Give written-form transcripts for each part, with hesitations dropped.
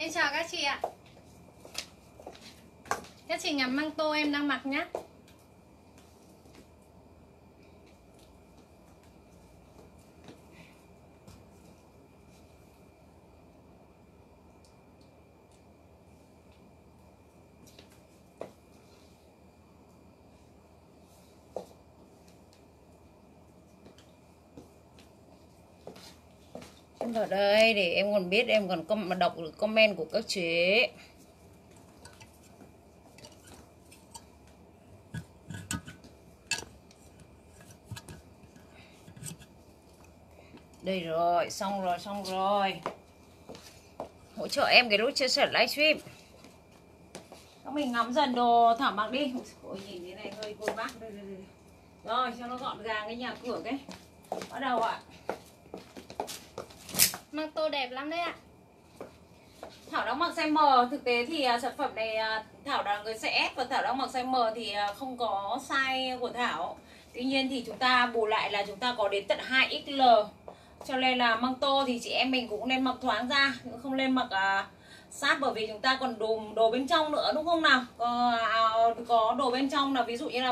Em chào các chị ạ. Các chị ngắm măng tô em đang mặc nhé. Ở đây để em còn biết, em còn đọc được comment của các chế. Đây rồi, xong rồi. Hỗ trợ em cái nút chia sẻ livestream. Các mình ngắm dần đồ Thảo mặc đi. Ôi nhìn thế này hơi cô bác. Đây. Rồi cho nó gọn gàng cái nhà cửa cái. Bắt đầu ạ. Măng tô đẹp lắm đấy ạ. Thảo đang mặc size M. Thực tế thì sản phẩm này Thảo là người size S và Thảo đang mặc size M thì không có size của Thảo. Tuy nhiên thì chúng ta bù lại là chúng ta có đến tận 2XL. Cho nên là măng tô thì chị em mình cũng nên mặc thoáng ra, không nên mặc sát, bởi vì chúng ta còn đồ bên trong nữa đúng không nào? Có đồ bên trong là ví dụ như là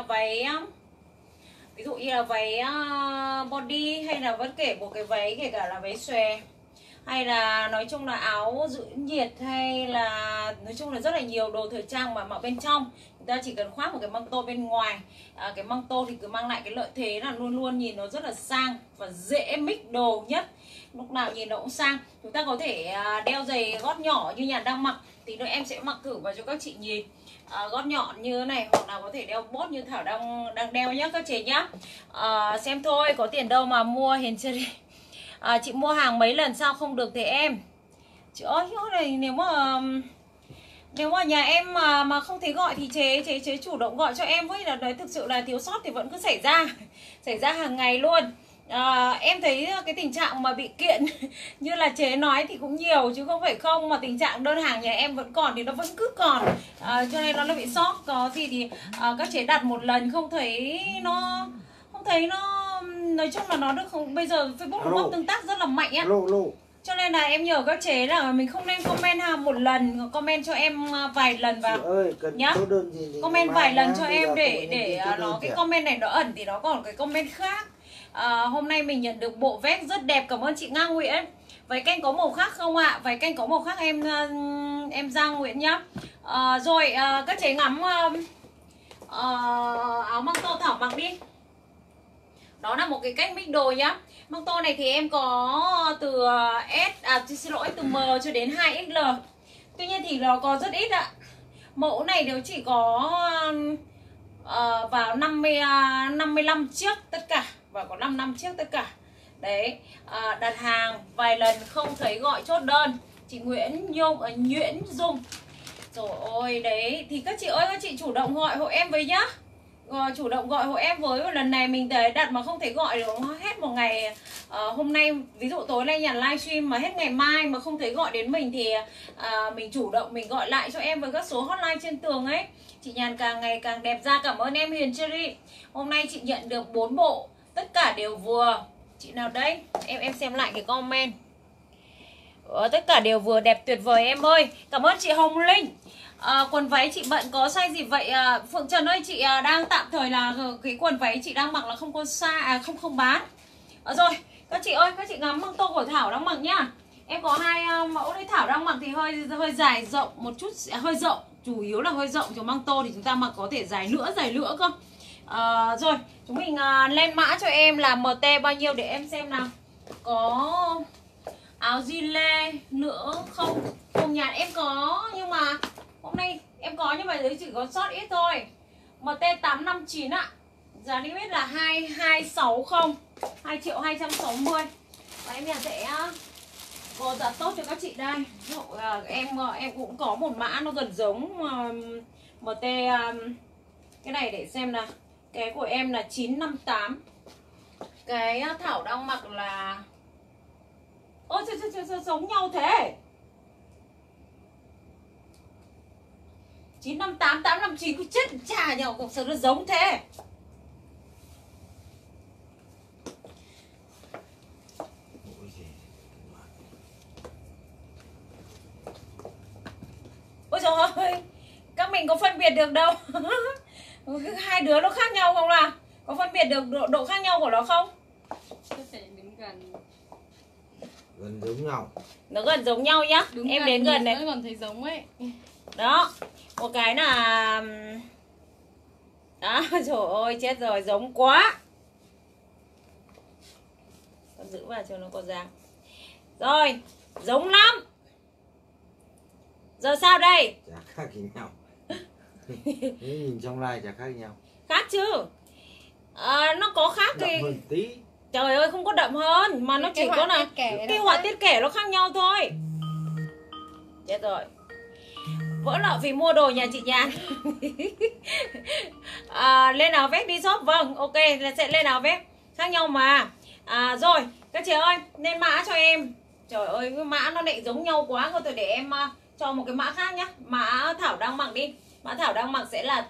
váy body, hay là bất kể một cái váy, kể cả là váy xòe, hay là nói chung là áo giữ nhiệt, hay là nói chung là rất là nhiều đồ thời trang mà mặc bên trong. Chúng ta chỉ cần khoác một cái măng tô bên ngoài. Cái măng tô thì cứ mang lại cái lợi thế là luôn luôn nhìn nó rất là sang và dễ mix đồ nhất, lúc nào nhìn nó cũng sang. Chúng ta có thể đeo giày gót nhỏ như Nhàn đang mặc, thì nữa em sẽ mặc thử vào cho các chị nhìn. Gót nhọn như thế này, hoặc là có thể đeo bốt như Thảo đang đeo nhá các chị nhá. Xem thôi, có tiền đâu mà mua hiền chơi. Chị mua hàng mấy lần sao không được thế em? Chị ơi, này nếu mà nhà em mà không thấy gọi thì chế chủ động gọi cho em với, là đấy thực sự là thiếu sót thì vẫn cứ xảy ra hàng ngày luôn. Em thấy cái tình trạng mà bị kiện như là chế nói thì cũng nhiều chứ không phải không, mà tình trạng đơn hàng nhà em vẫn còn thì nó vẫn cứ còn, cho nên nó bị sót. Có gì thì các chế đặt một lần không thấy nó nói chung là nó được không. Bây giờ Facebook nó tương tác rất là mạnh á, cho nên là em nhờ các chế là mình không nên comment một lần, comment cho em vài lần vào nhá. Comment vài lần cho em để nó cái comment này nó ẩn thì nó còn cái comment khác. Hôm nay mình nhận được bộ vest rất đẹp, cảm ơn chị Nga Nguyễn. Váy canh có màu khác không ạ? Váy canh có màu khác em Giang Nguyễn nhá. Rồi các chế ngắm áo măng tô Thảo mặc đi. Đó là một cái cách mix đồ nhá. Măng tô này thì em có từ từ M cho đến 2XL. Tuy nhiên thì nó có rất ít ạ. Mẫu này nếu chỉ có vào 55 chiếc tất cả, và có 55 chiếc tất cả. Đấy, đặt hàng vài lần không thấy gọi chốt đơn. Chị Nguyễn Dung. Rồi ôi đấy, thì các chị ơi, các chị chủ động gọi hộ em với nhá. Chủ động gọi hộ em với. Lần này mình đặt mà không thể gọi được hết một ngày. Hôm nay ví dụ tối nay Nhàn livestream mà hết ngày mai mà không thấy gọi đến mình thì mình chủ động mình gọi lại cho em với các số hotline trên tường ấy. Chị Nhàn càng ngày càng đẹp ra. Cảm ơn em Hiền Cherry. Hôm nay chị nhận được 4 bộ, tất cả đều vừa. Chị nào đây? Em xem lại cái comment. Tất cả đều vừa đẹp tuyệt vời em ơi. Cảm ơn chị Hồng Linh. Quần váy chị bận có size gì vậy? Phượng Trần ơi, chị đang tạm thời là cái quần váy chị đang mặc là không có size, không bán. Rồi các chị ơi, các chị ngắm măng tô của Thảo đang mặc nhá. Em có hai mẫu đấy. Thảo đang mặc thì hơi dài rộng một chút, hơi rộng, chủ yếu là hơi rộng. Cho măng tô thì chúng ta mặc có thể dài nữa cơ. Rồi chúng mình lên mã cho em là MT bao nhiêu để em xem nào. Có áo gilet nữa không? Cùng Nhàn em có, nhưng mà hôm nay em có, nhưng mà đấy chỉ có sót ít thôi. MT 859 ạ. Giá niêm yết là 2260, 2.260.000. Và em Nhàn sẽ có giá tốt cho các chị đây. Em cũng có một mã nó gần giống MT, cái này để xem nào. Cái của em là 958. Cái Thảo đang mặc là ôi trời, giống nhau thế. 958, 859 cứ chết chà nhau, cuộc sống nó giống thế. trời ơi, các mình có phân biệt được đâu. Hai đứa nó khác nhau không nào? Có phân biệt được độ khác nhau của nó không? Gần giống nhau. Nó gần giống nhau nhá. Đúng, em đến gần này. còn thấy giống ấy. Đó. Một cái là đó, trời ơi chết rồi, giống quá. Con giữ vào cho nó có dáng. Rồi, giống lắm. Giờ sao đây? Chả khác gì nhau. Nhìn trong like chả khác nhau. Khác chứ. Nó có khác Đậm thì hơn tí. trời ơi không có đậm hơn. Mà nó chỉ có là cái họa tiết kẻ nó khác nhau thôi. Chết rồi, vỡ nợ vì mua đồ nhà chị Nhàn. Lên áo vest đi shop. Vâng, ok, sẽ lên áo vest. Khác nhau mà. Rồi, các chị ơi, nên mã cho em. Trời ơi, cái mã nó lại giống nhau quá. Thôi để em cho một cái mã khác nhá. Mã Thảo đang mặc đi. Mã Thảo đang mặc sẽ là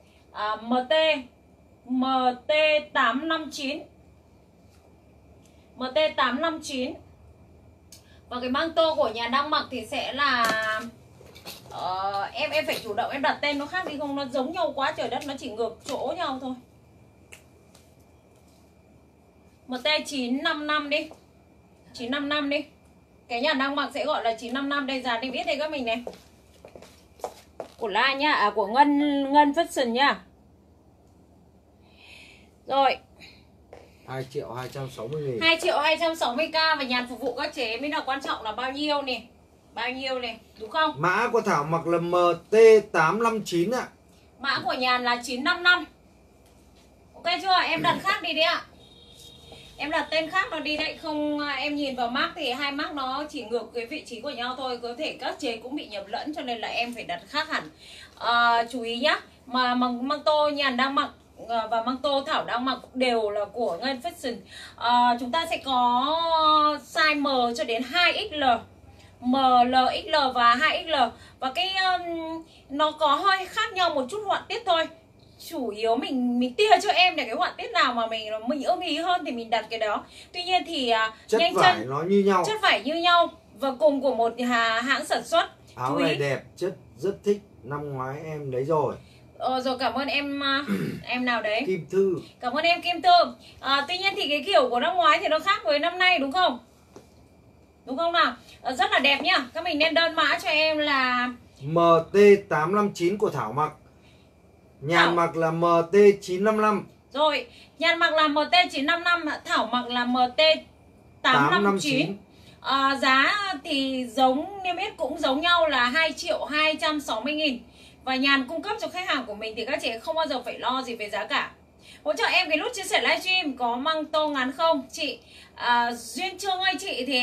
MT859. MT859. Và cái măng tô của nhà đang mặc thì sẽ là em phải chủ động em đặt tên nó khác đi, không nó giống nhau quá trời đất, nó chỉ ngược chỗ nhau thôi. MT955 đi. 955 đi. Cái nhà đang mặc sẽ gọi là 955. Đây dàn em biết đây các mình này. Của La nhá, của Ngân Fashion nhá. Rồi. 2.260.000. 2.260.000 và Nhàn phục vụ các chế mới là quan trọng là bao nhiêu nè. Bao nhiêu này, đúng không? Mã của Thảo mặc là MT859 ạ. Mã của Nhàn là 955. Ok chưa? Em đặt khác đi đấy ạ. Em đặt tên khác nó đi đấy. Không em nhìn vào mác thì hai mác nó chỉ ngược cái vị trí của nhau thôi. Có thể các chế cũng bị nhầm lẫn cho nên là em phải đặt khác hẳn. Chú ý nhá. Mà măng tô Nhàn đang mặc và măng tô Thảo đang mặc đều là của Ngân Fashion. Chúng ta sẽ có size M cho đến 2XL. M, L, XL và 2XL. Và cái nó có hơi khác nhau một chút họa tiết thôi. Chủ yếu mình tia cho em để cái họa tiết nào mà mình ưng ý hơn thì mình đặt cái đó. Tuy nhiên thì chất nhanh vải chân, nó như nhau. chất vải như nhau và cùng của một hãng sản xuất. Áo này đẹp, chất rất thích. Năm ngoái em lấy rồi. Rồi cảm ơn em nào đấy? Kim Thư. Cảm ơn em Kim Thư. Tuy nhiên thì cái kiểu của năm ngoái thì nó khác với năm nay đúng không? Đúng không nào? Rất là đẹp nhá. Các mình nên đơn mã cho em là MT859 của Thảo mặc. Nhàn mặc là MT955. Rồi, Nhàn mặc là MT955, Thảo mặc là MT859. Giá thì giống, niêm yết cũng giống nhau là 2.260.000. Và Nhàn cung cấp cho khách hàng của mình thì các chị không bao giờ phải lo gì về giá cả. Hỗ trợ em cái nút chia sẻ livestream có măng tô ngắn không? Chị Duyên Trương ơi, chị thì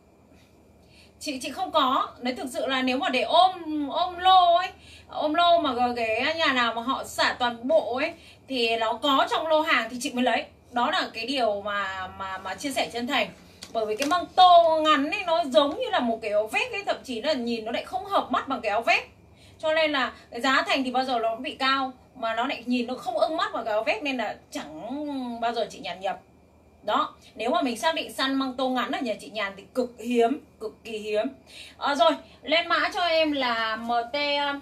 chị không có. Đấy, thực sự là nếu mà để ôm lô ấy, ôm lô mà cái nhà nào mà họ xả toàn bộ ấy thì nó có trong lô hàng thì chị mới lấy. Đó là cái điều mà chia sẻ chân thành. Bởi vì cái măng tô ngắn ấy nó giống như là một cái áo vest ấy, thậm chí là nhìn nó lại không hợp mắt bằng cái áo vest. Cho nên là cái giá thành thì bao giờ nó cũng bị cao, mà nó lại nhìn nó không ưng mắt vào cái áo vest, nên là chẳng bao giờ chị Nhàn nhập. Đó, nếu mà mình xác định săn măng tô ngắn ở nhà chị Nhàn thì cực hiếm, cực kỳ hiếm. Rồi, lên mã cho em là MT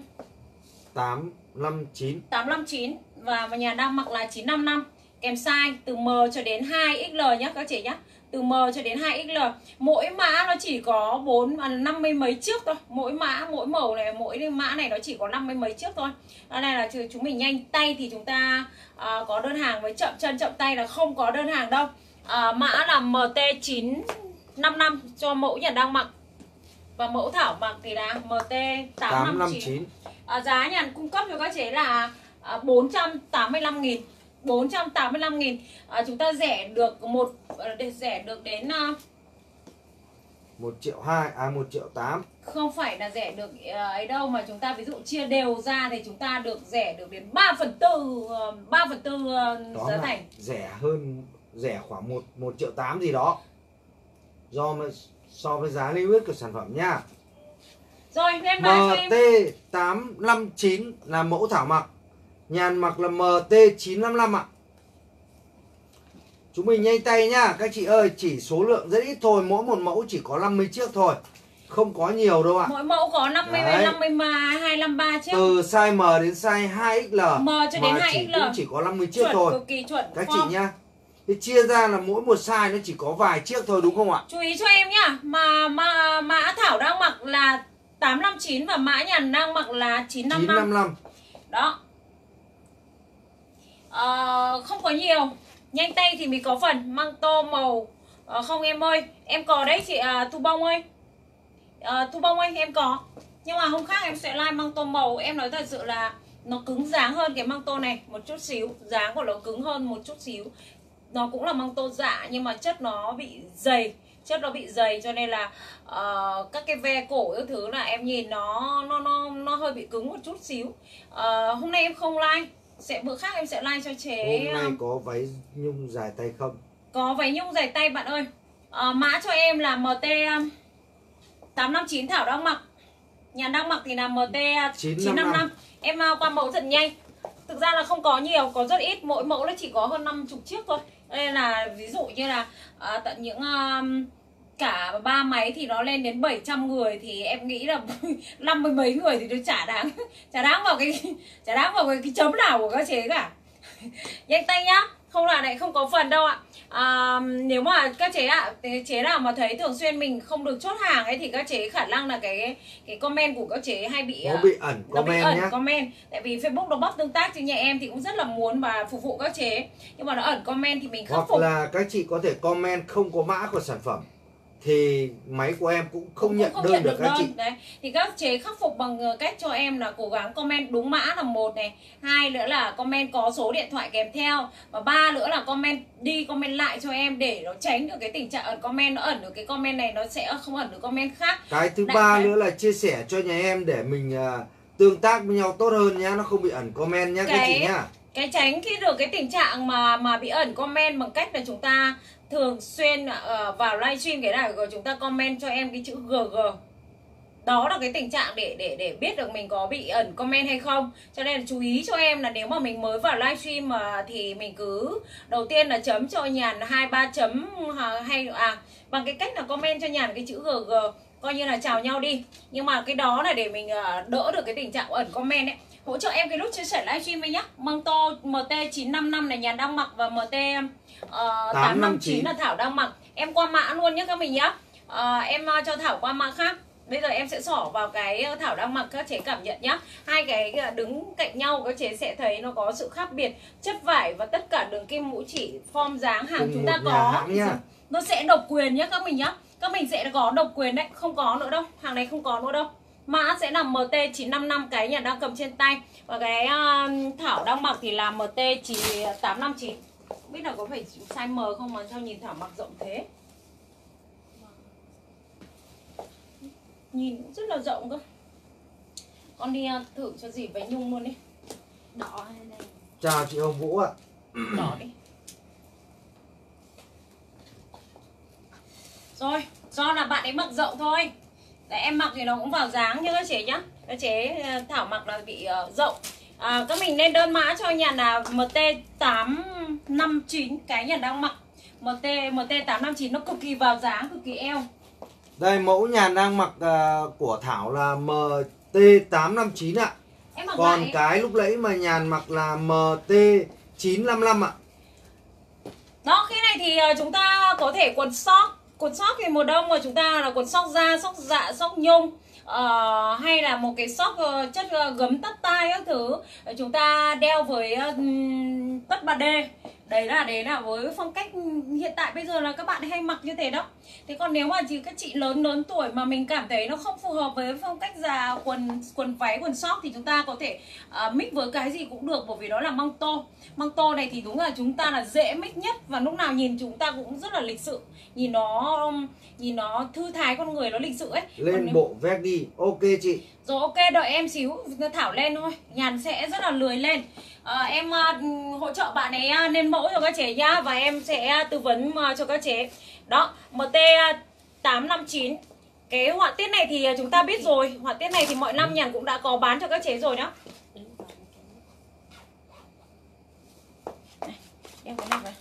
859 và Nhàn đang mặc là 955. Kèm size từ M cho đến 2XL nhé các chị nhé. Từ M cho đến 2XL. Mỗi mã nó chỉ có 50 mấy chiếc thôi. Mỗi mã, mỗi màu này, mỗi mã này nó chỉ có 50 mấy chiếc thôi. Đó này là chúng mình nhanh tay thì chúng ta có đơn hàng, với chậm chân chậm tay là không có đơn hàng đâu. Mã là MT955 cho mẫu Nhàn đang mặc. Và mẫu Thảo mặc thì là MT859. Giá Nhàn cung cấp cho các chế là 485.000. 485.000. Chúng ta rẻ được đến 1.200.000, 1.800.000. Không phải là rẻ được ấy đâu, mà chúng ta ví dụ chia đều ra thì chúng ta được rẻ được đến 3/4 giá thành. Rẻ khoảng 1.800.000 gì đó. So với giá niêm yết của sản phẩm nha. Rồi, lên mã cho em. MT859 là mẫu Thảo mặc. Nhàn mặc là MT955 ạ. Chúng mình nhanh tay nhá các chị ơi, chỉ số lượng rất ít thôi, mỗi một mẫu chỉ có 50 chiếc thôi. không có nhiều đâu ạ. Mỗi mẫu có 50 Đấy. 50 mà 253 chiếc. Từ size M đến size 2XL M cho đến 2XL cũng chỉ có 50 chiếc chuẩn, thôi cực kỳ chuẩn các form. chị nhá. Thì chia ra là mỗi một size nó chỉ có vài chiếc thôi đúng không ạ? Chú ý cho em nhá. Mã Thảo đang mặc là 859 và mã Nhàn đang mặc là 955. Đó. Không có nhiều. Nhanh tay thì mình có phần măng tô màu không em ơi. Em có đấy chị Thu Bông ơi. Thu Bông ơi em có. Nhưng mà hôm khác em sẽ like măng tô màu. Em nói thật sự là nó cứng dáng hơn cái măng tô này một chút xíu. Dáng của nó cứng hơn một chút xíu. Nó cũng là măng tô dạ nhưng mà chất nó bị dày. Chất nó bị dày cho nên là các cái ve cổ các thứ là em nhìn nó hơi bị cứng một chút xíu. Hôm nay em không like. Bữa khác em sẽ like cho chế. Hôm nay có váy nhung dài tay không? Có váy nhung dài tay bạn ơi. Mã cho em là MT 859 Thảo đang mặc. Nhàn đang mặc thì là MT 955. Em qua mẫu thật nhanh. Thực ra là không có nhiều, có rất ít. Mỗi mẫu nó chỉ có hơn 50 chiếc thôi. Đây là ví dụ như là tận những cả 3 máy thì nó lên đến 700 người thì em nghĩ là 50 mấy người thì nó chả đáng vào cái chấm nào của các chế cả. Nhanh tay nhá, không là lại không có phần đâu ạ. Nếu mà các chế chế nào mà thấy thường xuyên mình không được chốt hàng ấy thì các chế khả năng là cái comment của các chế hay bị ẩn comment nhá. Comment tại vì Facebook nó bot tương tác, chứ nhà em thì cũng rất là muốn và phục vụ các chế nhưng mà nó ẩn comment thì mình khắc phục. Hoặc là các chị có thể comment không có mã của sản phẩm thì máy của em cũng không nhận đơn được các chị. Đấy. Thì các chế khắc phục bằng cách cho em là cố gắng comment đúng mã là một này, hai nữa là comment có số điện thoại kèm theo, và ba nữa là comment lại cho em để nó tránh được cái tình trạng ẩn comment. Nó ẩn được cái comment này nó sẽ không ẩn được comment khác. Cái thứ ba nữa là chia sẻ cho nhà em để mình tương tác với nhau tốt hơn nhá, nó không bị ẩn comment nhá các chị nhá. Cái tránh khi được cái tình trạng mà bị ẩn comment bằng cách là chúng ta thường xuyên vào livestream cái này của chúng ta comment cho em cái chữ GG. Đó là cái tình trạng để biết được mình có bị ẩn comment hay không. Cho nên là chú ý cho em là nếu mà mình mới vào livestream thì mình cứ đầu tiên là chấm cho Nhàn 2-3 chấm hay bằng cái cách là comment cho Nhàn cái chữ GG, coi như là chào nhau đi. Nhưng mà cái đó là để mình đỡ được cái tình trạng ẩn comment ấy. Hỗ trợ em cái nút chia sẻ livestream với nhá. Măng tô MT 955 này Nhàn đang mặc và MT 859 là Thảo đang mặc. Em qua mã luôn nhé các mình nhá. Em cho Thảo qua mã khác. Bây giờ em sẽ xỏ vào cái Thảo đang mặc, các chế cảm nhận nhá. Hai cái đứng cạnh nhau các chế sẽ thấy nó có sự khác biệt. Chất vải và tất cả đường kim mũ chỉ, form dáng hàng chúng ta có nó sẽ độc quyền nhá các mình nhá. Các mình sẽ có độc quyền đấy, không có nữa đâu. Hàng này không có nữa đâu. Mã sẽ là MT 955 cái Nhàn đang cầm trên tay. Và cái Thảo đang mặc thì là MT 859. Không biết là có phải size M không mà sao nhìn Thảo mặc rộng thế. Nhìn cũng rất là rộng cơ. Con đi thử cho dì váy nhung luôn đi. Đỏ hay này. Chào chị Hồng Vũ ạ. Đỏ đi. Rồi, do là bạn ấy mặc rộng thôi. Đấy, em mặc thì nó cũng vào dáng như các chế nhá. Các chế Thảo mặc là bị rộng. Các mình lên đơn mã cho Nhàn là MT 859 cái Nhàn đang mặc. MT 859 nó cực kỳ vào dáng, cực kỳ eo. Đây mẫu Nhàn đang mặc của Thảo là MT 859 ạ. Còn cái lúc nãy mà Nhàn mặc là MT 955 ạ. Đó, cái này thì chúng ta có thể quần sóc. Quần sóc thì mùa đông mà chúng ta là quần sóc da, sóc dạ, sóc nhung, hay là một cái sóc chất gấm tắt tai các thứ, chúng ta đeo với tất 3D. Đấy là với phong cách hiện tại bây giờ là các bạn hay mặc như thế đó. Thế còn nếu mà các chị lớn tuổi mà mình cảm thấy nó không phù hợp với phong cách già quần váy, quần sóc thì chúng ta có thể mix với cái gì cũng được, bởi vì đó là măng tô. Măng tô này thì đúng là chúng ta là dễ mix nhất và lúc nào nhìn chúng ta cũng rất là lịch sự. Nhìn nó thư thái con người, nó lịch sự ấy. Lên bộ vét đi. Ok chị. Rồi ok, đợi em xíu, Thảo lên thôi. Nhàn sẽ rất là lười lên. Em hỗ trợ bạn ấy lên mẫu cho các chế nhá. Và em sẽ tư vấn cho các chế. Đó, MT 859. Cái họa tiết này thì chúng ta biết rồi. Họa tiết này thì mọi năm Nhàn cũng đã có bán cho các chế rồi đó. Em cái này vào.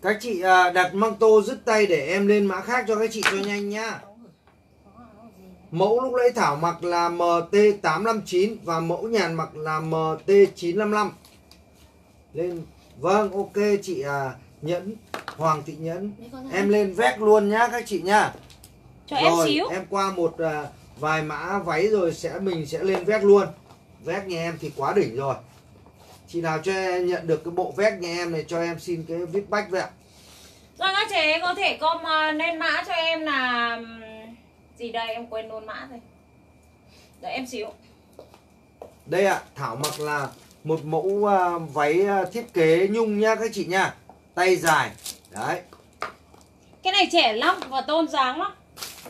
Các chị đặt măng tô dứt tay để em lên mã khác cho các chị cho nhanh nhá. Mẫu lúc nãy Thảo mặc là MT859 và mẫu Nhàn mặc là MT955. Lên. Vâng, ok chị Nhẫn, Hoàng Thị Nhẫn. Em lên vét luôn nhá các chị nhá. Cho em xíu. Em qua một vài mã váy rồi mình sẽ lên vét luôn. Vét nhà em thì quá đỉnh rồi. Chị nào cho em nhận được cái bộ vét nhà em này cho em xin cái vip back vậy ạ. Rồi các chị có thể lên mã cho em là gì đây, em quên luôn mã rồi. Đợi em xíu. Đây ạ, Thảo mặc là một mẫu váy thiết kế nhung nha các chị nha. Tay dài. Đấy. Cái này trẻ lắm và tôn dáng lắm.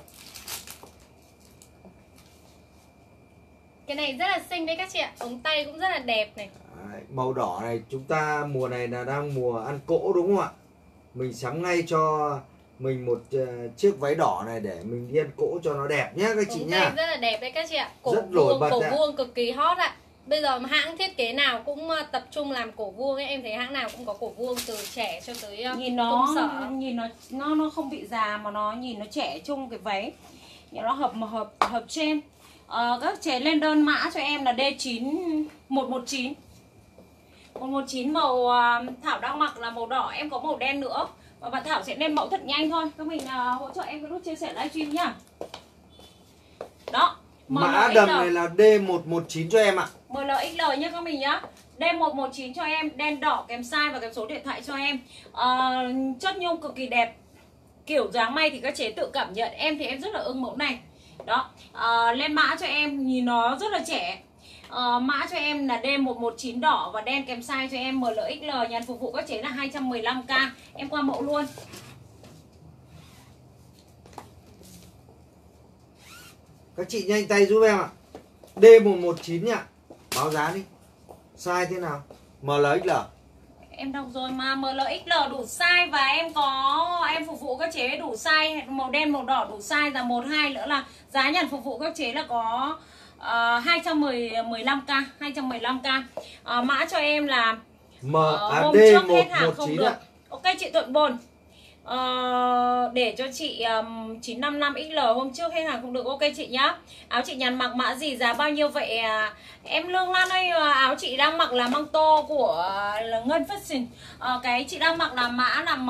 Cái này rất là xinh đấy các chị ạ. Ống tay cũng rất là đẹp này. Đấy, màu đỏ này chúng ta mùa này là đang mùa ăn cỗ đúng không ạ? Mình sắm ngay cho mình một chiếc váy đỏ này để mình đi ăn cỗ cho nó đẹp nhé các chị nha. Rất là đẹp đấy các chị ạ. Cổ rất nổi bật cổ vuông cực kỳ hot ạ. Bây giờ hãng thiết kế nào cũng tập trung làm cổ vuông ấy. Em thấy hãng nào cũng có cổ vuông từ trẻ cho tới nhìn nó nó không bị già mà nó nhìn nó trẻ trung cái váy. Nhìn nó hợp trên. Các chế lên đơn mã cho em là D9119. 119 màu Thảo đang mặc là màu đỏ, em có màu đen nữa. Và bạn Thảo sẽ lên mẫu thật nhanh thôi. Các mình hỗ trợ em cái nút chia sẻ livestream nhá. Đó. Mã đầm này là D119 cho em ạ. MLXL nhá các mình nhá. D119 cho em, đen đỏ kèm size và kèm số điện thoại cho em. Chất nhung cực kỳ đẹp. Kiểu dáng may thì các chế tự cảm nhận. Em thì em rất là ưng mẫu này. Đó. Lên mã cho em, nhìn nó rất là trẻ. Mã cho em là D119 đỏ và đen kèm size cho em MLXL. Nhàn phục vụ các chế là 215k. Em qua mẫu luôn. Các chị nhanh tay giúp em ạ. D119 nhá. Báo giá đi. Size thế nào? MLXL. Em đọc rồi mà, MLXL đủ size và em phục vụ các chế đủ size, màu đen màu đỏ đủ size là 1-2 nữa là giá Nhàn phục vụ các chế là có 215k, 215k. Mã cho em là hôm trước hết hàng không được. Ok chị Thuận Bồn. Để cho chị 955XL hôm trước hết hàng không được. Ok chị nhá. Áo chị Nhàn mặc mã gì, giá bao nhiêu vậy em Lương Lan ơi? Áo chị đang mặc là măng tô của Ngân Fashion. Cái chị đang mặc là mã là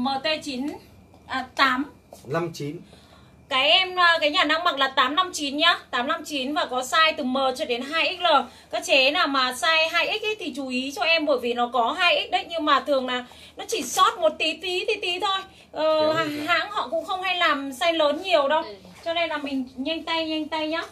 MT859. Cái nhà đang mặc là 859 nhá, 859 và có size từ M cho đến 2XL. Các chế nào mà size 2X ấy thì chú ý cho em, bởi vì nó có 2X đấy nhưng mà thường là nó chỉ sót một tí thôi. Hãng họ cũng không hay làm size lớn nhiều đâu. Cho nên là mình nhanh tay nhá.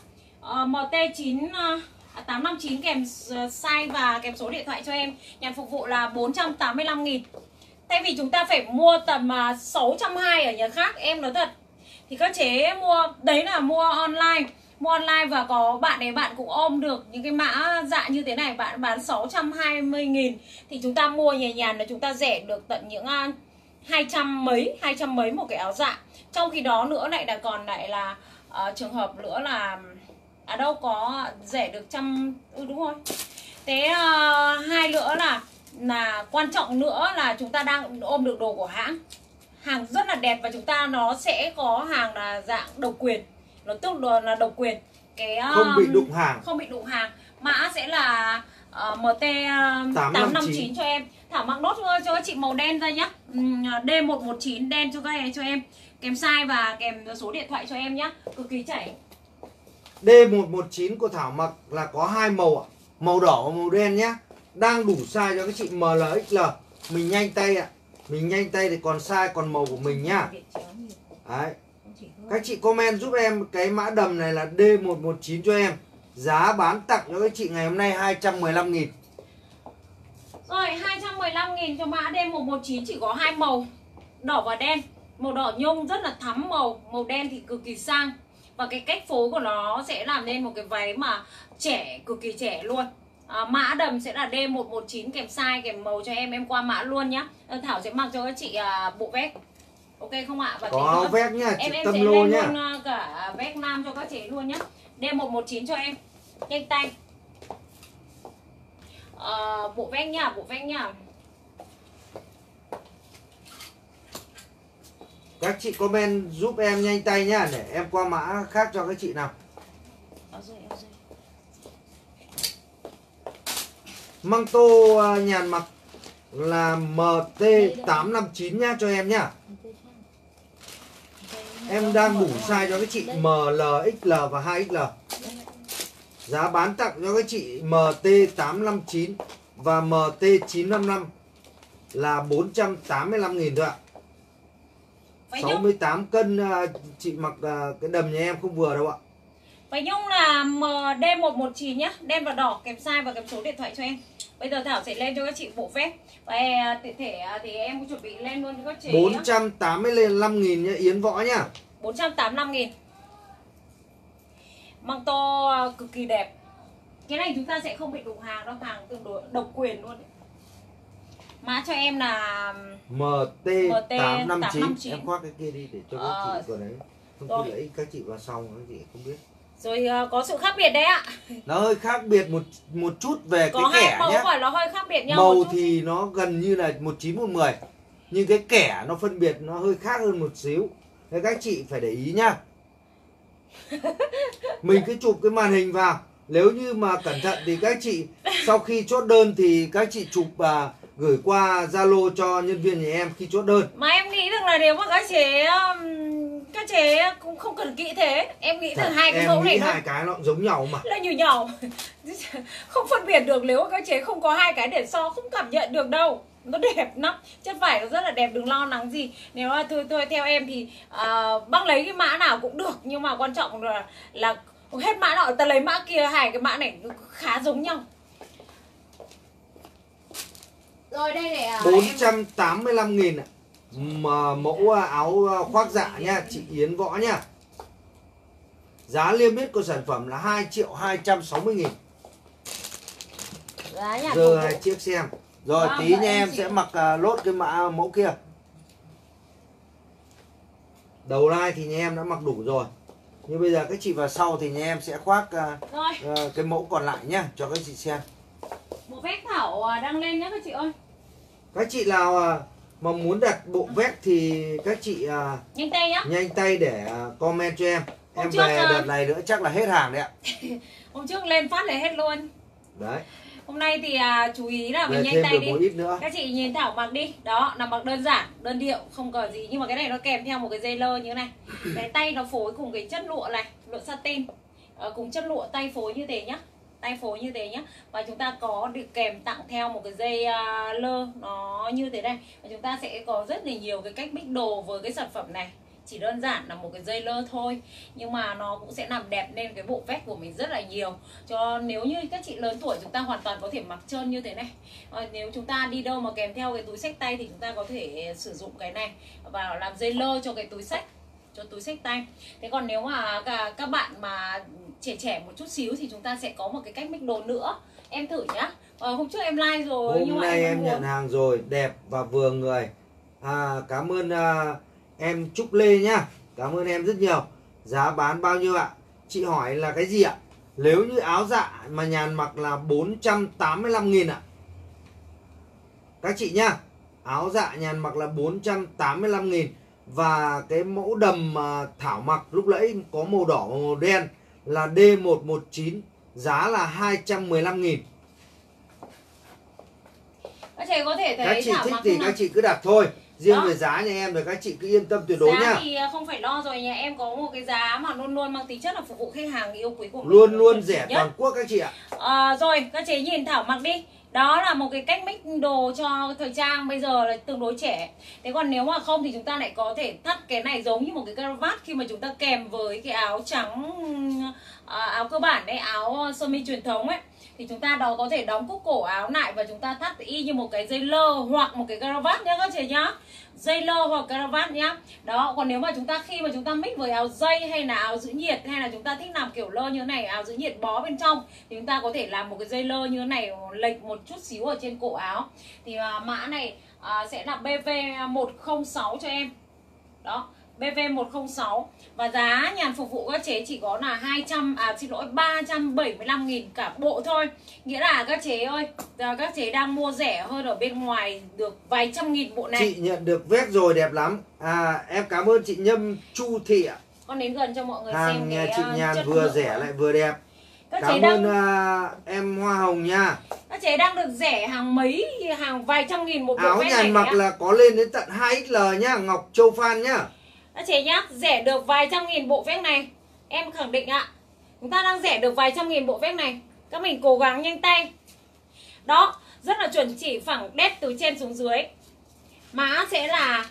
MT859 kèm size và kèm số điện thoại cho em. Nhàn phục vụ là 485.000. Thay vì chúng ta phải mua tầm 620 ở nhà khác, em nói thật. Thì các chế mua, đấy là mua online. Mua online và có bạn cũng ôm được những cái mã dạ như thế này. Bạn bán 620.000. Thì chúng ta mua Nhàn là chúng ta rẻ được tận những 200 mấy một cái áo dạ. Trong khi đó nữa lại là trường hợp nữa là đâu có rẻ được đúng rồi. Thế hai nữa là quan trọng nữa là chúng ta đang ôm được đồ của hãng. Hàng rất là đẹp và nó sẽ có hàng là dạng độc quyền. Nó tức là độc quyền. Không bị đụng hàng. Không bị đụng hàng. Mã sẽ là MT859 cho em. Thảo mặc nốt cho chị màu đen ra nhá. D119 đen cho em. Kèm size và kèm số điện thoại cho em nhá. Cực kỳ chảy. D119 của Thảo mặc là có 2 màu ạ. Màu đỏ và màu đen nhá. Đang đủ size cho các chị MLXL. Mình nhanh tay ạ. Mình nhanh tay thì còn size còn màu của mình nhá. Đấy. Các chị comment giúp em cái mã đầm này là D119 cho em. Giá bán tặng cho các chị ngày hôm nay 215.000. Rồi 215.000 cho mã D119 chỉ có 2 màu, đỏ và đen. Màu đỏ nhung rất là thắm màu, màu đen thì cực kỳ sang. Và cái cách phối của nó sẽ làm nên một cái váy mà trẻ, cực kỳ trẻ luôn. Mã đầm sẽ là D119 kèm size kèm màu cho em qua mã luôn nhá. Thảo sẽ mặc cho các chị bộ vest. Ok không ạ? Và có vest nhá, chị em Tâm sẽ Lô lên nhá. luôn cả vest nam cho các chị luôn nhá. D119 cho em. Nhanh tay. Bộ vest nhá, Các chị comment giúp em nhanh tay nhá, để em qua mã khác cho các chị nào. Áo dây. Măng tô nhàn mặc là MT859 nhá cho em nhá. Em đang đủ size cho các chị ML, XL và 2XL. Giá bán tặng cho các chị MT859 và MT955 là 485.000 thôi ạ. 68 cân chị mặc cái đầm nhà em không vừa đâu ạ. Váy nhung là MD119 nhá, đen và đỏ, kèm size và kèm số điện thoại cho em. Bây giờ Thảo sẽ lên cho các chị bộ vest. Và tiện thể thì em cũng chuẩn bị lên luôn cho các chị 485.000 nhá, Yến Võ nhá. 485.000. Măng to cực kỳ đẹp. Cái này chúng ta sẽ không bị đụng hàng đâu, hàng tương đối độc quyền luôn đấy. Mã cho em là MT859. Em khoác cái kia đi để cho các chị còn đấy. Không cứ lấy các chị vào sau các chị không biết. Rồi có sự khác biệt đấy ạ. Nó hơi khác biệt một chút về có cái kẻ màu nhé. nó hơi khác biệt nhau. Màu thì nó gần như là 19 110. Nhưng cái kẻ nó phân biệt nó hơi khác hơn một xíu. Thế các chị phải để ý nhá. Mình cứ chụp cái màn hình vào. Nếu như mà cẩn thận thì các chị sau khi chốt đơn thì các chị chụp và gửi qua Zalo cho nhân viên nhà em khi chốt đơn. Mà em nghĩ rằng là nếu mà các chế cũng không cần kỹ thế. Em nghĩ rằng hai cái mẫu này hai cái nó giống nhau mà. Là như nhau. Không phân biệt được, nếu mà các chế không có hai cái để so không cảm nhận được đâu. Nó đẹp lắm, chất vải nó rất là đẹp, đừng lo lắng gì. Nếu mà tôi theo em thì bác lấy cái mã nào cũng được, nhưng mà quan trọng là hết mã nào ta lấy mã kia, hai cái mã này khá giống nhau. Rồi đây để 485.000 ạ. Mẫu áo khoác dạ nhá, chị Yến Võ nhá. Giá liêm yết của sản phẩm là 2.260.000. Giờ hai chiếc xem. Rồi tí nha em sẽ mặc lốt cái mẫu kia. Đầu like thì nhà em đã mặc đủ rồi. Nhưng bây giờ các chị vào sau thì nhà em sẽ khoác cái mẫu còn lại nhá, cho các chị xem. Bộ vest Thảo đăng lên nhá các chị ơi. Các chị nào mà muốn đặt bộ vest thì các chị nhanh tay nhá. Nhanh tay để comment cho em. Em về đợt này nữa chắc là hết hàng đấy ạ. Hôm trước lên phát là hết luôn. Đấy. Hôm nay thì chú ý là mình nhanh tay đi. Các chị nhìn Thảo mặc đi. Đó là mặc đơn giản, đơn điệu, không có gì. Nhưng mà cái này nó kèm theo một cái dây lơ như thế này. Cái tay nó phối cùng cái chất lụa này, lụa satin, cùng chất lụa tay phối như thế nhá. Tay phối như thế nhá. Và chúng ta có được kèm tặng theo một cái dây lơ nó như thế này. Và chúng ta sẽ có rất là nhiều cái cách mix đồ với cái sản phẩm này. Chỉ đơn giản là một cái dây lơ thôi, nhưng mà nó cũng sẽ làm đẹp lên cái bộ vest của mình rất là nhiều. Cho nếu như các chị lớn tuổi chúng ta hoàn toàn có thể mặc trơn như thế này. Nếu chúng ta đi đâu mà kèm theo cái túi xách tay thì chúng ta có thể sử dụng cái này và làm dây lơ cho cái túi xách, cho túi xách tay. Thế còn nếu mà các bạn mà trẻ một chút xíu thì chúng ta sẽ có một cái cách mix đồ nữa. Em thử nhá. Hôm trước em like rồi. Hôm nay em nhận hàng rồi, đẹp và vừa người. Cảm ơn em Trúc Lê nhá. Cảm ơn em rất nhiều. Giá bán bao nhiêu ạ? Chị hỏi là cái gì ạ? Nếu như áo dạ mà nhàn mặc là 485.000 ạ. Các chị nhá. Áo dạ nhàn mặc là 485.000. Và cái mẫu đầm mà Thảo mặc lúc nãy có màu đỏ và màu đen là D119. Giá là 215.000. Các chị có thể thấy các chị thích thì các chị cứ đặt thôi. Riêng về giá nhà em rồi các chị cứ yên tâm tuyệt đối nhá. Giá thì không phải lo rồi, nhà em có một cái giá mà luôn luôn mang tính chất là phục vụ khách hàng yêu quý của mình. Luôn luôn rẻ toàn quốc các chị ạ. Rồi các chị nhìn Thảo mặc đi. Đó là một cái cách mix đồ cho thời trang bây giờ là tương đối trẻ. Thế còn nếu mà không thì chúng ta lại có thể thắt cái này giống như một cái cravat khi mà chúng ta kèm với cái áo trắng, áo cơ bản đấy, áo sơ mi truyền thống ấy. Thì chúng ta có thể đóng cúc cổ áo lại và chúng ta thắt y như một cái dây lơ hoặc một cái cravat nhá các chị nhá. Dây lơ hoặc cravat nhá. Đó, còn nếu mà khi mà chúng ta mix với áo dây hay là áo giữ nhiệt, hay là chúng ta thích làm kiểu lơ như thế này, áo giữ nhiệt bó bên trong, thì chúng ta có thể làm một cái dây lơ như thế này lệch một chút xíu ở trên cổ áo. Thì mã này sẽ là BV106 cho em. Đó, BV106. Và giá nhàn phục vụ các chế chỉ có là 375.000 cả bộ thôi. Nghĩa là các chế ơi, các chế đang mua rẻ hơn ở bên ngoài được vài trăm nghìn bộ này. Chị nhận được vét rồi, đẹp lắm. Em cảm ơn chị Nhâm Chu Thị ạ. Con đến gần cho mọi người xem Hàng nhà cái chị Nhàn chất vừa lượng rẻ lại vừa đẹp. Các Cảm chế ơn đang em Hoa Hồng nha. các chế đang được rẻ hàng vài trăm nghìn một bộ Áo vest Nhàn này mặc nhá. là có lên đến tận 2XL nhá, Ngọc Châu Phan nhá. Các chế nhá, rẻ được vài trăm nghìn bộ vest này. Em khẳng định ạ. Chúng ta đang rẻ được vài trăm nghìn bộ vest này. Các mình cố gắng nhanh tay. Đó, rất là chuẩn chỉ, phẳng đét từ trên xuống dưới. Mã sẽ là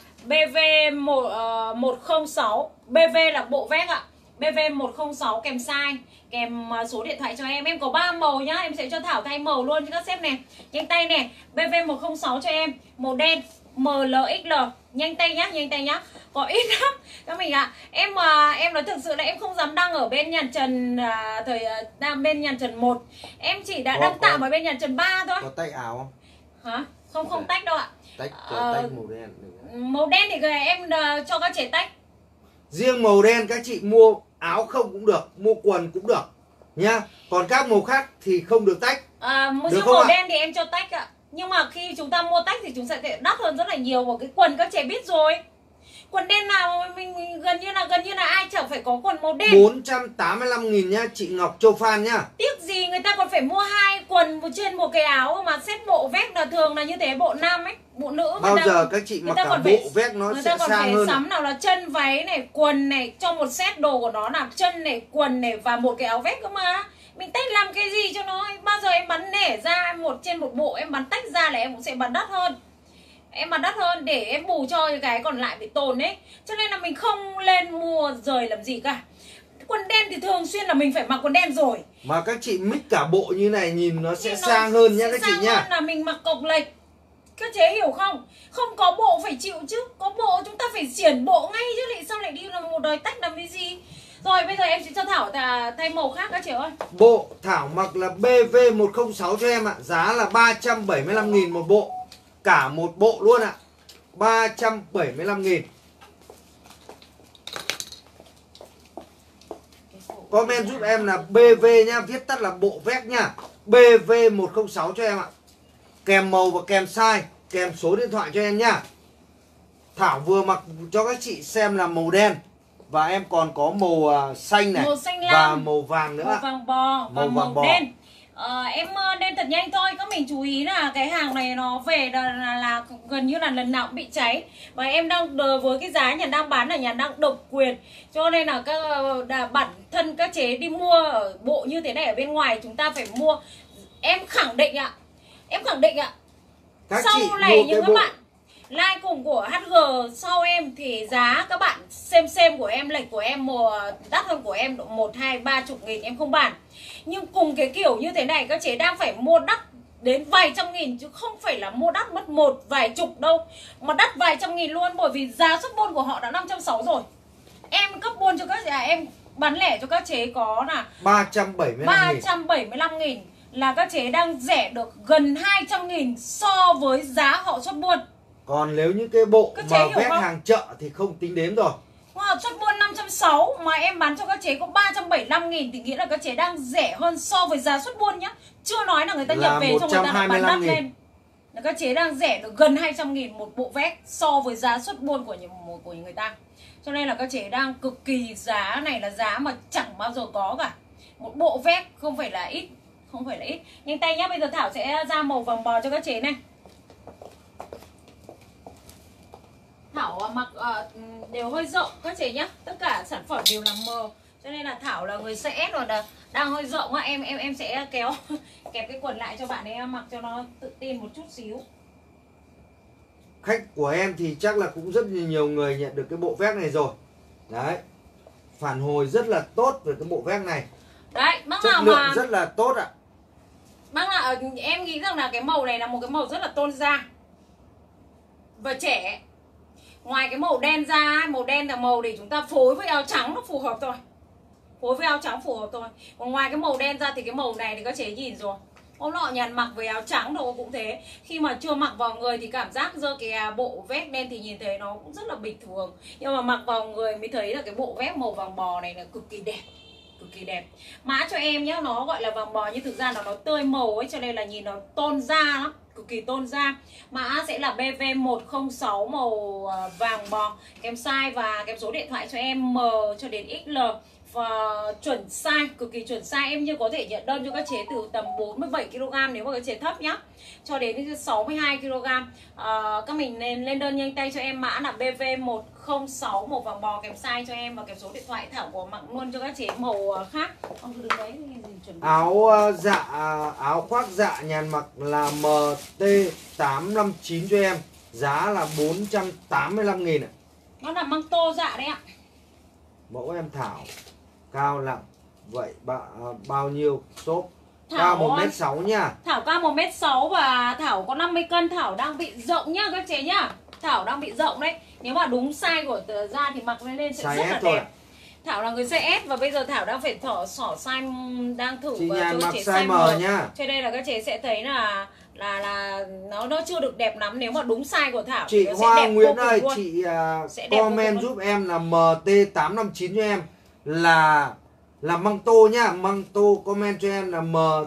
BV106. BV là bộ vest ạ. BV106 kèm size, kèm số điện thoại cho em. Em có 3 màu nhá, em sẽ cho Thảo thay màu luôn cho các sếp này. Nhanh tay nè, BV106 cho em, màu đen MLXL. Nhanh tay nhá, nhanh tay nhá. Có ít lắm các mình ạ. Em nói thực sự là em không dám đăng ở bên Nhàn Trần bên Nhàn Trần 1. Em chỉ đã đăng tạm ở bên Nhàn Trần 3 thôi. Có tách áo không? Hả? Không tách đâu ạ. Tách màu đen. Màu đen thì em cho các chế tách. Riêng màu đen các chị mua áo không cũng được, mua quần cũng được nhá. Còn các màu khác thì không được tách. Riêng màu đen thì em cho tách ạ. Nhưng mà khi chúng ta mua tách thì chúng sẽ đắt hơn rất là nhiều. Và cái quần các trẻ biết rồi. Quần đen nào mình gần như là ai chẳng phải có quần màu đen. 485.000 nhá, chị Ngọc Châu Phan nhá. Tiếc gì người ta còn phải mua 2 quần trên một cái áo mà set bộ vest là thường là như thế, bộ nam ấy, bộ nữ. Bao giờ các chị mặc cả bộ vest nó sẽ sang hơn. Người ta còn phải sắm nào là chân váy này, quần này, cho một set đồ của nó là chân này, quần này và một cái áo vest cơ mà. Mình tách làm cái gì cho nó. Bao giờ em bán nẻ ra trên một bộ, em bán tách ra là em cũng sẽ bán đắt hơn. Em bán đắt hơn để em bù cho cái còn lại bị tồn ấy. Cho nên là mình không lên mua rời làm gì cả. Quần đen thì thường xuyên là mình phải mặc quần đen rồi. Mà các chị mix cả bộ như này nhìn nó sẽ sang hơn nha các chị nha. Sang hơn là mình mặc cộc lệch. Các chế hiểu không? Không có bộ phải chịu chứ. Có bộ chúng ta phải xiển bộ ngay chứ. Lại sao lại đi là một đời tách làm cái gì. Rồi bây giờ em sẽ cho Thảo thay màu khác các chị ơi. Bộ Thảo mặc là BV106 cho em ạ. Giá là 375.000 một bộ. Cả một bộ luôn ạ. 375.000. Comment giúp em là BV nhá, viết tắt là bộ vest nhá. BV106 cho em ạ. Kèm màu và kèm size, kèm số điện thoại cho em nhá. Thảo vừa mặc cho các chị xem là màu đen. Và em còn có màu xanh này, màu xanh lam, và màu vàng nữa. Màu vàng bò và màu bò. đen. Em đen thật nhanh thôi. Các mình chú ý là cái hàng này nó về là gần như là lần nào cũng bị cháy. Và em đang với cái giá nhà đang bán là nhà đang độc quyền. Cho nên là bản thân các chế đi mua ở bộ như thế này ở bên ngoài chúng ta phải mua. Em khẳng định ạ. Em khẳng định ạ. Sau này những các bạn like cùng của HG sau em thì giá các bạn xem của em, lệch của em đắt hơn của em độ 1, 2, 30 nghìn em không bàn. Nhưng cùng cái kiểu như thế này các chế đang phải mua đắt đến vài trăm nghìn chứ không phải là mua đắt mất một vài chục đâu. Mà đắt vài trăm nghìn luôn bởi vì giá xuất buôn của họ đã 560 rồi. Em cấp buôn cho các em bán lẻ cho các chế có là 375 nghìn là các chế đang rẻ được gần 200 nghìn so với giá họ xuất buôn. Còn nếu như cái bộ mà vét hàng chợ thì không tính đếm rồi. Xuất buôn 560 mà em bán cho các chế có 375 nghìn thì nghĩa là các chế đang rẻ hơn so với giá xuất buôn nhá. Chưa nói là người ta nhập về xong người ta lại bán đắt lên. Là các chế đang rẻ được gần 200 nghìn một bộ vest so với giá xuất buôn của người ta. Cho nên là các chế đang cực kỳ, giá này là giá mà chẳng bao giờ có cả. Một bộ vest không phải là ít. Không phải là ít. Nhanh tay nhá, bây giờ Thảo sẽ ra màu vàng bò cho các chế này. Thảo mặc đều hơi rộng các chế nhá. Tất cả sản phẩm đều là mờ. Cho nên là Thảo là người sẽ rồi là đang hơi rộng á. Em sẽ kẹp cái quần lại cho bạn ấy mặc cho nó tự tin một chút xíu. Khách của em thì chắc là cũng rất nhiều người nhận được cái bộ vest này rồi. Đấy. Phản hồi rất là tốt về cái bộ vest này. Đấy, bác chất nào lượng mà rất là tốt ạ. Bác nào em nghĩ rằng là cái màu này là một cái màu rất là tôn da và trẻ. Ngoài cái màu đen ra, màu đen là màu để chúng ta phối với áo trắng nó phù hợp thôi. Phối với áo trắng phù hợp thôi. Còn ngoài cái màu đen ra thì cái màu này thì các chế nhìn rồi. Hôm nọ Nhàn mặc với áo trắng đồ cũng thế. Khi mà chưa mặc vào người thì cảm giác giơ cái bộ vest đen thì nhìn thấy nó cũng rất là bình thường. Nhưng mà mặc vào người mới thấy là cái bộ vest màu vàng bò này là cực kỳ đẹp. Cực kỳ đẹp. Mã cho em nhá, nó gọi là vàng bò nhưng thực ra nó tươi màu ấy, cho nên là nhìn nó tôn da lắm, cực kỳ tôn da. Mã sẽ là BV106 màu vàng bò. Kèm size và kèm số điện thoại cho em M cho đến XL. Và chuẩn size, cực kỳ chuẩn size. Em như có thể nhận đơn cho các chế từ tầm 47kg nếu mà cái chế thấp nhá, cho đến 62kg. Các mình nên lên đơn nhanh tay cho em. Mã là BV106 màu vàng bò, kèm size cho em và kèm số điện thoại. Thảo có mặc luôn cho các chế màu khác. Ông cứ đứng đấy chuẩn bị. Áo khoác dạ Nhàn mặc là MT859 cho em. Giá là 485.000 ạ. Nó là măng tô dạ đấy ạ. Mẫu em Thảo cao nặng vậy bao nhiêu shop? Thảo Cao 1m6 nha. Thảo cao 1m6 và Thảo có 50 cân. Thảo đang bị rộng nhá các chế nhá. Thảo đang bị rộng đấy. Nếu mà đúng size của da thì mặc lên sẽ size rất S là thôi. đẹp. Thảo là người size S và bây giờ Thảo đang phải xỏ size, đang thử Chị và Nhàn cho mặc chế size M nhá. Cho đây là các chế sẽ thấy là nó chưa được đẹp lắm. Nếu mà đúng size của Thảo chị thì nó Hoa sẽ đẹp Nguyễn vô cùng ơi, luôn. chị comment giúp em là MT859 cho em là măng tô nhá. Măng tô comment cho em là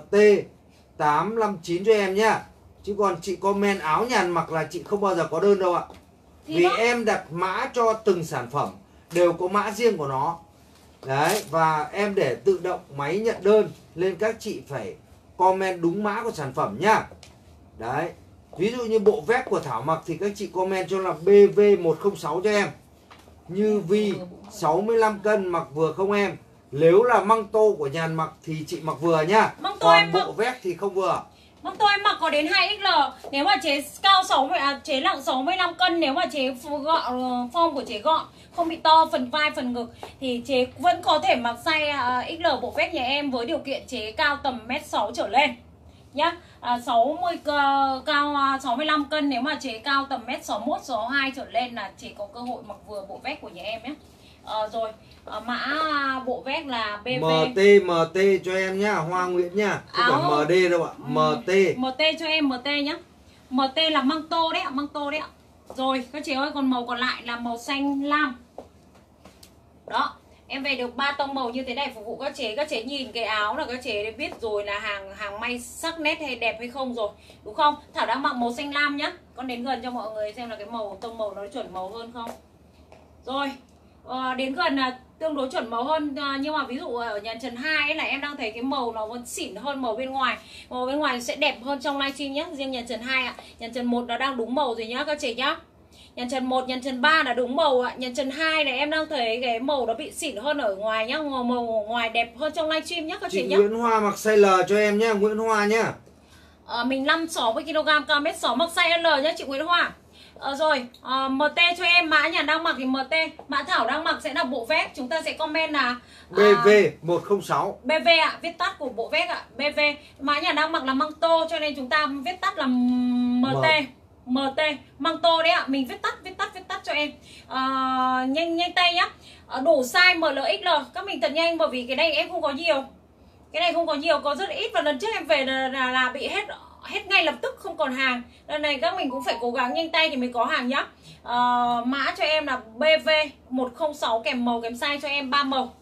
MT859 cho em nhá. Chứ còn chị comment áo Nhàn mặc là chị không bao giờ có đơn đâu ạ. Vì em đặt mã cho từng sản phẩm đều có mã riêng của nó. Đấy, và em để tự động máy nhận đơn nên các chị phải comment đúng mã của sản phẩm nhá. Đấy. Ví dụ như bộ vest của Thảo mặc thì các chị comment cho là BV106 cho em. Như Vi 65 cân mặc vừa không em? Nếu là măng tô của Nhàn mặc thì chị mặc vừa nhá. Còn bộ vest thì không vừa. Măng tô em mặc có đến 2XL. Nếu mà chế cao 60 chế nặng 65 cân, nếu mà chế gọn form của chế gọn, không bị to phần vai phần ngực thì chế vẫn có thể mặc size XL bộ vest nhà em với điều kiện chế cao tầm 1m6 trở lên nhá. 60 cao 65 cân, nếu mà chế cao tầm 1m61 62 trở lên là chế có cơ hội mặc vừa bộ vest của nhà em nhé. Rồi mã bộ vest là BV MT cho em nhá, Hoa Nguyễn nhá, không phải MD đâu ạ. MT cho em, MT nhá. MT là măng tô đấy ạ, măng tô đấy ạ. Rồi các chị ơi, còn màu còn lại là màu xanh lam. Đó, em về được 3 tông màu như thế này phục vụ các chế. Các chế nhìn cái áo là các chế biết rồi là hàng may sắc nét hay đẹp hay không rồi, đúng không? Thảo đang mặc màu xanh lam nhá. Con đến gần cho mọi người xem là cái tông màu nó chuẩn màu hơn không. Rồi đến gần là tương đối chuẩn màu hơn, nhưng mà ví dụ ở nhà Trần 2 ấy là em đang thấy cái màu nó vẫn xỉn hơn màu bên ngoài. Màu bên ngoài sẽ đẹp hơn trong livestream nhé. Riêng nhà Trần 2 ạ. Nhà Trần 1 nó đang đúng màu rồi nhá các chị nhá. Nhà Trần 1, nhà Trần 3 là đúng màu ạ. Nhà Trần 2 này em đang thấy cái màu nó bị xỉn hơn ở ngoài nhá. Màu ở ngoài đẹp hơn trong livestream nhá các chị nhá. Nguyễn Hoa mặc size L cho em nhá, Nguyễn Hoa nhá. Mình 60kg, cao 1m6, mặc size L nhá chị Nguyễn Hoa. Rồi MT cho em. Mã Nhàn đang mặc thì MT. Mã Thảo đang mặc sẽ là bộ vest. Chúng ta sẽ comment là BV106. BV ạ, viết tắt của bộ vest ạ. BV. Mã Nhàn đang mặc là măng tô cho nên chúng ta viết tắt là MT. MT măng tô đấy ạ. Mình viết tắt cho em. Nhanh tay nhá. Đủ size ML XL. Các mình thật nhanh bởi vì cái này em không có nhiều. Cái này không có nhiều, có rất ít. Và lần trước em về là bị hết ngay lập tức, không còn hàng. Lần này các mình cũng phải cố gắng nhanh tay thì mới có hàng nhá. Mã cho em là BV106 kèm màu kèm size cho em 3 màu.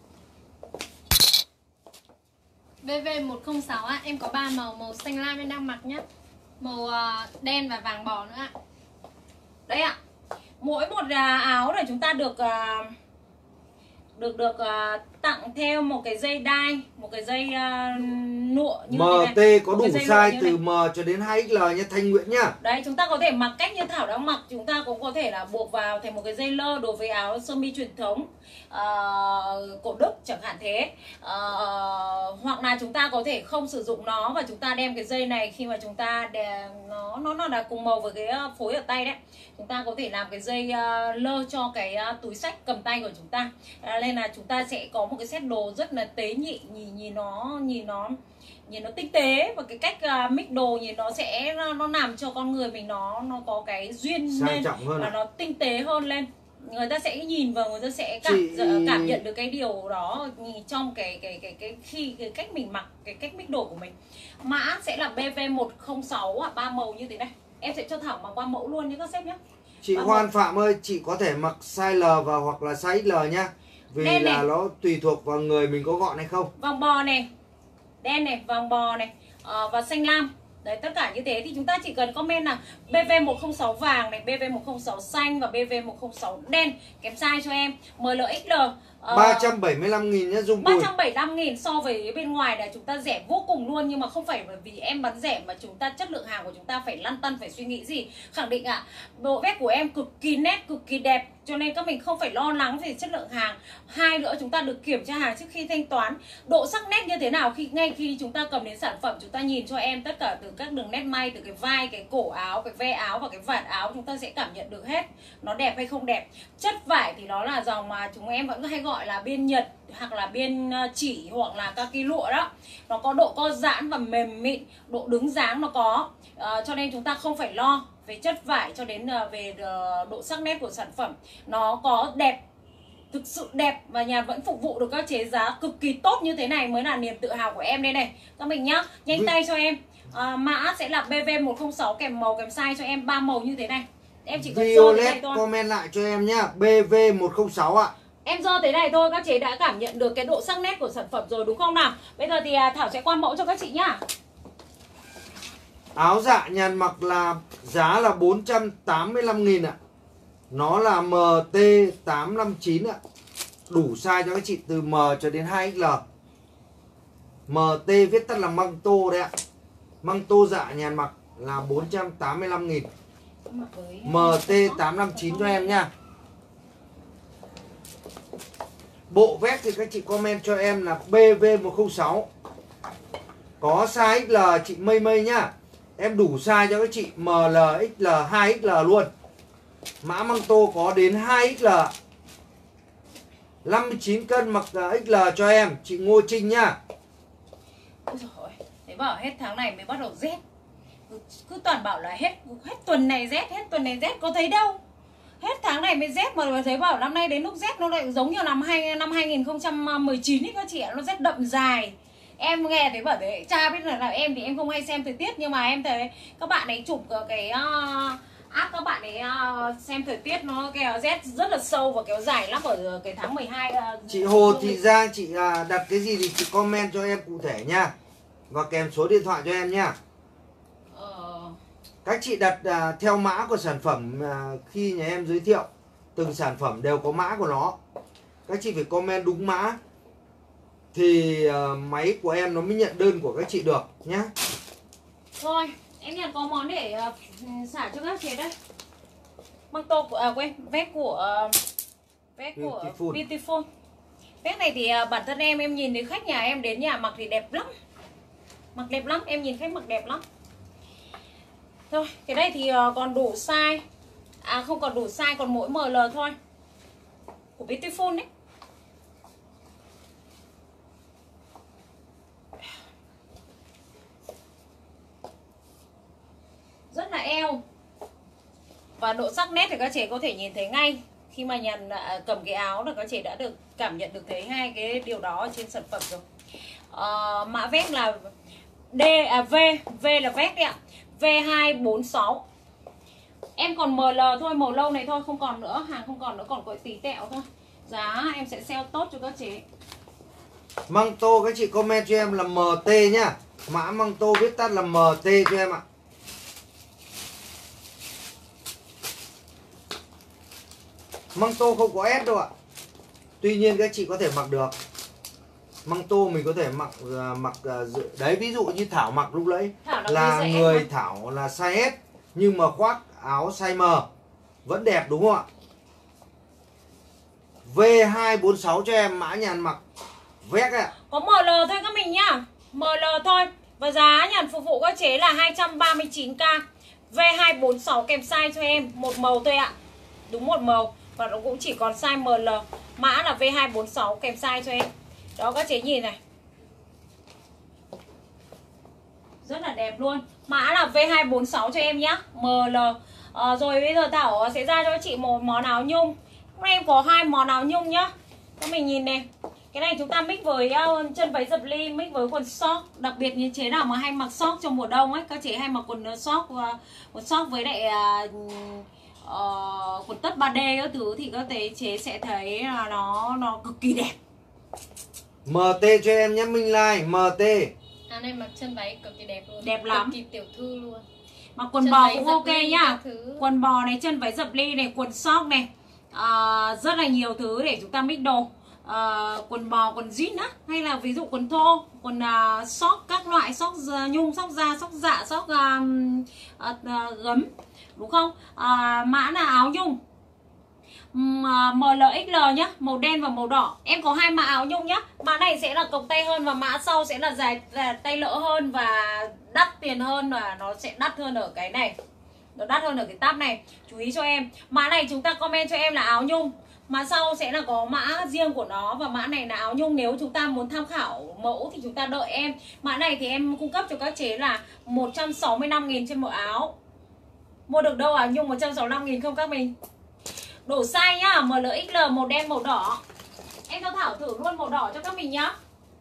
BV106 á, em có 3 màu. Màu xanh lam em đang mặc nhá, màu đen và vàng bò nữa ạ. Đấy ạ. Mỗi một áo này chúng ta được tặng theo một cái dây đai, một cái dây nụa như MT thế này. có đủ size từ M cho đến 2XL nha Thanh Nguyễn nhá. Đấy, chúng ta có thể mặc cách như Thảo đang mặc. Chúng ta cũng có thể là buộc vào thành một cái dây lơ đối với áo sơ mi truyền thống cổ Đức chẳng hạn thế. Hoặc là chúng ta có thể không sử dụng nó và chúng ta đem cái dây này khi mà chúng ta nó là cùng màu với cái phối ở tay đấy. Chúng ta có thể làm cái dây lơ cho cái túi xách cầm tay của chúng ta. Nên là chúng ta sẽ có một cái set đồ rất là tế nhị, nhìn nó tinh tế, và cái cách mix đồ nhìn nó làm cho con người mình nó có cái duyên sang lên trọng hơn và nó tinh tế hơn lên. người ta sẽ nhìn và người ta sẽ cảm nhận được cái điều đó trong cái cách mình mặc, cái cách mix đồ của mình. Mã sẽ là BV106 3 màu như thế này. Em sẽ cho Thảo mặc qua mẫu luôn nhé các sếp nhé. Chị Hoan Phạm ơi, chị có thể mặc size L và hoặc là size XL nhá. Vì đen là này, nó tùy thuộc vào người mình có gọn hay không. vàng bò này, đen này, vàng bò này, và xanh lam. Đấy, tất cả như thế thì chúng ta chỉ cần comment là BV106 vàng này, BV106 xanh và BV106 đen, kèm size cho em ML XL. 375.000 nhá Dung Bùi. 375.000 so với bên ngoài là chúng ta rẻ vô cùng luôn. Nhưng mà không phải bởi vì em bán rẻ mà chúng ta chất lượng hàng của chúng ta phải lăn tăn, phải suy nghĩ gì. Khẳng định ạ, bộ vest của em cực kỳ nét, cực kỳ đẹp, cho nên các mình không phải lo lắng về chất lượng hàng. Hai nữa, chúng ta được kiểm tra hàng trước khi thanh toán. Độ sắc nét như thế nào ngay khi chúng ta cầm đến sản phẩm, chúng ta nhìn cho em tất cả từ các đường nét may, từ cái vai, cái cổ áo, cái ve áo và cái vạt áo, chúng ta sẽ cảm nhận được hết nó đẹp hay không đẹp. Chất vải thì nó là dòng mà chúng em vẫn hay gọi là biên Nhật hoặc là biên chỉ hoặc là các cái lụa đó. Nó có độ co giãn và mềm mịn, độ đứng dáng nó có, cho nên chúng ta không phải lo về chất vải cho đến về độ sắc nét của sản phẩm. Nó có đẹp, thực sự đẹp, và nhà vẫn phục vụ được các chế giá cực kỳ tốt như thế này mới là niềm tự hào của em đây này các mình nhá. Nhanh tay cho em. Mã sẽ là BV106 kèm màu kèm size cho em 3 màu như thế này. Em chỉ cần dơ thế này thôi. Comment lại cho em nhá, BV106 ạ. Em dơ thế này thôi, các chế đã cảm nhận được cái độ sắc nét của sản phẩm rồi đúng không nào? Bây giờ thì Thảo sẽ qua mẫu cho các chị nhá. Áo dạ nhàn mặc là giá là 485.000 ạ. Nó là MT859 ạ. Đủ size cho các chị từ M cho đến 2XL. MT viết tắt là măng tô đấy ạ. Măng tô dạ nhàn mặc là 485.000. MT859 cho em nha. Bộ vest thì các chị comment cho em là BV106. Có size XL chị Mây Mây nhá. Em đủ size cho các chị ML, XL, 2XL luôn. Mã măng tô có đến 2XL. 59 cân mặc XL cho em, chị Ngô Trinh nhá. Ôi dồi ôi, thế bảo hết tháng này mới bắt đầu rét. Cứ toàn bảo là hết tuần này rét, hết tuần này rét, có thấy đâu. Hết tháng này mới rét mà thấy bảo năm nay đến lúc rét nó lại giống như năm 2019 ấy các chị ạ, nó rét đậm dài. Em nghe thấy bảo thế, cha biết là em thì em không hay xem thời tiết, nhưng mà em thấy các bạn ấy chụp cái app, các bạn ấy xem thời tiết nó kéo rét rất là sâu và kéo dài lắm ở cái tháng 12. Chị Hồ Thị Giang, chị đặt cái gì thì chị comment cho em cụ thể nha. Và kèm số điện thoại cho em nha. Các chị đặt theo mã của sản phẩm, khi nhà em giới thiệu từng sản phẩm đều có mã của nó. Các chị phải comment đúng mã thì máy của em nó mới nhận đơn của các chị được nhá. Rồi, em nhận có món để xả cho các chị đấy. Măng tô của quên, vest của Beautiful. Vest này thì bản thân em nhìn thấy khách nhà em đến nhà mặc thì đẹp lắm. Mặc đẹp lắm, em nhìn khách mặc đẹp lắm. Rồi, cái đây thì còn đủ size. Không còn đủ size, còn mỗi ML thôi. Của Beautiful đấy. Rất là eo. Và độ sắc nét thì các chị có thể nhìn thấy ngay. Khi mà Nhàn cầm cái áo là các chị đã được cảm nhận được thấy hai cái điều đó trên sản phẩm rồi. Mã vest là V là vest đấy ạ. V246. Em còn ML thôi, màu lâu này thôi, không còn nữa, hàng không còn nữa, còn có tí tẹo thôi. Giá em sẽ sale tốt cho các chị. Măng tô các chị comment cho em là MT nhá. Mã măng tô viết tắt là MT cho em ạ. Măng tô không có S đâu ạ. Tuy nhiên các chị có thể mặc được. Măng tô mình có thể mặc đấy, ví dụ như Thảo mặc lúc nãy là người Thảo là size S nhưng mà khoác áo size M vẫn đẹp đúng không ạ? V246 cho em, mã Nhàn mặc vest ạ. Có ML thôi các mình nhá. ML thôi. Và giá Nhàn phục vụ các chế là 239k. V246 kèm size cho em một màu thôi ạ. Đúng một màu. Và nó cũng chỉ còn size ML. Mã là V246 kèm size cho em. Đó các chế nhìn này. Rất là đẹp luôn. Mã là V246 cho em nhá. ML. Rồi bây giờ Thảo sẽ ra cho chị một món áo nhung. Hôm nay em có 2 món áo nhung nhá. Các mình nhìn này. Cái này chúng ta mix với chân váy dập ly, mix với quần sóc. Đặc biệt như chế nào mà hay mặc sóc trong mùa đông ấy, các chị hay mặc quần sóc với lại quần tất 3D các thứ thì các chế sẽ thấy là nó cực kỳ đẹp. MT cho em nhé Minh Lai, MT. Này mặc chân váy cực kỳ đẹp luôn. Đẹp lắm. Cực kỳ tiểu thư luôn. Mặc quần Chân bò váy cũng dập ok ly nhá. các thứ. Quần bò này, chân váy dập ly này, quần sóc này, rất là nhiều thứ để chúng ta mix đồ. Quần bò, quần jean á, hay là ví dụ quần thô, quần sóc các loại, sóc nhung, sóc da, sóc dạ, sóc gấm, đúng không? Mã là áo nhung MLXL nhá, màu đen và màu đỏ. Em có 2 mã áo nhung nhá. Mã này sẽ là cộc tay hơn và mã sau sẽ là dài tay lỡ hơn và đắt tiền hơn, và nó sẽ đắt hơn ở cái này. Nó đắt hơn ở cái tab này. Chú ý cho em. Mã này chúng ta comment cho em là áo nhung. Mã sau sẽ là có mã riêng của nó. Và mã này là áo nhung. Nếu chúng ta muốn tham khảo mẫu thì chúng ta đợi em. Mã này thì em cung cấp cho các chế là 165.000 trên một áo. Mua được đâu áo nhung 165.000 không các mình? Đổ size nhá, MLXL màu đen màu đỏ. Em cho Thảo thử luôn màu đỏ cho các mình nhá.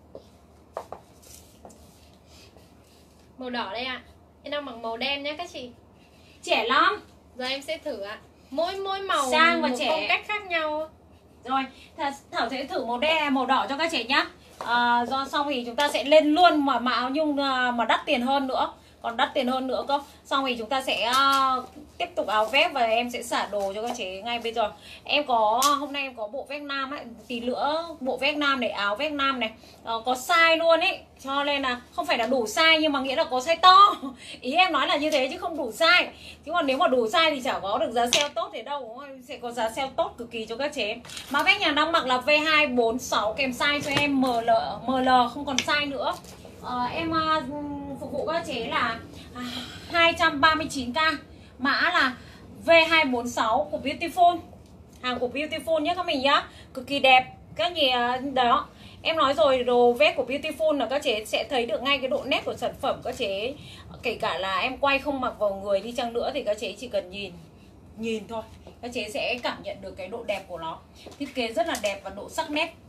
Màu đỏ đây ạ. Em đang mặc màu đen nhé các chị. Trẻ lắm. Giờ em sẽ thử ạ. Mỗi màu sang và một trẻ, phong cách khác nhau. Rồi, Thảo sẽ thử màu đen, màu đỏ cho các chị nhá. Do xong thì chúng ta sẽ lên luôn mà áo nhung mà đắt tiền hơn nữa. Còn đắt tiền hơn nữa cơ. Xong thì chúng ta sẽ tiếp tục áo vest và em sẽ xả đồ cho các chế ngay bây giờ. Em có, hôm nay em có bộ vest nam ấy, tí nữa bộ vest nam này, áo vest nam này, có size luôn ấy. Cho nên là không phải là đủ size nhưng mà nghĩa là có size to. Ý em nói là như thế chứ không đủ size. Chứ còn nếu mà đủ size thì chả có được giá sale tốt thế đâu, đúng không? Sẽ có giá sale tốt cực kỳ cho các chế. Mà vest nhà đang mặc là V246 kèm size cho em ML không còn size nữa. Em phục vụ các chế là 239k. Mã là V246 của Beautiful. Hàng của Beautiful nhé các mình nhá. Cực kỳ đẹp. Các nhỉ đó. Em nói rồi, đồ vest của Beautiful là các chế sẽ thấy được ngay cái độ nét của sản phẩm. Các chế kể cả là em quay không mặc vào người đi chăng nữa thì các chế chỉ cần nhìn thôi, các chế sẽ cảm nhận được cái độ đẹp của nó. Thiết kế rất là đẹp và độ sắc nét.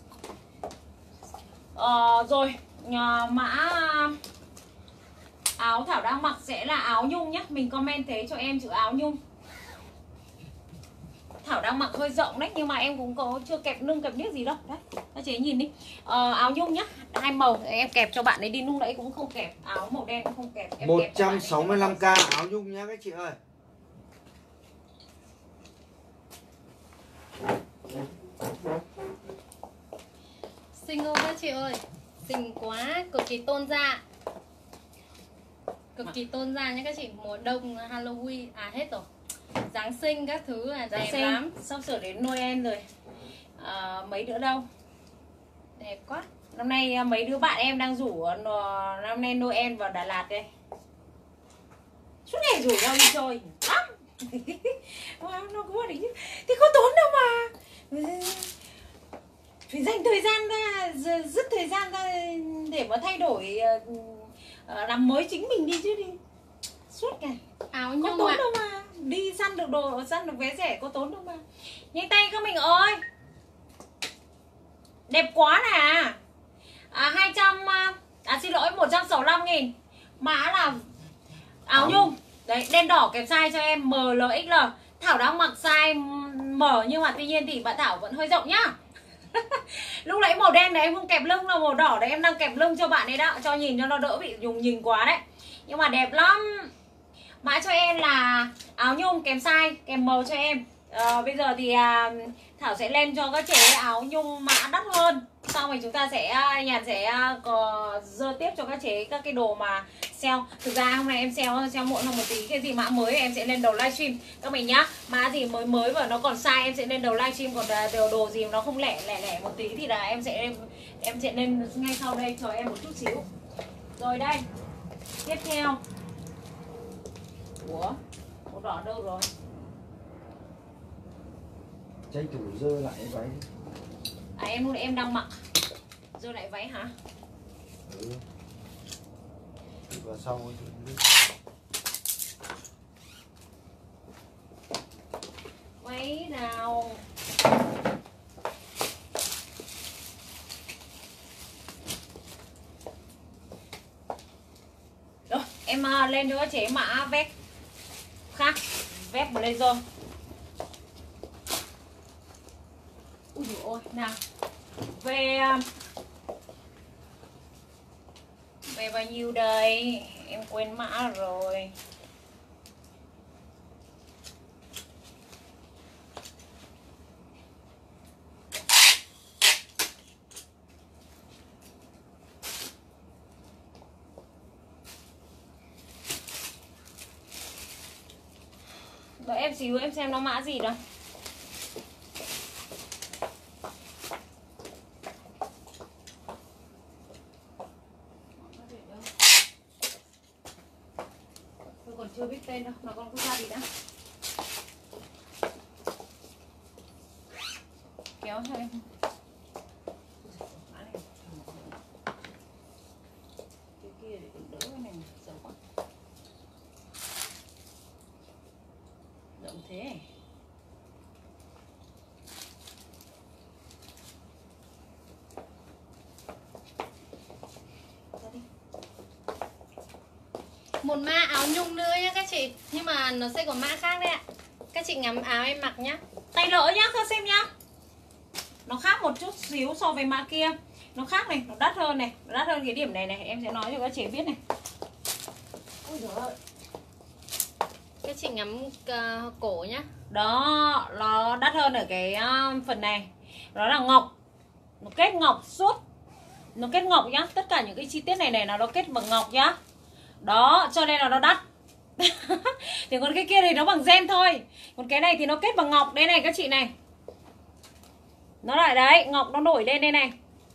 Rồi mã áo Thảo đang mặc sẽ là áo nhung nhé. Mình comment thế cho em chữ áo nhung. Thảo đang mặc hơi rộng đấy, nhưng mà em cũng có chưa kẹp lưng kẹp niết gì đâu. Đấy, các chế nhìn đi. Áo nhung nhá, 2 màu. Em kẹp cho bạn ấy đi, lúc nãy cũng không kẹp. Áo màu đen cũng không kẹp. Em 165k áo nhung nhá các chị ơi. Xinh không các chị ơi? Xinh quá, cực kỳ tôn da. Cực kỳ tôn da nhé các chị. Mùa đông, Halloween, hết rồi, Giáng sinh các thứ là đẹp lắm. Sắp sửa đến Noel rồi. Mấy nữa đâu. Đẹp quá. Năm nay mấy đứa bạn em đang rủ năm nay Noel vào Đà Lạt đây. Suốt ngày rủ nhau đi chơi lắm. Nó cứ bảo đấy, thì có tốn đâu mà. Phải dành thời gian ra, dứt thời gian ra để mà thay đổi, làm mới chính mình đi chứ đi. Suốt ngày Áo có nhung tốn ạ. đâu mà. Đi săn được đồ, săn được vé rẻ có tốn đâu mà. Nhanh tay các mình ơi. Đẹp quá nè. 165.000. Mã là áo nhung. Đấy, đen đỏ kèm size cho em MLXL. Thảo đang mặc size M, nhưng mà tuy nhiên thì bạn Thảo vẫn hơi rộng nhá. Lúc nãy màu đen này em không kẹp lưng đâu, màu đỏ đấy em đang kẹp lưng cho bạn ấy đó, cho nhìn cho nó đỡ bị dùng nhìn quá đấy. Nhưng mà đẹp lắm. Mã cho em là áo nhung kèm size, kèm màu cho em. Bây giờ thì Thảo sẽ lên cho các chế áo nhung mã đắt hơn. Xong rồi chúng ta sẽ Nhàn sẽ dơ tiếp cho các chế các cái đồ mà sale. Thực ra hôm nay em sale muộn hơn một tí. Cái gì mã mới em sẽ lên đầu livestream các mình nhá. Mã gì mới và nó còn sai em sẽ lên đầu livestream. Còn đồ gì nó không lẻ một tí thì là em sẽ lên ngay sau đây. Chờ em một chút xíu. Rồi đây. Tiếp theo. Ủa? Màu đỏ đâu rồi? Tranh thủ dơ lại váy. Em đang mặc. Dơ lại váy hả? Ừ. Vào sau thì Váy nào? lên cho các chế mã vest khác, vest blazer. Ui dồi ôi, nào. Về bao nhiêu đây? Em quên mã rồi. Đợi em xíu em xem nó mã gì đâu. Tôi còn chưa biết tên đâu, nó còn có ra gì đã. Kéo cho em. Cái kia để đỡ cái này xấu quá. Rộng thế. Một mã áo nhung nữa nhá các chị. Nhưng mà nó sẽ có mã khác đấy ạ. Các chị ngắm áo em mặc nhá. Tay lỡ nhá, thôi xem nhá. Nó khác một chút xíu so với mã kia. Nó khác này, nó đắt hơn này. Nó đắt hơn cái điểm này này. Em sẽ nói cho các chị biết này. Ôi giời ơi. Các chị ngắm cổ nhá. Đó, nó đắt hơn ở cái phần này. Đó là ngọc. Nó kết ngọc suốt. Nó kết ngọc nhá. Tất cả những cái chi tiết này này nó kết bằng ngọc nhá. Đó, cho nên là nó đắt. Thì còn cái kia thì nó bằng gen thôi. Còn cái này thì nó kết bằng ngọc. Đây này các chị này. Nó lại đấy, ngọc nó nổi lên đây này.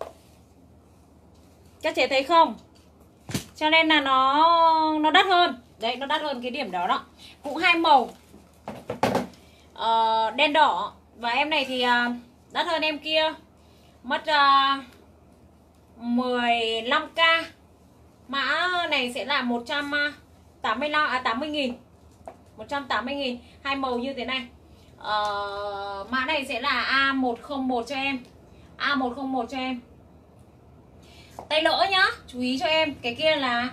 Các chị thấy không? Cho nên là nó đắt hơn. Đấy, nó đắt hơn cái điểm đó đó. Cũng hai màu, đen đỏ. Và em này thì đắt hơn em kia. Mất 15k. Mã này sẽ là 80.000. 180.000. Hai màu như thế này. Mã này sẽ là A101 cho em. A101 cho em. Tay lỡ nhá, chú ý cho em. Cái kia là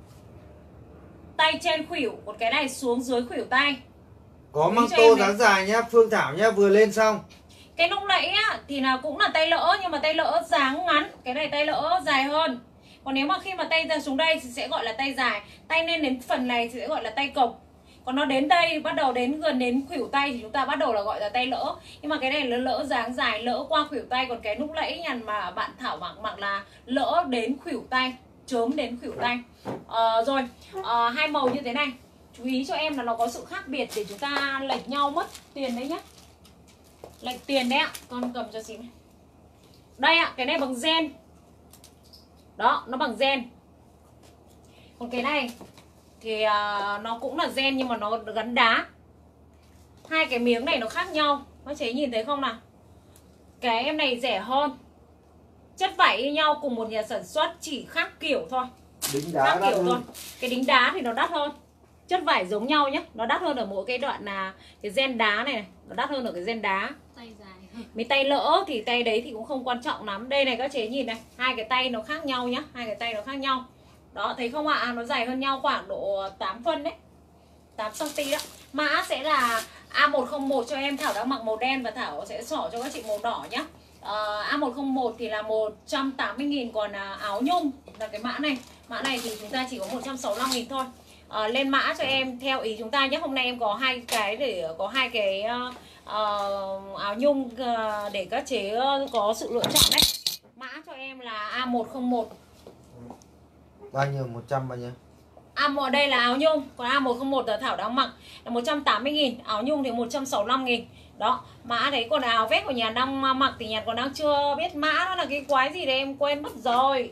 tay trên khuỷu, còn cái này xuống dưới khuỷu tay. Có măng tô dáng dài nhá, Phương Thảo nhá, vừa lên xong. Cái lúc nãy á thì là cũng là tay lỡ, nhưng mà tay lỡ dáng ngắn. Cái này tay lỡ dài hơn. Còn nếu mà khi mà tay ra xuống đây thì sẽ gọi là tay dài. Tay lên đến phần này thì sẽ gọi là tay cộc. Còn nó đến đây, bắt đầu đến gần đến khuỷu tay thì chúng ta bắt đầu là gọi là tay lỡ. Nhưng mà cái này là lỡ dáng dài, lỡ qua khuỷu tay. Còn cái lúc nãy nhằn mà bạn Thảo mặc là lỡ đến khuỷu tay, chớm đến khuỷu tay. Rồi, hai màu như thế này. Chú ý cho em là nó có sự khác biệt để chúng ta lệch nhau mất tiền đấy nhá. Lệch tiền đấy ạ. Con cầm cho xíu này. Đây ạ, cái này bằng gen. Đó, nó bằng gen. Còn cái này thì nó cũng là gen nhưng mà nó gắn đá. Hai cái miếng này nó khác nhau. Các chị nhìn thấy không nào? Cái em này rẻ hơn. Chất vải như nhau, cùng một nhà sản xuất, chỉ khác kiểu thôi. Đính đá Khác đắt kiểu thôi. hơn. Cái đính đá thì nó đắt hơn. Chất vải giống nhau nhé. Nó đắt hơn ở mỗi cái đoạn là cái gen đá này, này. Nó đắt hơn ở cái gen đá. Tay dài hơn. Mấy tay lỡ thì tay đấy thì cũng không quan trọng lắm. Đây này các chế nhìn này, hai cái tay nó khác nhau nhá. Hai cái tay nó khác nhau. Đó, thấy không ạ? Nó dài hơn nhau khoảng độ 8 phân đấy, 8cm đó. Mã sẽ là A101 cho em. Thảo đang mặc màu đen và Thảo sẽ xỏ cho các chị màu đỏ nhá. A101 thì là 180.000. Còn áo nhung là cái mã này. Mã này thì chúng ta chỉ có 165.000 thôi. Lên mã cho em theo ý chúng ta nhé. Hôm nay em có hai cái để có hai cái áo nhung để các chế có sự lựa chọn đấy. Mã cho em là A101. Bao nhiêu? 100 bao nhiêu? A1 đây là áo nhung, còn A101 là Thảo đang mặc là 180.000, áo nhung thì 165.000. Đó, mã đấy. Còn áo vest của nhà đang mặc thì nhà còn đang chưa biết mã nó là cái quái gì đấy, em quên mất rồi.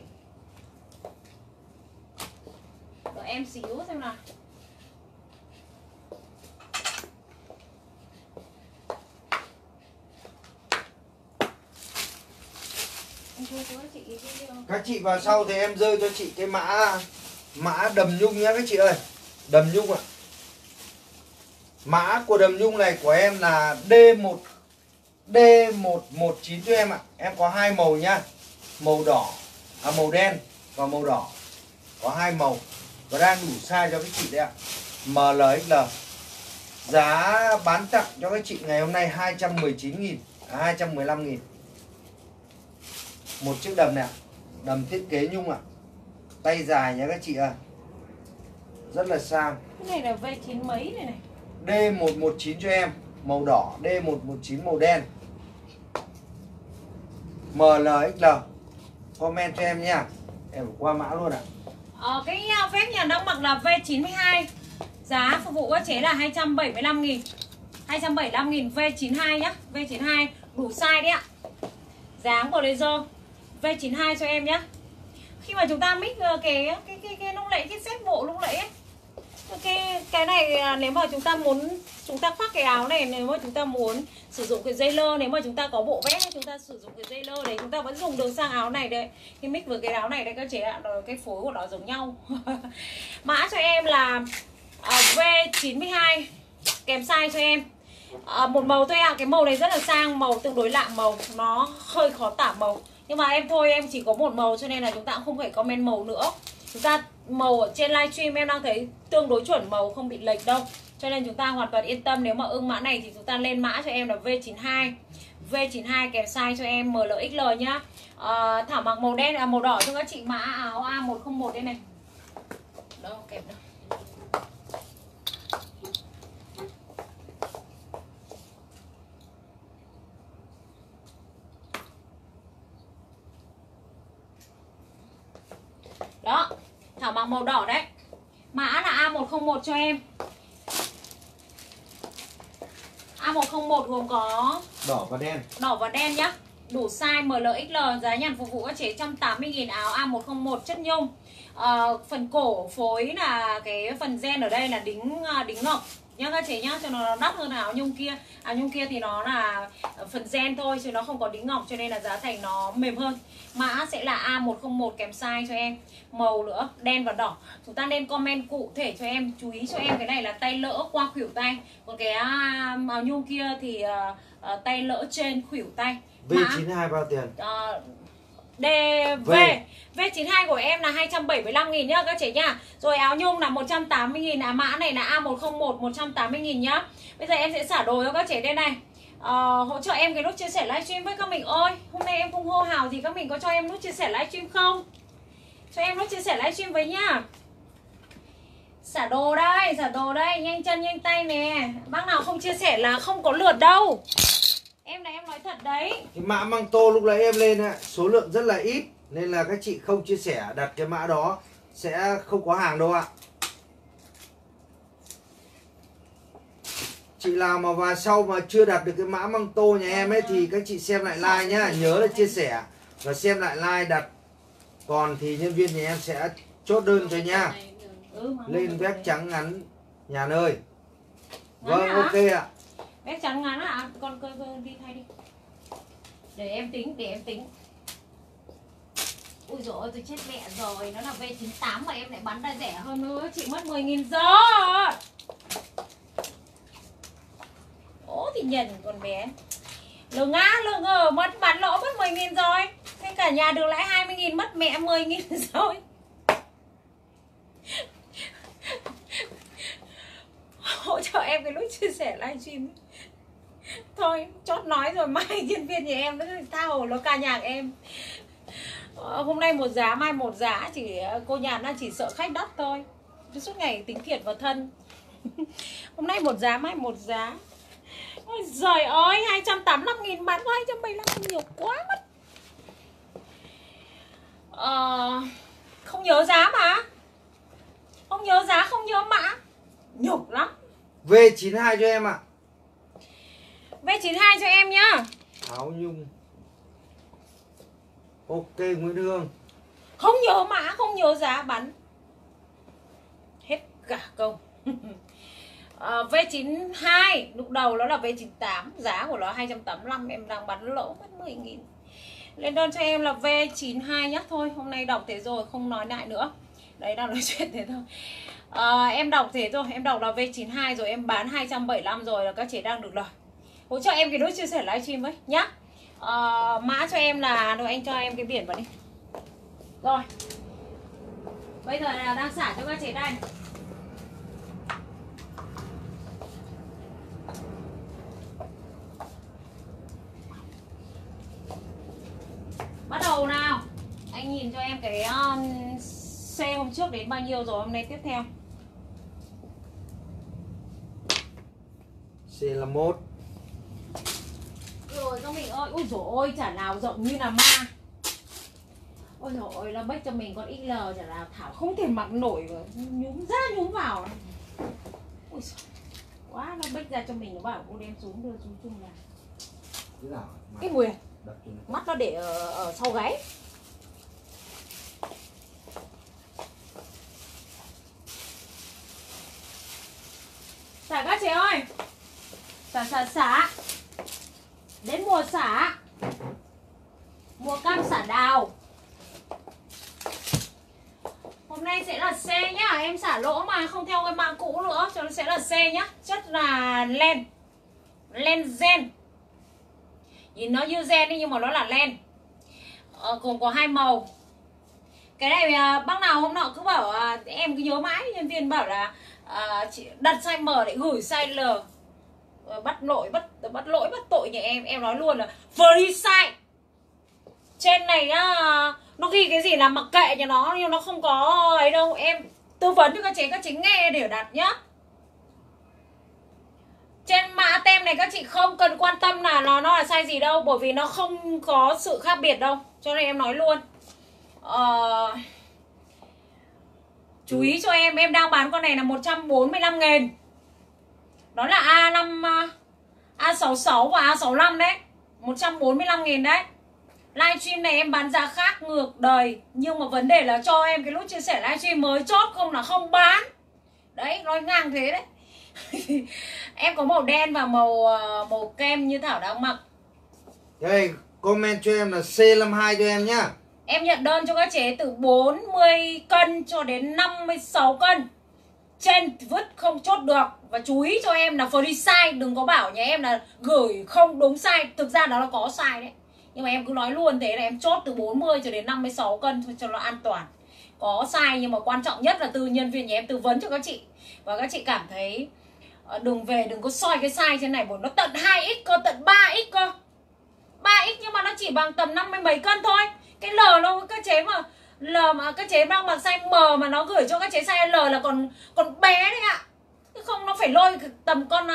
Đợi em xíu xem nào. Các chị vào sau thì em rơi cho chị cái mã đầm nhung nhá các chị ơi. Đầm nhung ạ. Mã của đầm nhung này của em là D119 cho em ạ. Em có hai màu nhá. Màu đỏ, màu đen và màu đỏ. Có hai màu. và đang đủ size cho các chị đấy ạ. ML XL. Giá bán tặng cho các chị ngày hôm nay 219.000, 215.000. Một chiếc đầm này ạ. Đầm thiết kế nhung ạ. Tay dài nha các chị ạ. Rất là sang. Cái này là V9 mấy này này. D119 cho em, màu đỏ, D119 màu đen. ML XL. Comment cho em nha. Em qua mã luôn ạ. Cái vest nhà đang mặc là V92. Giá phục vụ các chế là 275.000. 275.000 V92 nhá. V92 đủ size đấy ạ. Dáng blazer V92 cho em nhá. Khi mà chúng ta mix cái lúc nãy cái set bộ lúc nãy ấy, cái này nếu mà chúng ta khoác cái áo này, nếu mà chúng ta muốn sử dụng cái dây lơ, nếu mà chúng ta có bộ vest chúng ta sử dụng cái dây lơ đấy, chúng ta vẫn dùng được sang áo này đấy. Cái mix với cái áo này đấy các chế ạ, cái phối của nó giống nhau. Mã cho em là V92 kèm size cho em. Một màu thôi ạ. Cái màu này rất là sang, màu tương đối lạ màu, nó hơi khó tả màu. Nhưng mà em thôi, em chỉ có một màu cho nên là chúng ta cũng không phải comment màu nữa. Chúng ta màu ở trên livestream em đang thấy tương đối chuẩn màu, không bị lệch đâu. Cho nên chúng ta hoàn toàn yên tâm. Nếu mà ưng mã này thì chúng ta lên mã cho em là V92. V92 kèm size cho em ML XL nhá. Thảo mặc màu đen, màu đỏ cho các chị mã áo A101 đây này. Đâu kẹp đâu. Đó, Thảo mặc màu đỏ đấy. Mã là A101 cho em. A101 gồm có đỏ và đen nhá. Đủ size ML XL, giá nhàn phục vụ các chế 180.000 áo A101 chất nhung. Phần cổ phối là cái phần gen ở đây là đính ngọc nhá các chế nhá, cho nó đắt hơn áo nhung kia. Áo nhung kia thì nó là phần gen thôi chứ nó không có đính ngọc, cho nên là giá thành nó mềm hơn. Mã sẽ là A101 kèm size cho em. Màu nữa, đen và đỏ. Chúng ta nên comment cụ thể cho em, chú ý cho em cái này là tay lỡ qua khuỷu tay. Còn cái áo nhung kia thì tay lỡ trên khuỷu tay. V92 bao tiền? V92 của em là 275.000 nhá các chị nhá. Rồi áo nhung là 180.000. Mã này là A101 180.000 nhá. Bây giờ em sẽ xả đồ cho các chị đây này. Hỗ trợ em cái nút chia sẻ livestream với các mình ơi. Hôm nay em không hô hào gì, các mình có cho em nút chia sẻ livestream không? Cho em nút chia sẻ livestream với nhá. Xả đồ đây, nhanh chân nhanh tay nè. Bác nào không chia sẻ là không có lượt đâu. Em này em nói thật đấy. Cái mã măng tô lúc nãy em lên ấy, số lượng rất là ít nên là các chị không chia sẻ đặt cái mã đó sẽ không có hàng đâu ạ. Chị nào mà vào sau mà chưa đặt được cái mã măng tô nhà em ấy thì các chị xem lại like nhá, nhớ là chia sẻ và xem lại like đặt. Còn thì nhân viên nhà em sẽ chốt đơn cho nha. Lên vest trắng ngắn Nhàn ơi. Vâng, ok ạ. Vest trắng ngắn ạ. Con đi thay đi. Để em tính. Ui dồi ôi, tôi chết mẹ rồi. Nó là V98 mà em lại bán ra rẻ hơn nữa. Chị mất 10.000 rồi. Ố thì nhận con bé. Lương mất bán lỗ mất 10.000 rồi. Thế cả nhà được lãi 20.000, mất mẹ 10.000 rồi. Hỗ trợ em cái lúc chia sẻ livestream. Thôi chốt nói rồi, mai nhân viên nhà em nó tha hồ nó ca nhạc em. Hôm nay một giá mai một giá, chỉ cô Nhàn nó chỉ sợ khách đắt thôi. Chứ suốt ngày tính thiệt vào thân. Hôm nay một giá mai một giá. Ôi giời ơi, 285.000 bán có 275.000 nhiều quá mất. Không nhớ giá mà. Không nhớ giá, không nhớ mã. Nhục lắm. V92 cho em ạ. V92 cho em nhá. Áo nhung. Ok Nguyễn Hương. Không nhớ mã, không nhớ giá bán hết cả câu. V92 lúc đầu nó là V98, giá của nó 285, em đang bán lỗ mất 10.000. Lên đơn cho em là V92 nhá. Thôi hôm nay đọc thế rồi không nói lại nữa. Đấy, đang nói chuyện thế thôi. Em đọc thế rồi, em đọc là V92 rồi, em bán 275 rồi là các chị đang được lời. Hỗ trợ em cái nút chia sẻ livestream với nhá. Mã cho em là, rồi anh cho em cái biển vào đi. Rồi. Bây giờ là đang xả cho các chị đây. Bắt đầu nào. Anh nhìn cho em cái C hôm trước đến bao nhiêu rồi, hôm nay tiếp theo. C là 1. Rồi các mình ơi, ôi dồi ôi, chả nào rộng như là ma. Ôi dồi ôi, nó bách cho mình con XL chả nào Thảo không thể mặc nổi, nhúm ra nhúm vào. Ôi dồi, quá, nó bách ra cho mình, nó bảo cô đem xuống, đưa xuống chung là cái Nguyệt, mắt nó để ở sau gáy. Xả các chị ơi. Xả. Đến mùa xả. Mùa cam xả đào. Hôm nay sẽ là C nhá. Em xả lỗ mà không theo cái mạng cũ nữa. Cho nó sẽ là C nhá. Chất là len. Len gen. Nhìn nó như gen đi nhưng mà nó là len. Gồm có 2 màu. Cái này bác nào hôm nọ cứ bảo em cứ nhớ mãi, nhân viên bảo là chị đặt size M để gửi size L. Bắt lỗi bắt tội nhà em nói luôn là free size. Trên này nó ghi cái gì là mặc kệ nhà nó, nhưng nó không có ấy đâu. Em tư vấn cho các chị nghe để đặt nhá. Trên mã tem này các chị không cần quan tâm là nó là size gì đâu, bởi vì nó không có sự khác biệt đâu. Cho nên em nói luôn. Chú ý cho em đang bán con này là 145.000. Đó là A5, A66 và A65 đấy. 145.000 đấy. Livestream này em bán giá khác ngược đời. Nhưng mà vấn đề là cho em cái lúc chia sẻ livestream mới chốt, không là không bán. Đấy, nói ngang thế đấy. Em có màu đen và màu kem như Thảo đang mặc. Đây, comment cho em là C52 cho em nhá. Em nhận đơn cho các chế từ 40 cân cho đến 56 cân. Trên vứt không chốt được. Và chú ý cho em là free size. Đừng có bảo nhà em là gửi không đúng size. Thực ra nó là có size đấy. Nhưng mà em cứ nói luôn thế là em chốt từ 40 cho đến 56 cân cho nó an toàn. Có size nhưng mà quan trọng nhất là từ nhân viên nhà em tư vấn cho các chị. Và các chị cảm thấy đừng có soi cái size trên này, bởi nó tận 2x cơ, tận 3x cơ. 3x nhưng mà nó chỉ bằng tầm 50 mấy cân thôi. Cái L nó các chế mà L mà các chế đang bằng size M mà nó gửi cho các chế size L là còn bé đấy ạ. Chứ không nó phải lôi tầm con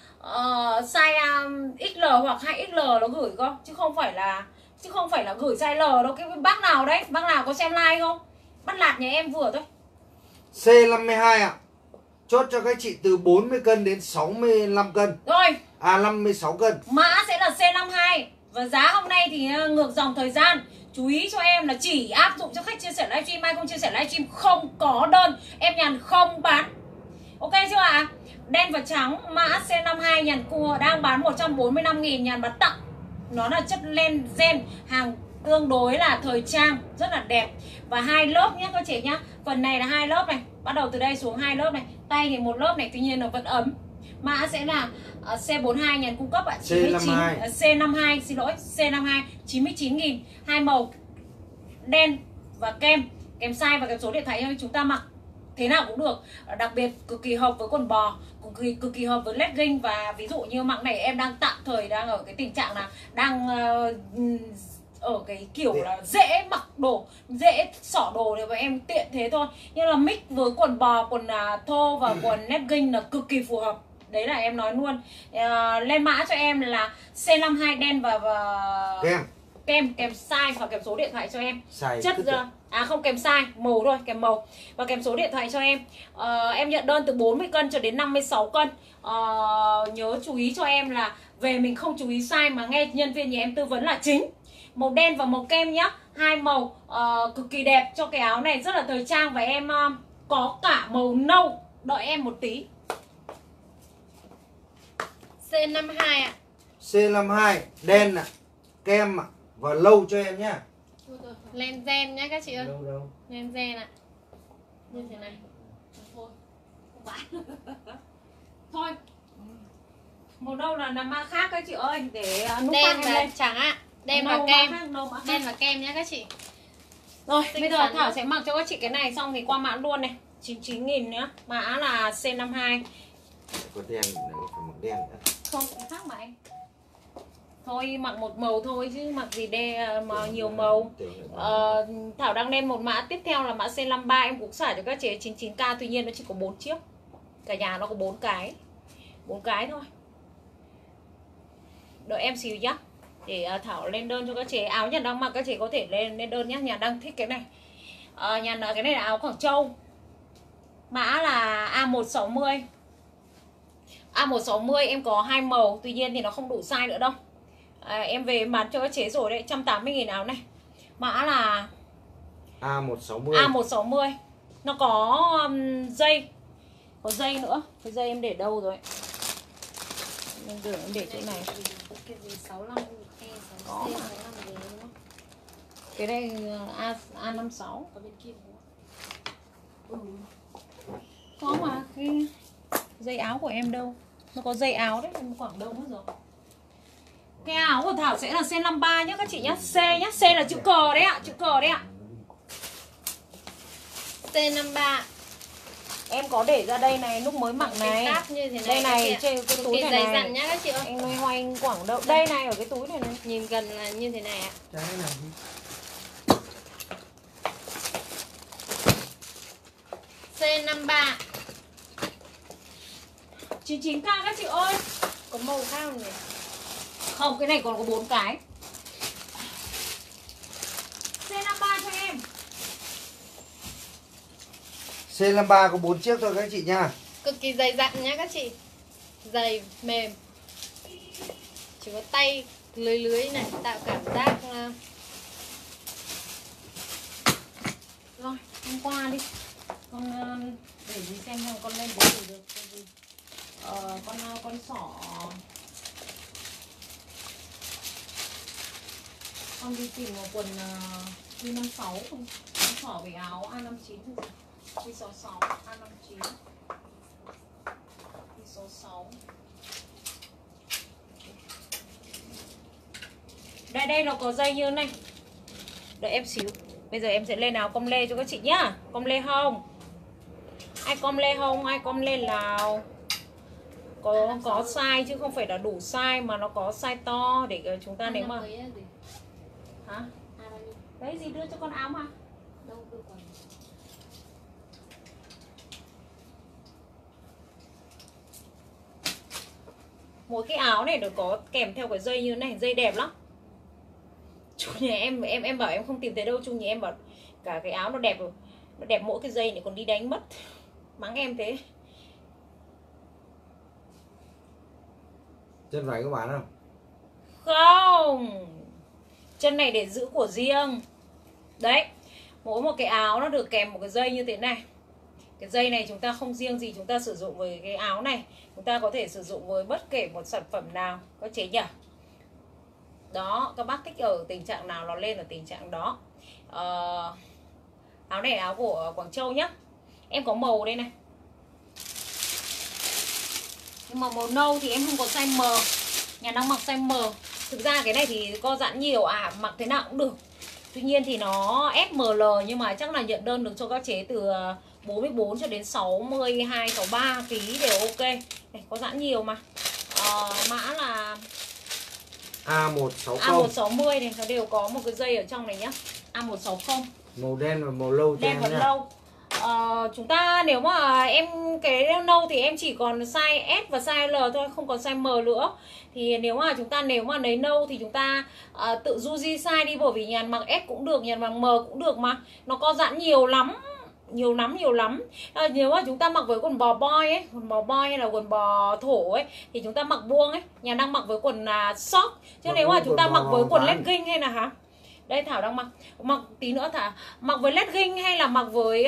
size XL hoặc 2XL nó gửi cơ, chứ không phải là gửi size L đâu. Cái bác nào đấy, bác nào có xem like không? Bắt lạt nhà em vừa thôi. C52 ạ. Chốt cho các chị từ 40 cân đến 65 cân. Rồi. 56 cân. Mã sẽ là C52. Và giá hôm nay thì ngược dòng thời gian. Chú ý cho em là chỉ áp dụng cho khách chia sẻ livestream, ai không chia sẻ livestream không có đơn. Em Nhàn không bán. Ok chưa ạ? Đen và trắng, mã C52 Nhàn cua đang bán 145.000, Nhàn bán tặng. Nó là chất len gen, hàng tương đối là thời trang, rất là đẹp. Và 2 lớp nhé các chị nhá. Phần này là 2 lớp này, bắt đầu từ đây xuống 2 lớp này. Tay thì 1 lớp này, tuy nhiên nó vẫn ấm. Mã sẽ là C42 Nhàn cung cấp ạ, C52 xin lỗi, C52 99.000. 2 màu đen và kem size và kèm số điện thoại cho chúng ta mặc thế nào cũng được. Đặc biệt cực kỳ hợp với quần bò, cực kỳ hợp với legging. Và ví dụ như mặc này em đang tạm thời đang ở cái tình trạng là đang ở cái kiểu là dễ mặc đồ, dễ xỏ đồ thì em tiện thế thôi. Nhưng là mix với quần bò, quần thô và quần legging là cực kỳ phù hợp. Đấy là em nói luôn. Lên mã cho em là C52 đen và kem size và kèm số điện thoại cho em. Chất không kèm size, màu thôi, kèm màu và kèm số điện thoại cho em. Em nhận đơn từ 40 cân cho đến 56 cân. Nhớ chú ý cho em là về mình không chú ý size mà nghe nhân viên nhà em tư vấn là chính. Màu đen và màu kem nhá. 2 màu cực kỳ đẹp cho cái áo này, rất là thời trang. Và em có cả màu nâu. Đợi em một tí. C52 ạ. C52 đen ạ, kem ạ và lâu cho em nhá. Len gen nhá các chị ơi. Đâu. Len gen ạ. Như thế này. Thôi, không bán. Thôi. Màu đâu là mã khác các chị ơi, để nút đen em và lên. trắng ạ. Đen và kem. Đen và kem nhá các chị. Rồi, Xinh bây giờ xắn Thảo lắm. sẽ mặc cho các chị cái này xong thì qua mã luôn này. 99.000 nhá. Mã là C52. Có đen này, phải mặc đen nữa. Không, khác mà anh. Thôi mặc một màu thôi chứ mặc gì đen mà nhiều màu. Thảo đang lên một mã tiếp theo là mã C53, em cũng xả cho các chị 99k, tuy nhiên nó chỉ có 4 chiếc. Cả nhà nó có 4 cái. 4 cái thôi. Đợi em xíu nhá. Để Thảo lên đơn cho các chị. Áo nhà đang mặc các chị có thể lên đơn nhá. Nhà đang thích cái này. Nhà cái này là áo Quảng Châu. Mã là A160. A160 em có 2 màu, tuy nhiên thì nó không đủ size nữa đâu. Em về bán cho các chế rồi đấy, 180.000 áo này. Mã là A160. A160. Nó có dây. Có dây nữa. Cái dây em để đâu rồi? Em để chỗ này. Cái gì 65 E 6 Có C mà. 65 gì đúng không? Cái đây A56. Ở bên kia đúng không? Có mà cái dây áo của em đâu? Nó có dây áo đấy, em quảng đâu mất rồi. Cái áo của Thảo sẽ là C53 nhá các chị nhá. C nhá, C là chữ cờ đấy ạ, chữ cờ đấy ạ. C53. Em có để ra đây này, lúc mới mặc này. Cái táp như thế này. Đây này, các chị ạ. trên cái Cực túi kỳ này dày này. dặn nhá các chị ơi. Em loay hoay anh quảng đâu? Đây này, ở cái túi này này. Nhìn gần là như thế này ạ. Cái này. 53. 99k các chị ơi. Có màu khác không nhỉ? Không, cái này còn có 4 cái. C53 cho em. C53 có 4 chiếc thôi các chị nha. Cực kỳ dày dặn nhá các chị. Dày, mềm. Chỉ có tay lưới lưới này, tạo cảm giác Rồi, hôm qua đi. Con để gì xem con lên cái gì được. Con gì? Con sỏ. Con đi tìm một quần Q56 không? Con sỏ với áo A59 thôi. Q66, A59. Q66. Đây nó có dây như thế này. Đợi em xíu. Bây giờ em sẽ lên áo com lê cho các chị nhá. Com lê không? Ai com lê không? Ai com lê nào? Có size chứ không phải là đủ size mà nó có size to để chúng ta nếu mà hả? Đấy gì đưa cho con áo mà. Đâu đưa còn. Mỗi cái áo này được có kèm theo cái dây như thế này, dây đẹp lắm. Chú nhà em bảo em không tìm thấy đâu, chú nhà em bảo cả cái áo nó đẹp rồi. Nó đẹp mỗi cái dây này còn đi đánh mất. Mắng em thế. Chân váy có bán không? Không. Chân này để giữ của riêng. Đấy. Mỗi một cái áo nó được kèm một cái dây như thế này. Cái dây này chúng ta không riêng gì chúng ta sử dụng với cái áo này. Chúng ta có thể sử dụng với bất kể một sản phẩm nào. Có chế nhỉ? Đó, các bác thích ở tình trạng nào nó lên ở tình trạng đó. Áo này áo của Quảng Châu nhá. Em có màu đây này. Nhưng mà màu nâu thì em không có size M. Nhà đang mặc size M. Thực ra cái này thì co giãn nhiều mặc thế nào cũng được. Tuy nhiên thì nó SML nhưng mà chắc là nhận đơn được cho các chế từ 44 cho đến 62, 63 kg đều ok. Này, có giãn nhiều mà. Mã là A160. A160 này, nó đều có một cái dây ở trong này nhá. A160. Màu đen và màu lâu cho Đen em và nha. lâu. Chúng ta nếu mà em cái nâu thì em chỉ còn size S và size L thôi, không còn size M nữa. Thì nếu mà lấy nâu thì chúng ta tự du di size đi, bởi vì nhà mặc S cũng được, nhà mặc M cũng được mà. Nó có giãn nhiều lắm. Nhiều lắm. Nếu mà chúng ta mặc với quần bò boy ấy, quần bò boy hay là quần bò thổ ấy thì chúng ta mặc buông ấy, nhà đang mặc với quần short. Chứ nếu mà chúng ta mặc với quần legging hay là hả? Đây Thảo đang mặc tí nữa Thảo mặc với legging hay là mặc với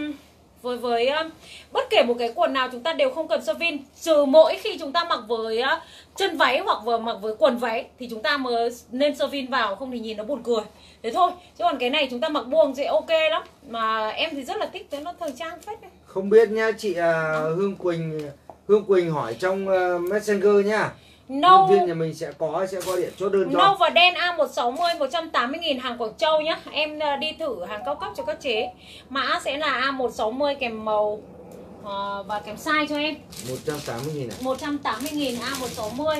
bất kể một cái quần nào chúng ta đều không cần sơ vin, trừ mỗi khi chúng ta mặc với chân váy hoặc vừa mặc với quần váy thì chúng ta mới nên sơ vin vào, không thì nhìn nó buồn cười. Thế thôi, chứ còn cái này chúng ta mặc buông thì ok lắm. Mà em thì rất là thích cái nó thời trang phết đấy. Không biết nha chị Hương Quỳnh hỏi trong Messenger nha. Nâu nhân viên nhà mình sẽ có điện chốt đơn cho. nâu và đen A160 180.000 hàng Quảng Châu nhá. Em đi thử hàng cao cấp cho các chế. Mã sẽ là A160 kèm màu và kèm size cho em. 180.000 này. 180.000 A160.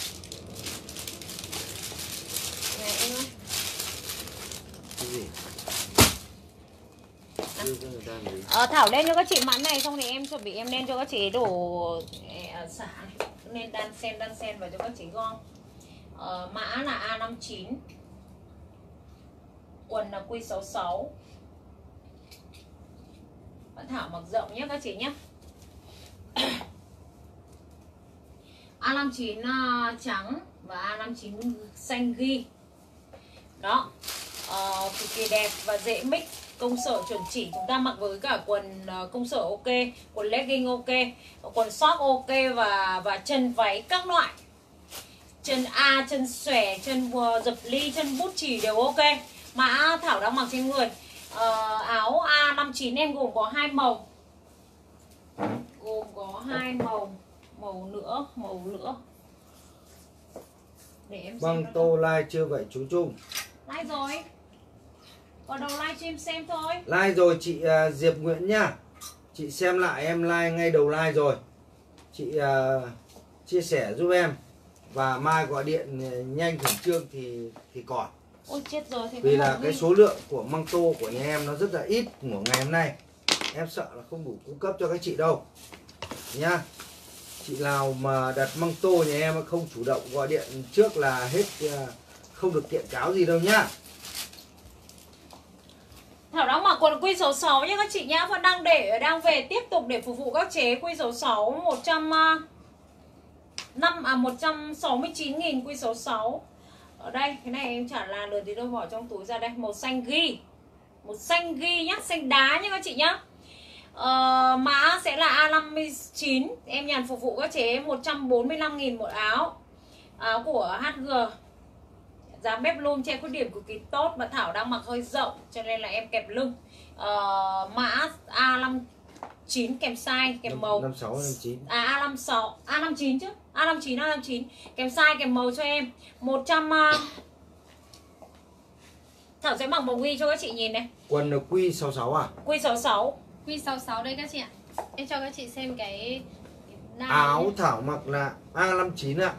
Này em ơi. Cái gì? Thảo lên cho các chị mã này, xong thì em chuẩn bị em lên cho các chị đồ xả này. Nên đan sen vào cho các chị gom. Mã là A59, quần là Q66. Bạn Thảo mặc rộng nhé các chị nhé. A59 trắng và A59 xanh ghi. Đó, cực kỳ đẹp và dễ mix. Công sở chuẩn chỉ, chúng ta mặc với cả quần công sở ok, quần legging ok, quần short ok và chân váy các loại. Chân A, chân xòe, chân dập ly, chân bút chì đều ok. Mã Thảo đang mặc trên người. Áo A59 em gồm có 2 màu. Gồm có 2 màu. Màu nữa. Để em xem. Băng tô like chưa vậy chú Trung? Like rồi. Còn đầu livestream xem thôi. Like rồi chị Diệp Nguyễn nhá. Chị xem lại em like ngay đầu like rồi. Chị chia sẻ giúp em. Và mai gọi điện nhanh khẩn trương thì còn. Ôi chết rồi thì vì là cái số lượng của măng tô của nhà em nó rất là ít của ngày hôm nay. Em sợ là không đủ cung cấp cho các chị đâu nhá. Chị nào mà đặt măng tô nhà em không chủ động gọi điện trước là hết, không được kiện cáo gì đâu nhá. Thảo đang mặc quần Q66 nhá các chị nhá. Và đang về tiếp tục để phục vụ các chế Q66 169.000 Q66. Ở đây, cái này em chả là lượt thì đâu, bỏ trong túi ra đây. Màu xanh ghi. Một xanh ghi nhá, xanh đá nhá các chị nhá. Mã sẽ là A59. Em nhàn phục vụ các chế 145.000 một áo. Áo của HG. Dáng bếp lum che khuyết điểm cực kỳ tốt. Và Thảo đang mặc hơi rộng cho nên là em kẹp lưng. Mã A59 kèm size kèm màu 56 59. A56 A59 chứ. A59 kèm size kèm màu cho em 100. Thảo sẽ mặc màu ghi cho các chị nhìn này. Quần là Q66 à? Q66 đây các chị ạ. Em cho các chị xem cái áo Thảo mặc là A59 ạ.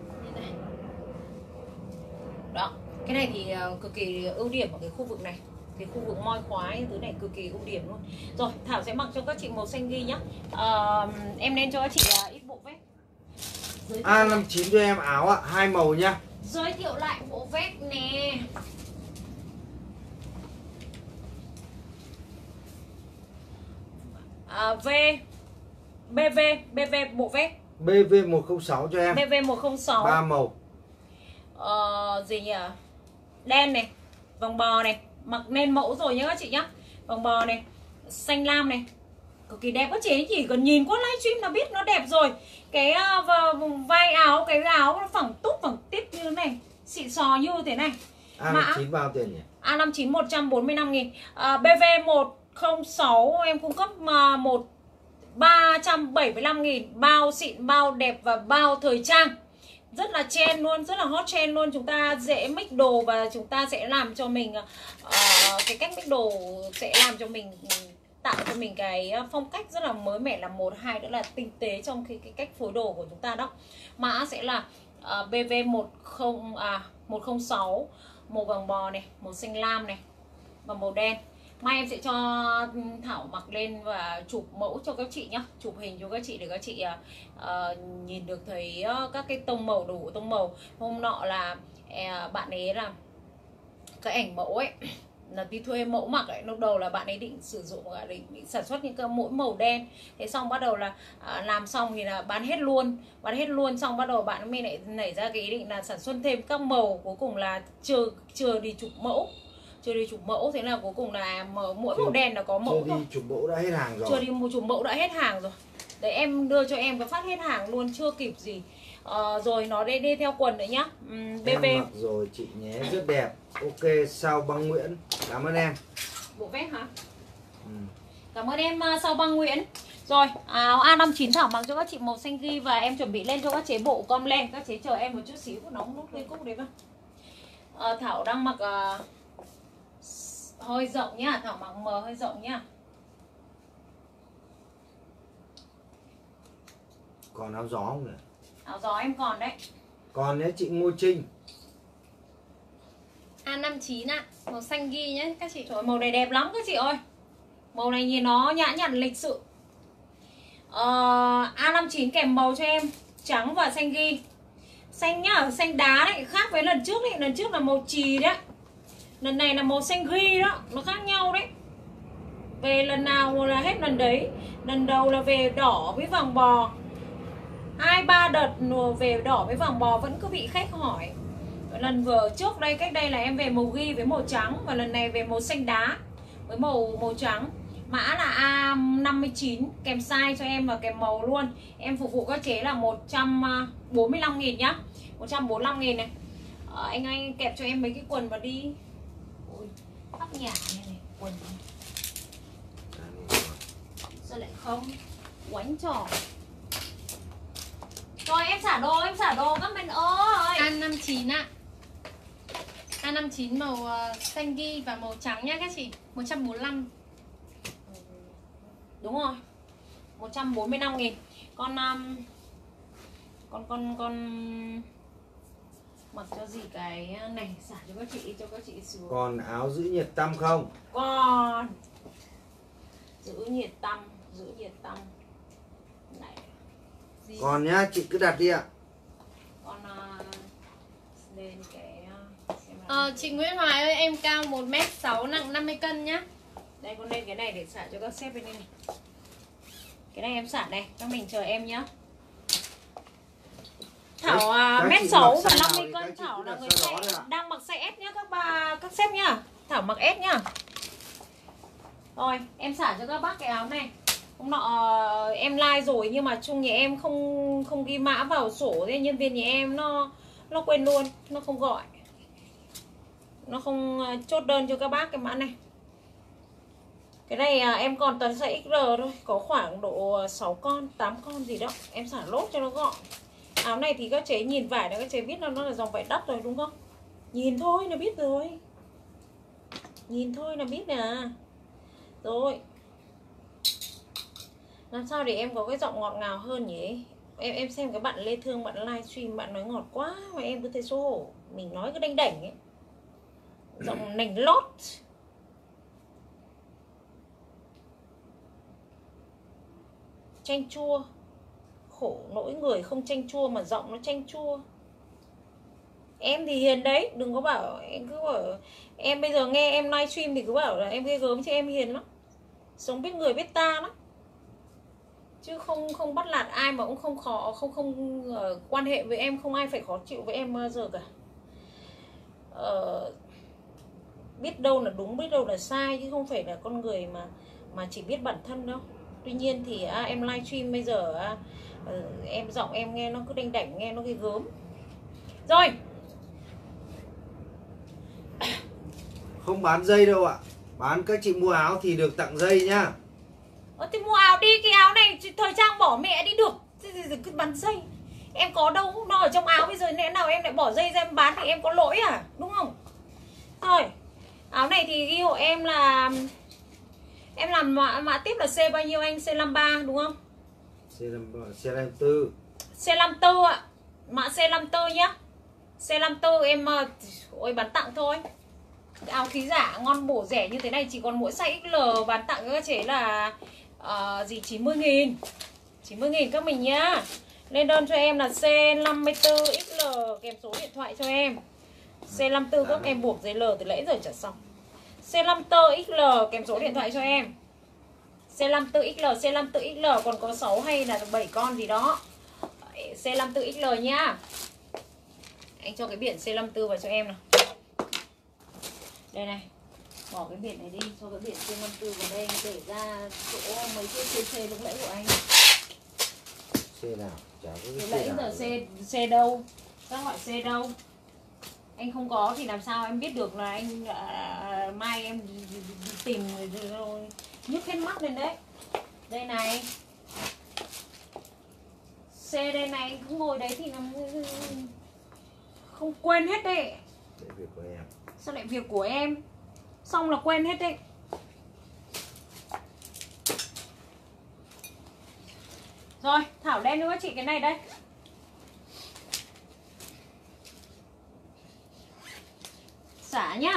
Đó, cái này thì cực kỳ ưu điểm ở cái khu vực này. Cái khu vực moi khóa như thứ này cực kỳ ưu điểm luôn. Rồi, Thảo sẽ mặc cho các chị màu xanh ghi nhá. Em nên cho các chị ít bộ vest. A59 cho em áo ạ, 2 màu nhá. Giới thiệu lại bộ vest nè. BV bộ vest. BV106 cho em. BV106. 3 màu. Gì nhỉ? Đen này, vòng bò này, mặc nên mẫu rồi nhá các chị nhá. Vòng bò này, xanh lam này, cực kỳ đẹp các chị, chỉ cần nhìn qua livestream là biết nó đẹp rồi. Cái vai áo, cái áo nó phẳng tít như thế này, xịn sò như thế này. A59 bao tiền nhỉ? A59 145.000. BV106 em cung cấp 375.000. Bao xịn, bao đẹp và bao thời trang. Rất là trend luôn, rất là hot trend luôn. Chúng ta dễ mix đồ và chúng ta sẽ làm cho mình cái cách mix đồ sẽ làm cho mình, tạo cho mình cái phong cách rất là mới mẻ là một. Hai nữa là tinh tế trong cái cách phối đồ của chúng ta đó. Mã sẽ là BV106, màu vàng bò này, màu xanh lam này và màu đen. Mai em sẽ cho Thảo mặc lên và chụp mẫu cho các chị nhá, chụp hình cho các chị để các chị nhìn được thấy các cái tông màu, đủ tông màu. Hôm nọ là bạn ấy là cái ảnh mẫu ấy là đi thuê mẫu mặc ấy, lúc đầu là bạn ấy định sử dụng, định sản xuất những cái mỗi màu đen. Thế xong bắt đầu là làm xong thì là bán hết luôn, xong bắt đầu bạn ấy lại nảy ra cái ý định là sản xuất thêm các màu. Cuối cùng là chưa đi chụp mẫu, thế là cuối cùng là mỗi màu đen là có mẫu chưa đi chụp mẫu đã hết hàng rồi. Chưa đi chụp mẫu đã hết hàng rồi. Đấy, em đưa cho em cái phát hết hàng luôn, chưa kịp gì. Rồi nó đi theo quần nữa nhá. BV em mặc rồi chị nhé, rất đẹp. Ok, Sao Băng Nguyễn, cảm ơn em. bộ vest hả? Cảm ơn em Sao Băng Nguyễn. Rồi, áo A59 Thảo mặc cho các chị màu xanh ghi. Và em chuẩn bị lên cho các chế bộ com len. Các chế chờ em một chút xíu, nóng nút cây cúc đấy vào. Thảo đang mặc hơi rộng nhá. Thảo mặc mờ hơi rộng nhá. Còn áo gió không nhỉ? Áo gió em còn đấy. Còn nhé chị Ngô Trinh. A59 ạ, màu xanh ghi nhé các chị. Trời ơi, màu này đẹp lắm các chị ơi. Màu này nhìn nó nhã nhặn lịch sự. A59 kèm màu cho em trắng và xanh ghi. Xanh nhá, xanh đá đấy, khác với lần trước đấy. Lần trước là màu chì đấy. Lần này là màu xanh ghi đó, nó khác nhau đấy. Về lần nào là hết lần đấy. Lần đầu là về đỏ với vàng bò. 2-3 đợt về đỏ với vàng bò vẫn cứ bị khách hỏi. Lần vừa trước đây, cách đây là em về màu ghi với màu trắng. Và lần này về màu xanh đá với màu trắng. Mã là A59, kèm size cho em và kèm màu luôn. Em phục vụ các chế là 145.000 nhá. 145.000 này. Anh kẹp cho em mấy cái quần mà đi. Ôi, tóc nhả này này, quần này. Sao lại không? Quánh trò. Rồi em xả đồ các mình ơi. A59 ạ. A59 màu xanh ghi và màu trắng nhá các chị. 145. Đúng rồi. 145.000. Con mặc cho gì cái này xả cho các chị xuống. Còn áo giữ nhiệt tăm không? Còn giữ nhiệt tăm này. Gì? Còn nhá, chị cứ đặt đi ạ. Con lên cái Chị Nguyễn Hoài ơi, em cao 1m6 nặng 50 cân nhá. đây, con lên cái này để xả cho các sếp bên đây này. Cái này em xả này, các mình chờ em nhá. Thảo mét 6 và 50 cân. Thảo là người đang mặc size S nhá các sếp nhá. Thảo mặc S nhá. Rồi em xả cho các bác cái áo này. Hôm nọ em like rồi nhưng mà chung nhà em không ghi mã vào sổ. Thế nhân viên nhà em nó quên luôn, nó không gọi, nó không chốt đơn cho các bác cái mã này. Cái này em còn toàn size XR thôi, có khoảng độ 6 con, 8 con gì đó. Em xả lốt cho nó gọn. Áo này thì các chế nhìn vải là các chế biết nó là dòng vải đất rồi đúng không? Nhìn thôi là biết rồi. Nhìn thôi là biết nè. Rồi. Làm sao để em có cái giọng ngọt ngào hơn nhỉ? Em xem cái bạn Lê Thương, bạn livestream bạn nói ngọt quá mà em cứ thấy xấu hổ. Mình nói cứ đanh đảnh ấy. Giọng nành lót. Chanh chua. Khổ nỗi người không chanh chua mà giọng nó chanh chua. Em thì hiền đấy, đừng có bảo em cứ bảo em bây giờ nghe em livestream thì cứ bảo là em ghê gớm chứ em hiền lắm. Sống biết người biết ta lắm. Chứ không bắt nạt ai mà cũng không quan hệ với em, không ai phải khó chịu với em bao giờ cả. Biết đâu là đúng, biết đâu là sai chứ không phải là con người mà chỉ biết bản thân đâu. Tuy nhiên thì em livestream bây giờ em giọng em nghe nó cứ đanh đảnh, nghe nó ghê gớm. Rồi. Không bán dây đâu ạ. Bán các chị mua áo thì được tặng dây nhá. Thì mua áo đi, cái áo này thời trang bỏ mẹ đi được. Cứ bán dây. Em có đâu, nó ở trong áo bây giờ lẽ nào em lại bỏ dây ra em bán thì em có lỗi à, đúng không? Thôi. Áo này thì ghi hộ em là em làm mã tiếp là C bao nhiêu anh? C53 đúng không? C54. C54 ạ. Mã C54 nhá. C54 em ôi bán tặng thôi. Áo khí giả ngon bổ rẻ như thế này chỉ còn mỗi size XL, bán tặng các chế là 90.000. 90.000 các mình nhá. Lên đơn cho em là C54XL kèm số điện thoại cho em. C54 các em buộc giấy L từ nãy giờ trả xong. C54XL kèm số điện thoại cho em. C54XL, C54XL còn có 6 hay là 7 con gì đó. C54XL nhá. Anh cho cái biển C54 vào cho em nào. Đây này. Bỏ cái biển này đi, cho cái biển C54 vào đây để ra chỗ mấy cái CC lúc nãy của anh. C nào? Chả có Lúc cái nãy C giờ nào. C đâu? Các loại C đâu? Anh không có thì làm sao em biết được là anh mai em tìm rồi nhức hết mắt lên đấy. Đây này, C đây này, anh cứ ngồi đấy thì nó không quên hết đấy. Để việc của em. Sao lại việc của em? Xong là quên hết đấy. Rồi, Thảo lên nữa chị cái này đây. Xả nhá.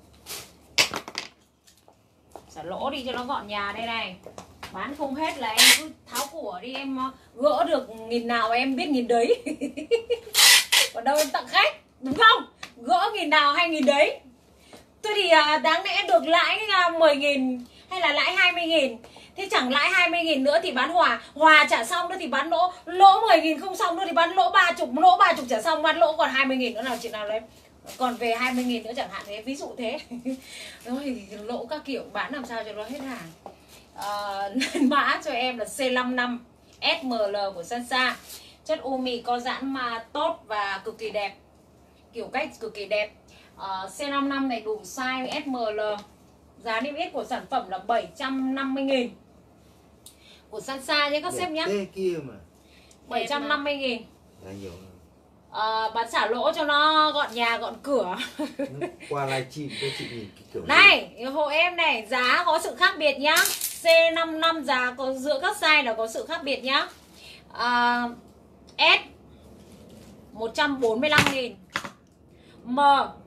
Xả lỗ đi cho nó gọn nhà đây này. Bán không hết là em cứ tháo của đi, em gỡ được 1.000 nào em biết 1.000 đấy. Còn đâu em tặng khách, đúng không? Gỡ 1.000 nào 2.000 đấy. Tôi thì đáng lẽ được lãi 10.000 hay là lãi 20.000. Thế chẳng lãi 20.000 nữa thì bán hòa. Hòa trả xong nữa thì bán lỗ. Lỗ 10.000 không xong nữa thì bán lỗ 30. Lỗ 30 trả xong bán lỗ còn 20.000 nữa nào chị nào đấy. Còn về 20.000 nữa chẳng hạn thế. Ví dụ thế. Rồi lỗ các kiểu bán làm sao cho nó hết hàng. Lên mã cho em là C55 SML của Sansa. Chất u mì có giãn mà tốt và cực kỳ đẹp. Kiểu cách cực kỳ đẹp. C55 này đủ size SML. Giá niêm yết của sản phẩm là 750.000 của Sansa nhé các sếp nhé. Thế kia mà 750.000. nhiều. Bán xả lỗ cho nó gọn nhà gọn cửa. Qua livestream cho chị nhìn cái kiểu này hộ em này, giá có sự khác biệt nhá. C55 giá có giữa các size là có sự khác biệt nhá. S 145.000, M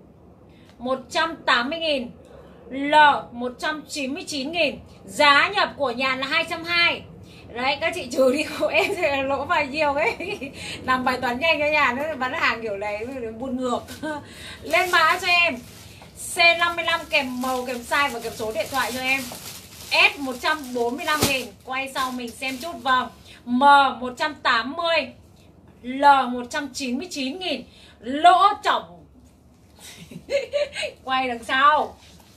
180.000, L 199.000. Giá nhập của nhà là 220. Đấy các chị trừ đi của em thì lỗ vài nhiêu ấy. Làm bài toán nhanh cho nhà nó bán hàng kiểu này buồn ngược. Lên mã cho em C55 kèm màu kèm size và kèm số điện thoại cho em. S 145.000. Quay sau mình xem chút. Vâng. M 180, L 199.000. Lỗ chỏng. Quay đằng sau.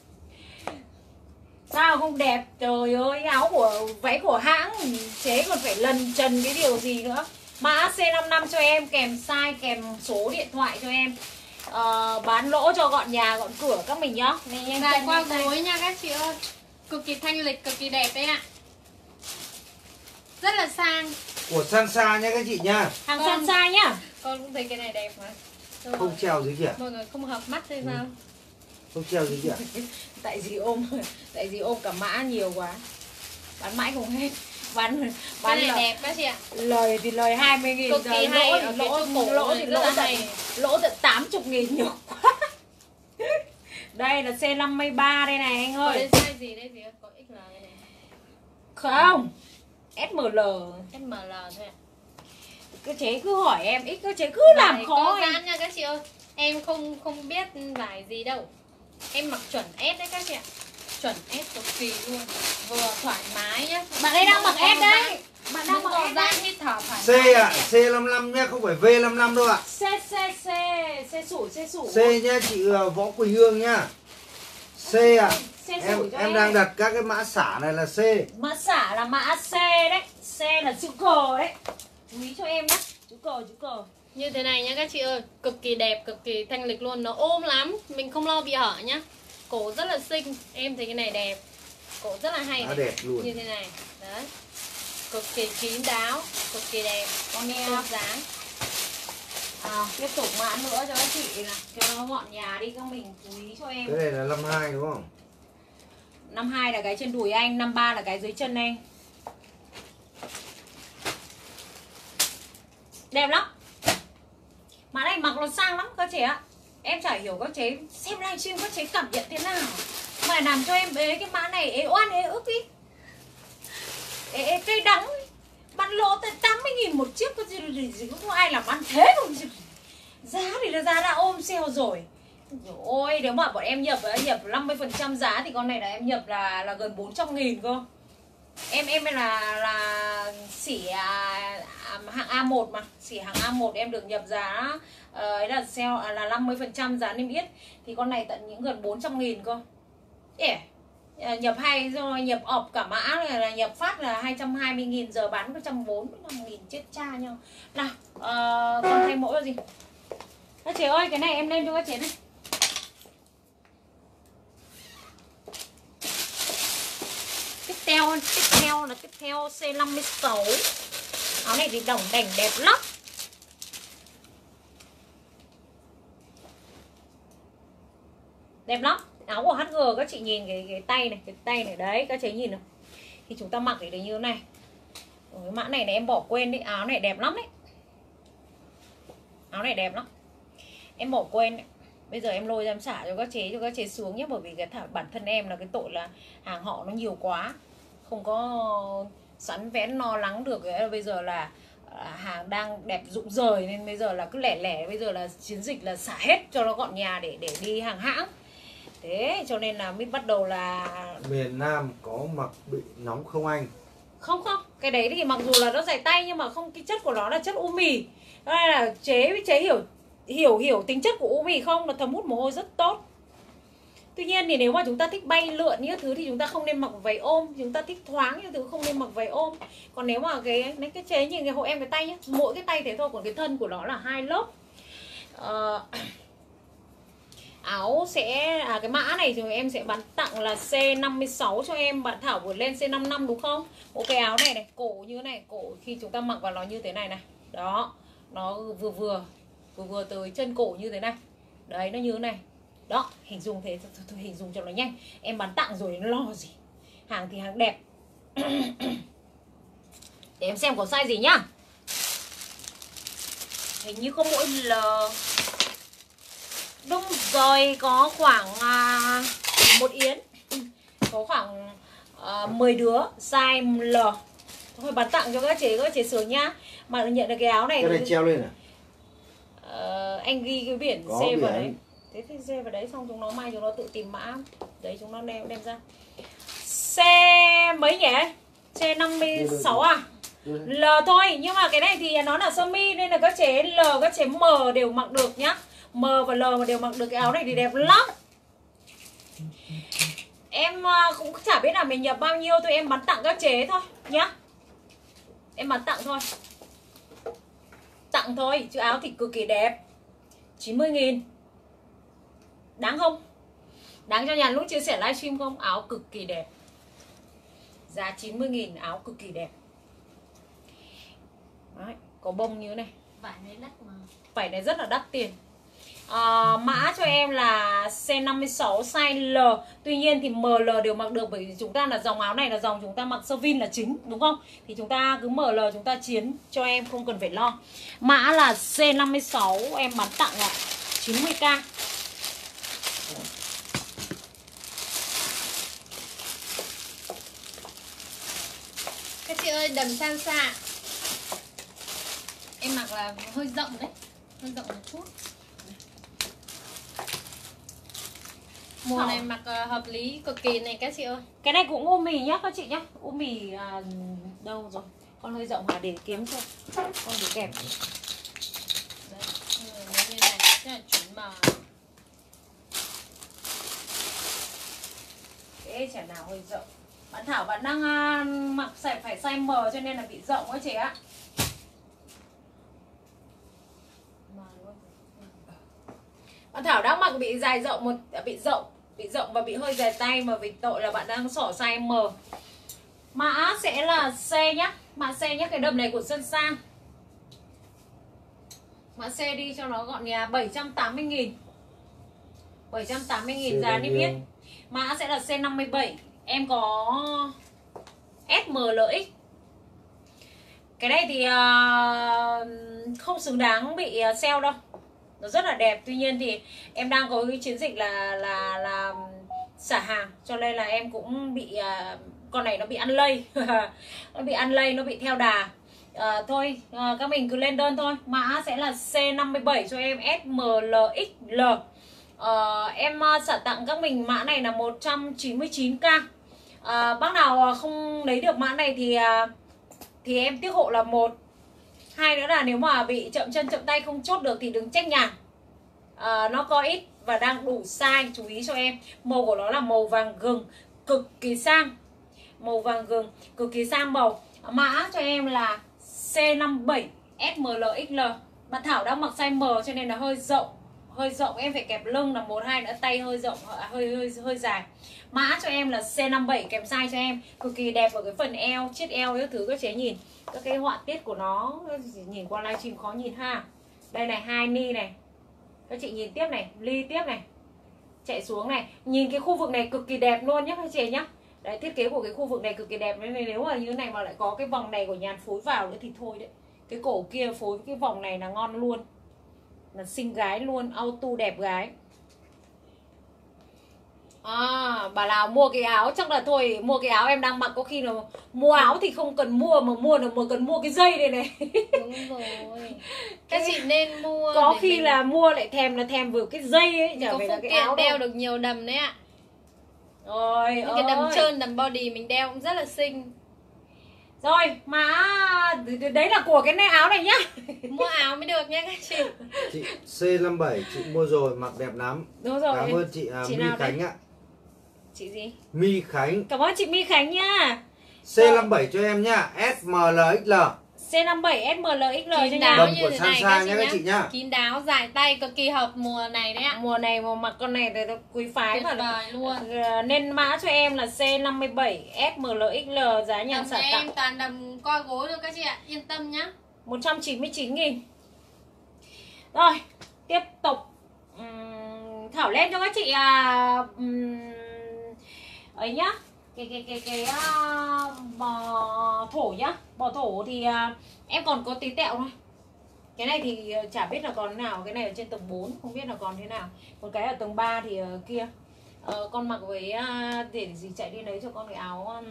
Sao không đẹp? Trời ơi, áo của váy của hãng chế còn phải lần trần cái điều gì nữa. Mã C55 cho em kèm size kèm số điện thoại cho em. Bán lỗ cho gọn nhà gọn cửa các mình nhá. Dài qua gối nha các chị ơi. Cực kỳ thanh lịch, cực kỳ đẹp đấy ạ. Rất là sang. Của Sansa nhá các chị nhá. Hàng Sansa nhá. Con cũng thấy cái này đẹp mà. Rồi. Không treo dưới kìa. Mọi người không hợp mắt hay sao? Không treo dưới kìa. Tại vì ôm cả mã nhiều quá. Bán mãi không hết. Bán này đẹp các chị ạ. Lời thì lời 20.000. Cực kỳ hay. Lỗ thì lỗ tận 80.000 nhiều quá. Đây là C53 đây này anh ơi. Có size gì đây gì? Có XL đây này. Không. SML. SML thôi ạ. Cơ chế cứ hỏi em, ít cơ chế cứ làm khó có em. giãn nha các chị ơi. Em không biết vải gì đâu. Em mặc chuẩn S đấy các chị ạ. Chuẩn S cực kỳ luôn. Vừa thoải mái nhá. Bạn đây đang mặc S đấy. Bạn đang mặc S giãn hít thở thoải C mái. ạ, C55 nhá, không phải V55 đâu ạ. C sủi. C nhá chị Võ Quỳnh Hương nhá. C ạ. Em đang đặt các cái mã xả này là C. Mã xả là mã C đấy. C là chữ cờ đấy. Chú ý cho em nhé. Chữ cờ. Như thế này nhá các chị ơi. Cực kỳ đẹp, cực kỳ thanh lịch luôn. Nó ôm lắm. Mình không lo bị hở nhá. Cổ rất là xinh. Em thấy cái này đẹp. Cổ rất là hay này. Đẹp luôn. Như thế này. Đấy. Cực kỳ kín đáo. Cực kỳ đẹp. Con nghe Tốt dáng. Tiếp tục mã nữa cho các chị là cho nó gọn nhà đi các mình, chú ý cho em. Cái này là 52 đúng không? 52 là cái trên đùi anh, 53 là cái dưới chân anh. Đẹp lắm. Mã này mặc nó sang lắm các chị ạ. Em chả hiểu các chế xem livestream các chế cảm nhận thế nào mà làm cho em ế cái mã này ế oan ế ức ý. Ế cây đắng. Bán lỗ tới 80.000 một chiếc. Có gì không ai làm ăn thế đâu. Giá thì là giá đã ôm sale rồi. Ôi nếu mà bọn em nhập 50% giá thì con này là em nhập là gần 400.000 cơ. Em là xỉ hạng A1 mà. Xỉ hạng A1 em được nhập giá ấy là sale là 50% giá niêm yết. Thì con này tận những gần 400.000 cơ. Nhập hay rồi nhập ọp cả mã này là nhập phát là 220.000, giờ bán có 145.000, chết cha nhau. Nào còn thay mẫu là gì? Các chị ơi cái này em lên cho các chị này. Tiếp theo là C56. Áo này thì đỏng đảnh đẹp lắm. Đẹp lắm. Áo của HG các chị nhìn cái tay này, cái tay này đấy, các chị nhìn nào. Thì chúng ta mặc thì như thế này. Cái mã này em bỏ quên đấy, áo này đẹp lắm đấy. Áo này đẹp lắm. Em bỏ quên đấy. Bây giờ em lôi ra em xả cho các chế xuống nhé. Bởi vì cái bản thân em là cái tội là hàng họ nó nhiều quá, không có sẵn vén lo lắng được. Bây giờ là hàng đang đẹp rụng rời, nên bây giờ là cứ lẻ lẻ. Bây giờ là chiến dịch là xả hết cho nó gọn nhà để đi hàng hãng. Thế cho nên là mới bắt đầu là miền Nam có mặc bị nóng không anh? Không, cái đấy thì mặc dù là nó dày tay nhưng mà không, cái chất của nó là chất u mì. Đây là chế hiểu tính chất của u mì không, là thấm hút mồ hôi rất tốt. Tuy nhiên thì nếu mà chúng ta thích bay lượn những thứ thì chúng ta không nên mặc váy ôm. Chúng ta thích thoáng những thứ không nên mặc váy ôm. Còn nếu mà cái chế nhìn cái hộ em cái tay nhé, mỗi cái tay thế thôi, còn cái thân của nó là 2 lớp. Áo sẽ cái mã này thì em sẽ bán tặng là C56 cho em. Bạn Thảo vừa lên C55 đúng không? Một cái áo này này, cổ như thế này, cổ khi chúng ta mặc vào nó như thế này này. Đó, nó vừa tới chân cổ như thế này. Đấy, nó như thế này. Đó, hình dung thế, thôi hình dung cho nó nhanh. Em bán tặng rồi nó lo gì. Hàng thì hàng đẹp. Để em xem có size gì nhá. Hình như có mỗi L. Đúng rồi, có khoảng 1 yến. Có khoảng 10 đứa size L. Thôi bán tặng cho các chế sướng nhá. Mà nhận được cái áo này. Cái này treo lên à? Anh ghi cái biển có C biển. vào đấy. Thế thì C vào đấy xong chúng nó may chúng nó tự tìm mã. Đấy chúng nó đem ra. C mấy nhỉ? C56 à? L thôi, nhưng mà cái này thì nó là sơ mi nên là các chế L, các chế M đều mặc được nhá. M và L mà đều mặc được cái áo này thì đẹp lắm. Em cũng chả biết là mình nhập bao nhiêu thôi, em bán tặng các chế thôi nhá. Em bán tặng thôi. Tặng thôi, chứ áo thì cực kỳ đẹp. 90.000. Đáng không? Đáng cho nhà lúc chia sẻ livestream không? Áo cực kỳ đẹp. Giá 90.000, áo cực kỳ đẹp. Đấy, có bông như thế này. Vải này đắt mà. Vải này rất là đắt tiền. Mã cho em là C56 size L. Tuy nhiên thì ML đều mặc được, bởi vì chúng ta là dòng áo này là dòng chúng ta mặc sơ vin là chính, đúng không? Thì chúng ta cứ ML chúng ta chiến cho em, không cần phải lo. Mã là C56, em bán tặng là 90k. Các chị ơi, đầm san xa. Em mặc là hơi rộng đấy, hơi rộng một chút. Mùa này mặc hợp lý cực kỳ này các chị ơi. Cái này cũng u mì nhá các chị nhá. U mì đâu rồi? Con hơi rộng hả, để kiếm cho. Con để kẹp. Đấy, như này, rất là chuẩn mà. Cái chả nào hơi rộng. Bạn Thảo bạn đang mặc phải size M cho nên là bị rộng quá chị ạ. Bạn Thảo đang mặc bị dài rộng bị rộng và bị hơi dài tay, mà vì tội là bạn đang xỏ size M. Mã sẽ là C nhá. Mã C nhá, cái đầm này của Sơn Sang. Mã C đi cho nó gọn nhà, 780.000. 780.000 giá niêm yết. Mã sẽ là C57. Em có SMLX. Cái này thì không xứng đáng bị sale đâu. Nó rất là đẹp. Tuy nhiên thì em đang có cái chiến dịch là xả hàng, cho nên là em cũng bị con này nó bị ăn lây. Nó bị ăn lây, nó bị theo đà. Thôi các mình cứ lên đơn thôi. Mã sẽ là C57 cho em, SMLXL. Em xả tặng các mình mã này là 199k. Bác nào không lấy được mã này thì em tiếc hộ là 1. 2 nữa là nếu mà bị chậm chân chậm tay không chốt được thì đừng trách nhà. Nó có ít và đang đủ size, chú ý cho em. Màu của nó là màu vàng gừng, cực kỳ sang. Màu vàng gừng, cực kỳ sang màu. Mã cho em là C57 SMLXL. Bạn Thảo đang mặc size M cho nên là hơi rộng, hơi rộng, em phải kẹp lưng là 1, 2 nữa, tay hơi rộng, hơi dài. Mã cho em là C57 kèm size cho em, cực kỳ đẹp ở cái phần eo, chiếc eo các thứ các chế nhìn. Các cái họa tiết của nó nhìn qua livestream khó nhìn ha. Đây này, 2 ni này. Các chị nhìn tiếp này, ly tiếp này. Chạy xuống này, nhìn cái khu vực này cực kỳ đẹp luôn nhá các chị nhá. Đấy, thiết kế của cái khu vực này cực kỳ đẹp. Nên nếu mà như thế này mà lại có cái vòng này của Nhàn phối vào nữa thì thôi đấy. Cái cổ kia phối với cái vòng này là ngon luôn, là xinh gái luôn, auto đẹp gái. Bà nào mua cái áo chắc là thôi, mua cái áo em đang mặc có khi là mua áo thì không cần mua, mà mua là cần mua cái dây đây này. Đúng rồi. Các chị nên mua. Có khi là mua lại thèm vừa cái dây ấy, chả phải là cái áo đeo đâu. được nhiều đầm đấy ạ. Rồi, những cái đầm trơn, đầm body mình đeo cũng rất là xinh. Rồi, mà đấy là của cái áo này nhá. Mua áo mới được nha các chị. Chị C57 chị mua rồi, mặc đẹp lắm. Đúng rồi. Cảm ơn chị My Khánh ạ. Chị gì? My Khánh. Cảm ơn chị My Khánh nha. C57 cho em nhá, SMLXL. C57 SMLXL cho Kín nha. đáo Đầm như của thế Sansa này nhá các chị nhá. Kín đáo, dài tay, cực kỳ hợp mùa này đấy ạ. Mùa này mà mặc con này thì nó quý phái Tuyệt mà. vời luôn. Nên mã cho em là C57 SMLXL, giá Nhàn Đầm xả này tặng em toàn đầm co gối thôi các chị ạ, yên tâm nhá. 199.000. Rồi, tiếp tục Thảo lên cho các chị ấy nhá. Cái bò thổ nhá. Bò thổ thì em còn có tí tẹo thôi. Cái này thì chả biết là còn nào. Cái này ở trên tầng 4 không biết là còn thế nào. Còn cái ở tầng 3 thì kia con mặc với để gì chạy đi lấy cho con cái áo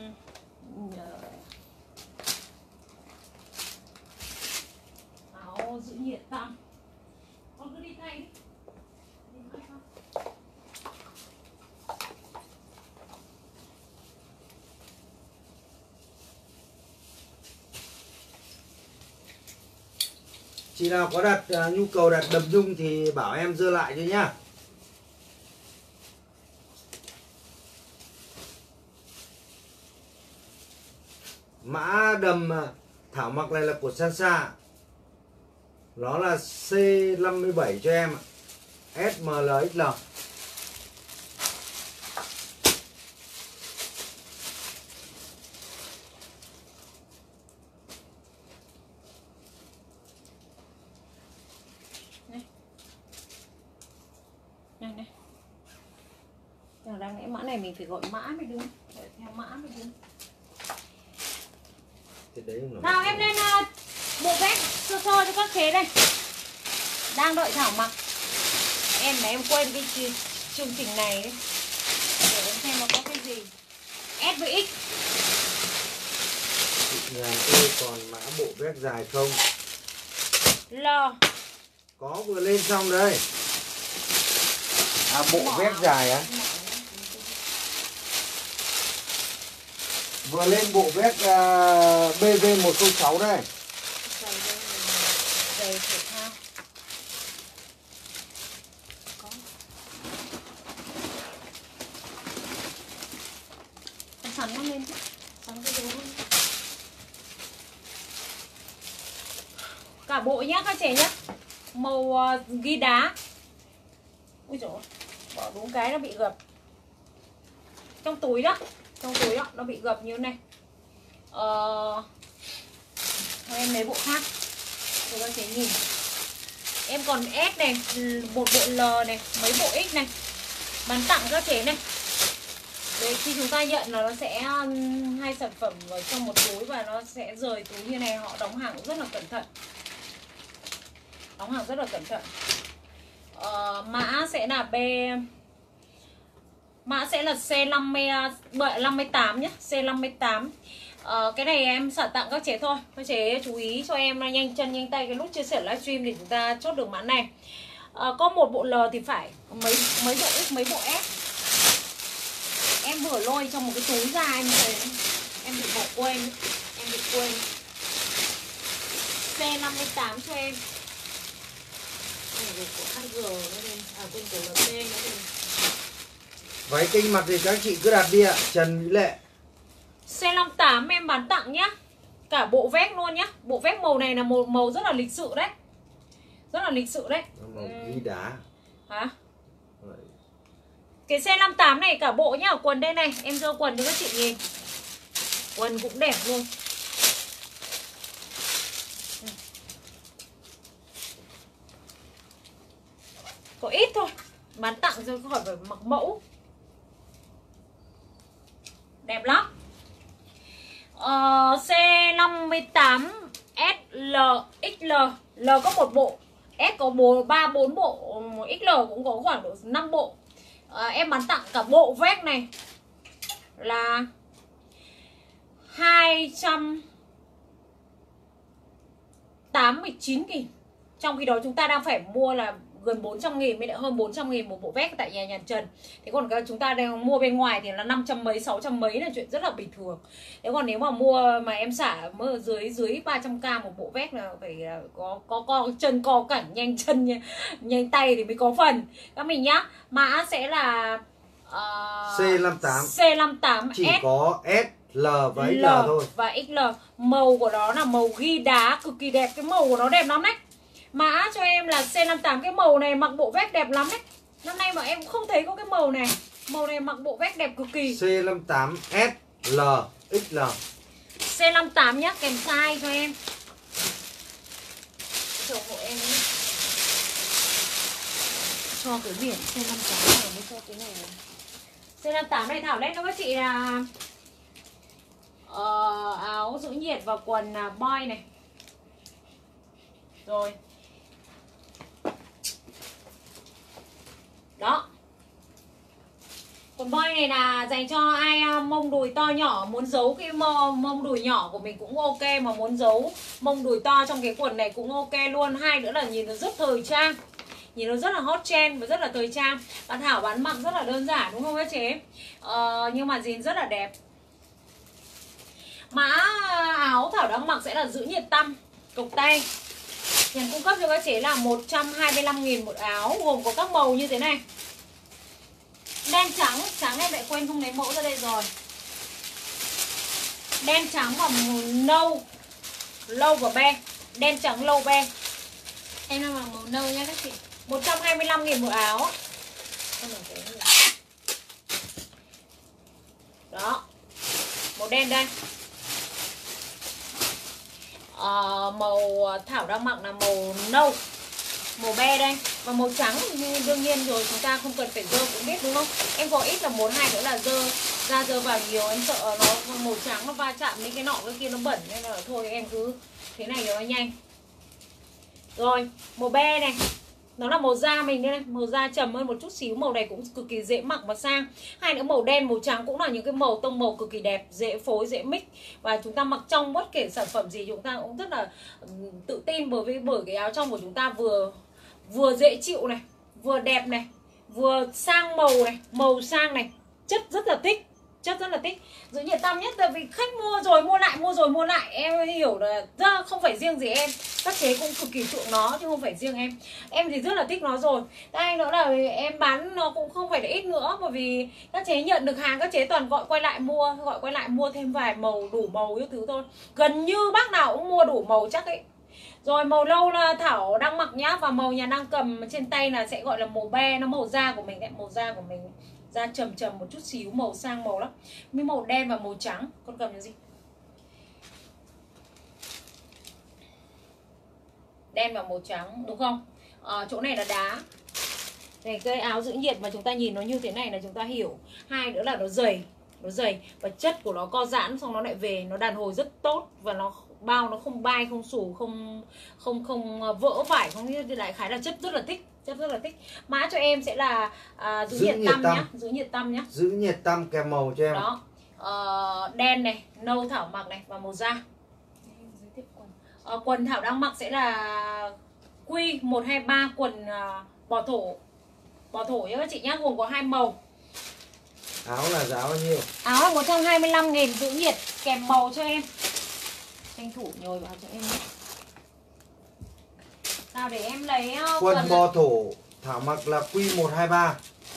áo giữ nhiệt tăng. Con cứ đi thay đi. Chị nào có đặt nhu cầu đặt đầm nhung thì bảo em dơ lại cho nhá. Mã đầm Thảo mặc này là của Sansa. Nó là C57 cho em ạ. SMLXL. Này. Đáng lẽ mã này mình phải gọi mã mới đúng. Gọi theo mã mới đúng. Thế đấy Nào em lên bộ vest sơ cho các khế đây. Đang đợi Thảo mặc. Em mà em quên cái chương trình này đấy. Để em xem nó có cái gì. S với X. Chị nhà tôi còn mã bộ vest dài không? L. Có, vừa lên xong đây. Bộ vest dài á? Vừa lên bộ vest BV106 đây. Giày thể thao. Có. Sắn nó lên chứ. Sắn cái đồ luôn. Cả bộ nhá các trẻ nhá. Màu ghi đá. Ui dồi, bỏ đúng cái nó bị gập. Trong túi đó nó bị gập như thế này. Em lấy bộ khác cho các chị nhìn. Em còn S này, một bộ L này, mấy bộ X này. Bán tặng các chị này. Để khi chúng ta nhận là nó sẽ hai sản phẩm ở trong một túi và nó sẽ rời túi như này. Họ đóng hàng rất là cẩn thận. Mã sẽ là mã sẽ là C58 nhé, C58. Cái này em xả tặng các trẻ thôi. Các trẻ chú ý cho em nhanh chân nhanh tay cái lúc chia sẻ livestream để chúng ta chốt được mã này. Có một bộ L thì phải mấy bộ X, mấy bộ S. Em vừa lôi trong một cái túi ra em bị bỏ quên. C58 cho em. Của HG nữa đây, quên của LT nữa đây. Váy kinh mặt thì các chị cứ đặt đi ạ. Trần Mỹ Lệ. C58 em bán tặng nhá. Cả bộ vest luôn nhá. Bộ vest màu này là một màu rất là lịch sự đấy. Màu ghi đá. Hả? Cái C58 này cả bộ nhá, quần đây này, em cho quần cho các chị nhìn. Quần cũng đẹp luôn. Có ít thôi, bán tặng rồi khỏi phải mặc mẫu. Đẹp lắm. C58 SL XL, L có 1 bộ, S có 3-4 bộ, XL cũng có khoảng độ 5 bộ. Em bán tặng cả bộ vest này là 289.000. Trong khi đó chúng ta đang phải mua là gần 400.000 mới lại hơn 400.000 một bộ vest tại nhà Trần. Thế còn chúng ta đang mua bên ngoài thì là 500 mấy, 600 mấy là chuyện rất là bình thường. Thế còn nếu mà mua mà em xả mới dưới 300k một bộ vest là phải có chân co cảnh, nhanh chân nhanh tay thì mới có phần. Các mình nhá. Mã sẽ là C58 chỉ S có S, L và XL thôi. Và XL. Màu của nó là màu ghi đá, cực kỳ đẹp. Cái màu của nó đẹp lắm đấy. Mã cho em là C58, cái màu này mặc bộ vest đẹp lắm đấy. Năm nay mà em không thấy có cái màu này. Màu này mặc bộ vest đẹp cực kỳ. C58 S, L, XL. C58 nhá, kèm size cho em. Cho hộ em nhé. Cho cái biển C58 này mới cho cái này. C58 này Thảo lên cho các chị là áo giữ nhiệt và quần boy này. Rồi. Đó. Còn boy này là dành cho ai mông đùi to nhỏ, muốn giấu cái mông đùi nhỏ của mình cũng ok, mà muốn giấu mông đùi to trong cái quần này cũng ok luôn. Hai nữa là nhìn nó rất thời trang, nhìn nó rất là hot trend và rất là thời trang. Bạn Thảo bán mặc rất là đơn giản đúng không các chị? Nhưng mà nhìn rất là đẹp. Mã áo Thảo đang mặc sẽ là giữ nhiệt tăm, cộc tay. Nhàn cung cấp cho các chế là 125.000 một áo, gồm có các màu như thế này. Đen trắng, trắng em lại quên không lấy mẫu ra đây rồi. Đen trắng và nâu, lâu và be. Đen trắng lâu be. Em đang mặc màu nâu nha các chị. 125.000 một áo. Đó. Màu đen đây. Màu Thảo đang mặc là màu nâu, màu be đây. Và màu trắng thì đương nhiên rồi, chúng ta không cần phải dơ cũng biết đúng không? Em có ít là 1-2 nữa là dơ vào nhiều, em sợ nó màu trắng nó va chạm đến cái nọ cái kia nó bẩn, nên là thôi em cứ thế này cho nó nhanh. Rồi màu be này, nó là màu da mình đây này, màu da trầm hơn một chút xíu. Màu này cũng cực kỳ dễ mặc và sang. Hai nữa màu đen, màu trắng cũng là những cái màu tông màu cực kỳ đẹp, dễ phối, dễ mix. Và chúng ta mặc trong bất kể sản phẩm gì chúng ta cũng rất là tự tin, bởi cái áo trong của chúng ta vừa dễ chịu này, vừa đẹp này, vừa sang màu này, màu sang này, chất rất là thích. Chất rất là thích. Giữ nhiệt tăm nhất là vì khách mua rồi mua lại. Em hiểu là không phải riêng gì em, các chế cũng cực kỳ chuộng nó chứ không phải riêng em. Em thì rất là thích nó rồi. Đây nữa là em bán nó cũng không phải là ít nữa, bởi vì các chế nhận được hàng các chế toàn gọi quay lại mua thêm vài màu, đủ màu yêu thứ thôi. Gần như bác nào cũng mua đủ màu chắc ấy. Rồi màu lâu là Thảo đang mặc nhá. Và màu nhà đang cầm trên tay là sẽ gọi là màu be, nó màu da của mình đấy, màu da của mình. Da trầm một chút xíu, màu sang màu lắm. Với màu đen và màu trắng. Con cầm là gì? Đen và màu trắng đúng không? Chỗ này là đá. Này, cái áo giữ nhiệt mà chúng ta nhìn nó như thế này là chúng ta hiểu. Hai nữa là nó dày. Nó dày và chất của nó co giãn, xong nó lại về, nó đàn hồi rất tốt. Và nó bao nó không bay, không xù, không vỡ vải, không như lại khái là chất rất là thích. Rất là thích. Mã cho em sẽ là giữ nhiệt tăm nhá. Giữ nhiệt tăm nhá. Giữ nhiệt tăm kèm màu cho em. Đó. Đen này, nâu Thảo mặc này và màu da. Quần Thảo đang mặc sẽ là Q123 quần bò thổ. Bò thổ nhá các chị nhá, gồm có 2 màu. Áo là giá bao nhiêu? Áo là 125.000 giữ nhiệt kèm màu cho em. Tranh thủ nhồi vào cho em nhé. Nào để em lấy quần bò thổ Thảo mặc là Q123.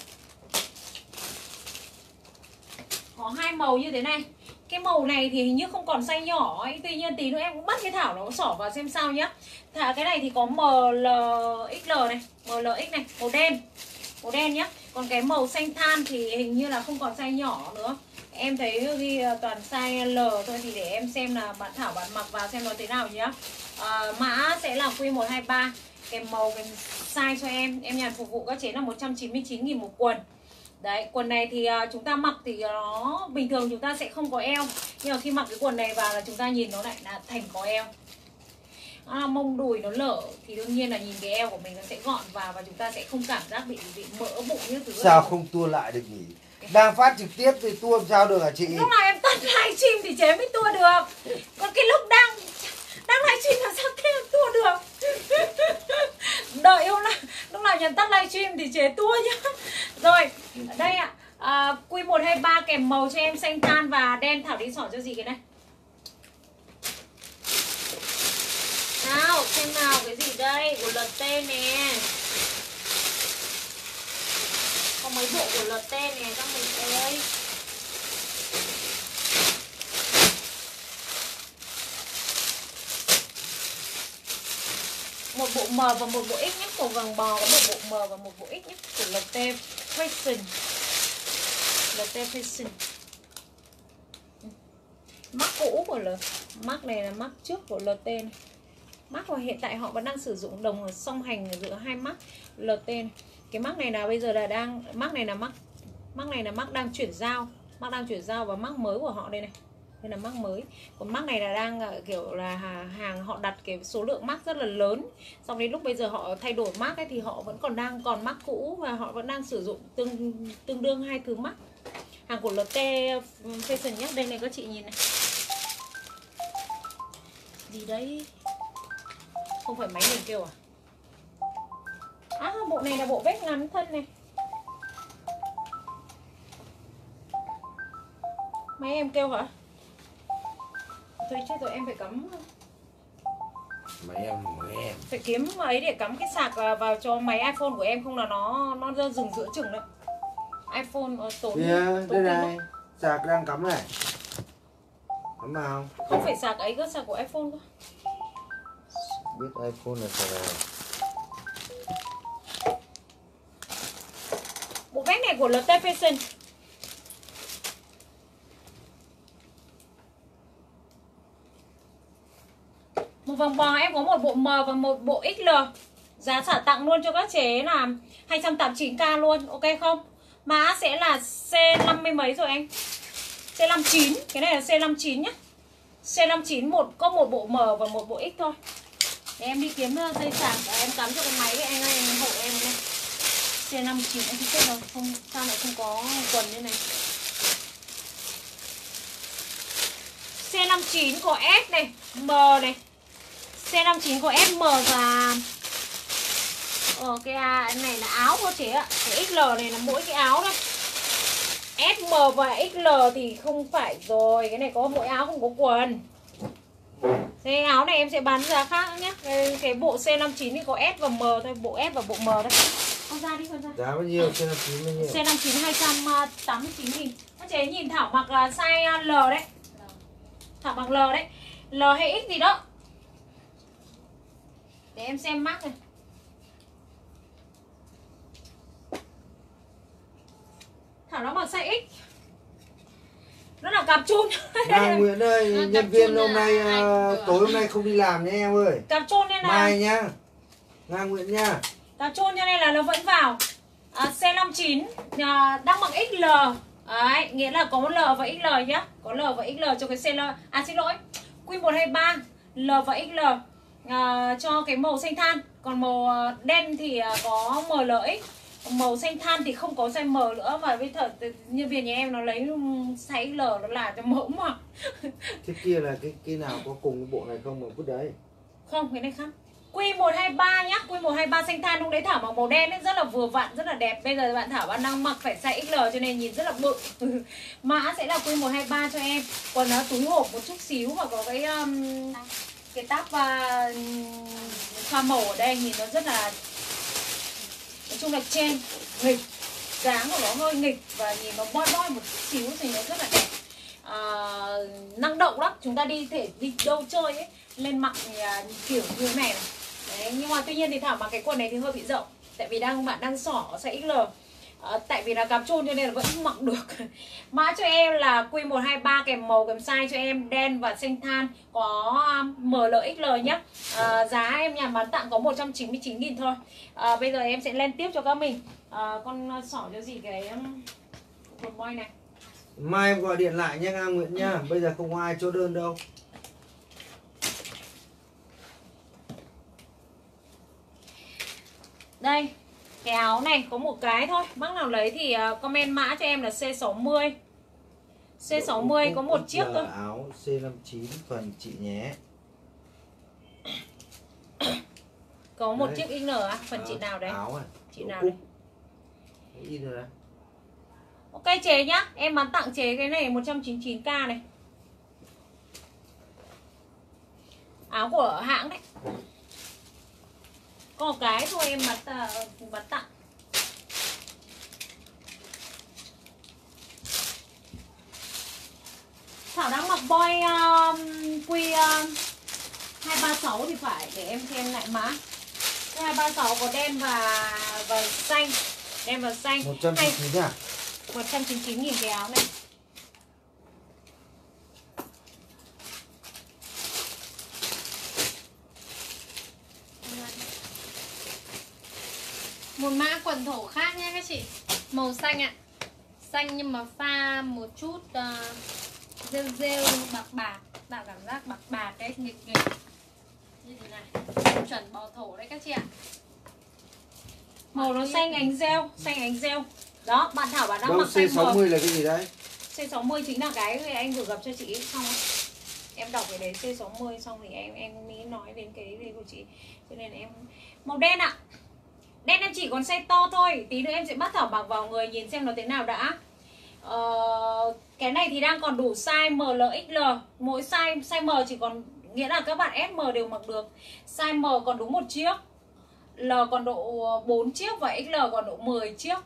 Có 2 màu như thế này. Cái màu này thì hình như không còn size nhỏ ấy. Tuy nhiên tí nữa em cũng bắt cái Thảo nó xỏ vào xem sao nhá. Cái này thì có MLXL này, MLX này, màu đen. màu đen nhá. Còn cái màu xanh than thì hình như là không còn size nhỏ nữa. Em thấy ghi toàn size L thôi, thì để em xem là bạn Thảo bạn mặc vào xem nó thế nào nhá. Mã sẽ là Q123. Kèm màu kèm size cho em nhàn phục vụ các chế là 199.000 một quần. Đấy, quần này thì chúng ta mặc thì nó bình thường chúng ta sẽ không có eo, nhưng mà khi mặc cái quần này vào là chúng ta nhìn nó lại là thành có eo. Mông đùi nó lở thì đương nhiên là nhìn cái eo của mình nó sẽ gọn vào và chúng ta sẽ không cảm giác bị mỡ bụng như thứ. Sao không tua lại được nhỉ? Đang phát trực tiếp thì tua làm sao được hả chị? Lúc nào em tắt livestream thì chế mới tua được. Còn cái lúc đang livestream là sao thế em tua được? Đợi lúc nào nhấn tắt livestream thì chế tua nhá. Rồi, đây ạ. Q123 kèm màu cho em xanh than và đen. Thảo đi xỏ cho gì cái này? Nào, xem nào cái gì đây? Của LT nè. Có mấy bộ của LT nè các mình ơi. Một bộ M và một bộ X nhé. Màu vàng bò có một bộ M và một bộ X nhé. Của LT Fashion. LT Fashion. Mác cũ của mác này là mác trước của LT này. Mác mà hiện tại họ vẫn đang sử dụng đồng song hành giữa hai mác LT này. Cái mác này là bây giờ là đang mác này là mác đang chuyển giao, và mác mới của họ đây này. Đây là mác mới. Còn mác này là đang kiểu là hàng họ đặt cái số lượng mác rất là lớn. Xong đến lúc bây giờ họ thay đổi mác ấy thì họ vẫn còn mác cũ và họ vẫn đang sử dụng tương đương hai thứ mác. Hàng của LT Fashion nhé. Đây này các chị nhìn này. Gì đấy? Không phải máy mình kêu à? Bộ này là bộ vest ngắn thân này. Máy em kêu hả? Thôi chết rồi, em phải cắm. Máy em nghe. Phải kiếm ấy để cắm cái sạc vào cho máy iPhone của em, không là nó dừng giữa chừng đấy. iPhone tốn. Đây này, sạc đang cắm này. Cắm vào. Không phải sạc ấy cơ, sạc của iPhone cơ. Biết iPhone là sao rồi. Bộ vest này của LT Fashion. Một vòng bò em có một bộ M và một bộ XL. Giá trả tặng luôn cho các chế là 289k luôn, ok không? Mã sẽ là C50 mấy rồi anh? C59, cái này là C59 nhá. C59 có một bộ M và một bộ X thôi. Để em đi kiếm dây sạc để em cắm cho cái máy với anh ơi, hộ em đây. C59 anh thì chết rồi, không sao lại không có quần như này. C59 có S này, M này. C59 có S, M và cái này là áo có chế ạ. Cái XL này là mỗi cái áo thôi. S, M và XL thì không phải rồi. Cái này có mỗi áo không có quần. Cái áo này em sẽ bán giá khác nhé. Cái bộ C59 thì có S và M thôi. Bộ S và bộ M đấy. Con ra đi, con ra. Giá bao nhiêu? C59 bao nhiêu? C59 289.000. Các chế nhìn Thảo mặc là size L đấy. Thảo mặc L đấy. L hay X gì đó. Để em xem mác này. Thảo nó mặc size X. Nó là cặp chun. Nguyễn ơi, nhân viên hôm nay tối hôm nay không đi làm nhé em ơi. Cặp chun nên là mai nhá. Nguyễn nhá. cặp chun cho nên là nó vẫn vào. C59 đang mặc XL. Đấy, nghĩa là có L và XL nhá. Có L và XL cho cái CL. Xin lỗi. Q123 L và XL cho cái màu xanh than. Còn màu đen thì có MLX. Màu xanh than thì không có size M nữa. Và bây giờ nhân viên nhà em nó lấy size XL nó là cho mẫu mà. Thế kia là cái nào có cùng cái bộ này không mà vứt đấy? Không, cái này khác. Q123 nhá, Q123 xanh than. Lúc đấy Thảo mặc màu đen ấy, rất là vừa vặn, rất là đẹp. Bây giờ bạn Thảo bạn đang mặc phải size XL cho nên nhìn rất là bự. Mã sẽ là Q123 cho em. Còn nó túi hộp một chút xíu và có cái táp pha màu ở đây nhìn nó rất là, nói chung là trên nghịch, dáng của nó hơi nghịch và nhìn nó boy boy một chút xíu thì nó rất là đẹp. Năng động lắm, chúng ta đi đâu chơi ấy lên mặc thì kiểu như thế này. Đấy, nhưng mà tuy nhiên thì Thảo mặc cái quần này thì hơi bị rộng. Tại vì bạn đang xỏ size XL. Tại vì là cạp chun cho nên là vẫn mặc được. Mã cho em là Q123 kèm màu kèm size cho em đen và xanh than, có ML XL nhá. Giá em nhà bán tặng có 199.000 thôi. Bây giờ em sẽ lên tiếp cho các mình. Con xỏ cho gì cái quần boy này. Mai em gọi điện lại nha Nga Nguyễn nhá. Bây giờ không có ai chốt đơn đâu. Đây, cái áo này có một cái thôi. Bác nào lấy thì comment mã cho em là C60. C60 có một chiếc thôi. Áo C59 phần chị nhé. Có một Đấy. chiếc XL á, phần chị nào đấy? Áo này. Chị nào đấy? In rồi đấy. Ok chế nhá, em bán tặng chế cái này 199k này. Áo của hãng đấy. Có một cái thôi em bán tặng. Thảo đang mặc boy Q236 thì phải, để em xem lại mã. Q236 có đen và xanh. Đen và xanh. 199 à? 199.000 cái áo này. Một mã quần thổ khác nha các chị. Màu xanh ạ. Xanh nhưng mà pha một chút rêu rêu bạc bạc, tạo cảm giác bạc bạc đấy, nghịch nghịch như thế này. Chuẩn bò thổ đấy các chị ạ. Màu nó xanh ánh rêu, xanh ánh rêu. Đó, bạn Thảo bạn đang Đâu mặc xanh mờ. C60 là cái gì đấy? C60 chính là cái anh vừa gặp cho chị xong em đọc cái đấy C60 xong thì em nghĩ nói đến cái gì của chị, cho nên là em màu đen ạ. Đen em chỉ còn size to thôi, tí nữa em sẽ bắt Thảo mặc vào người nhìn xem nó thế nào đã. Cái này thì đang còn đủ size ML, XL. Mỗi size M chỉ còn, nghĩa là các bạn SM đều mặc được. Size M còn đúng một chiếc, L còn độ 4 chiếc và XL còn độ 10 chiếc.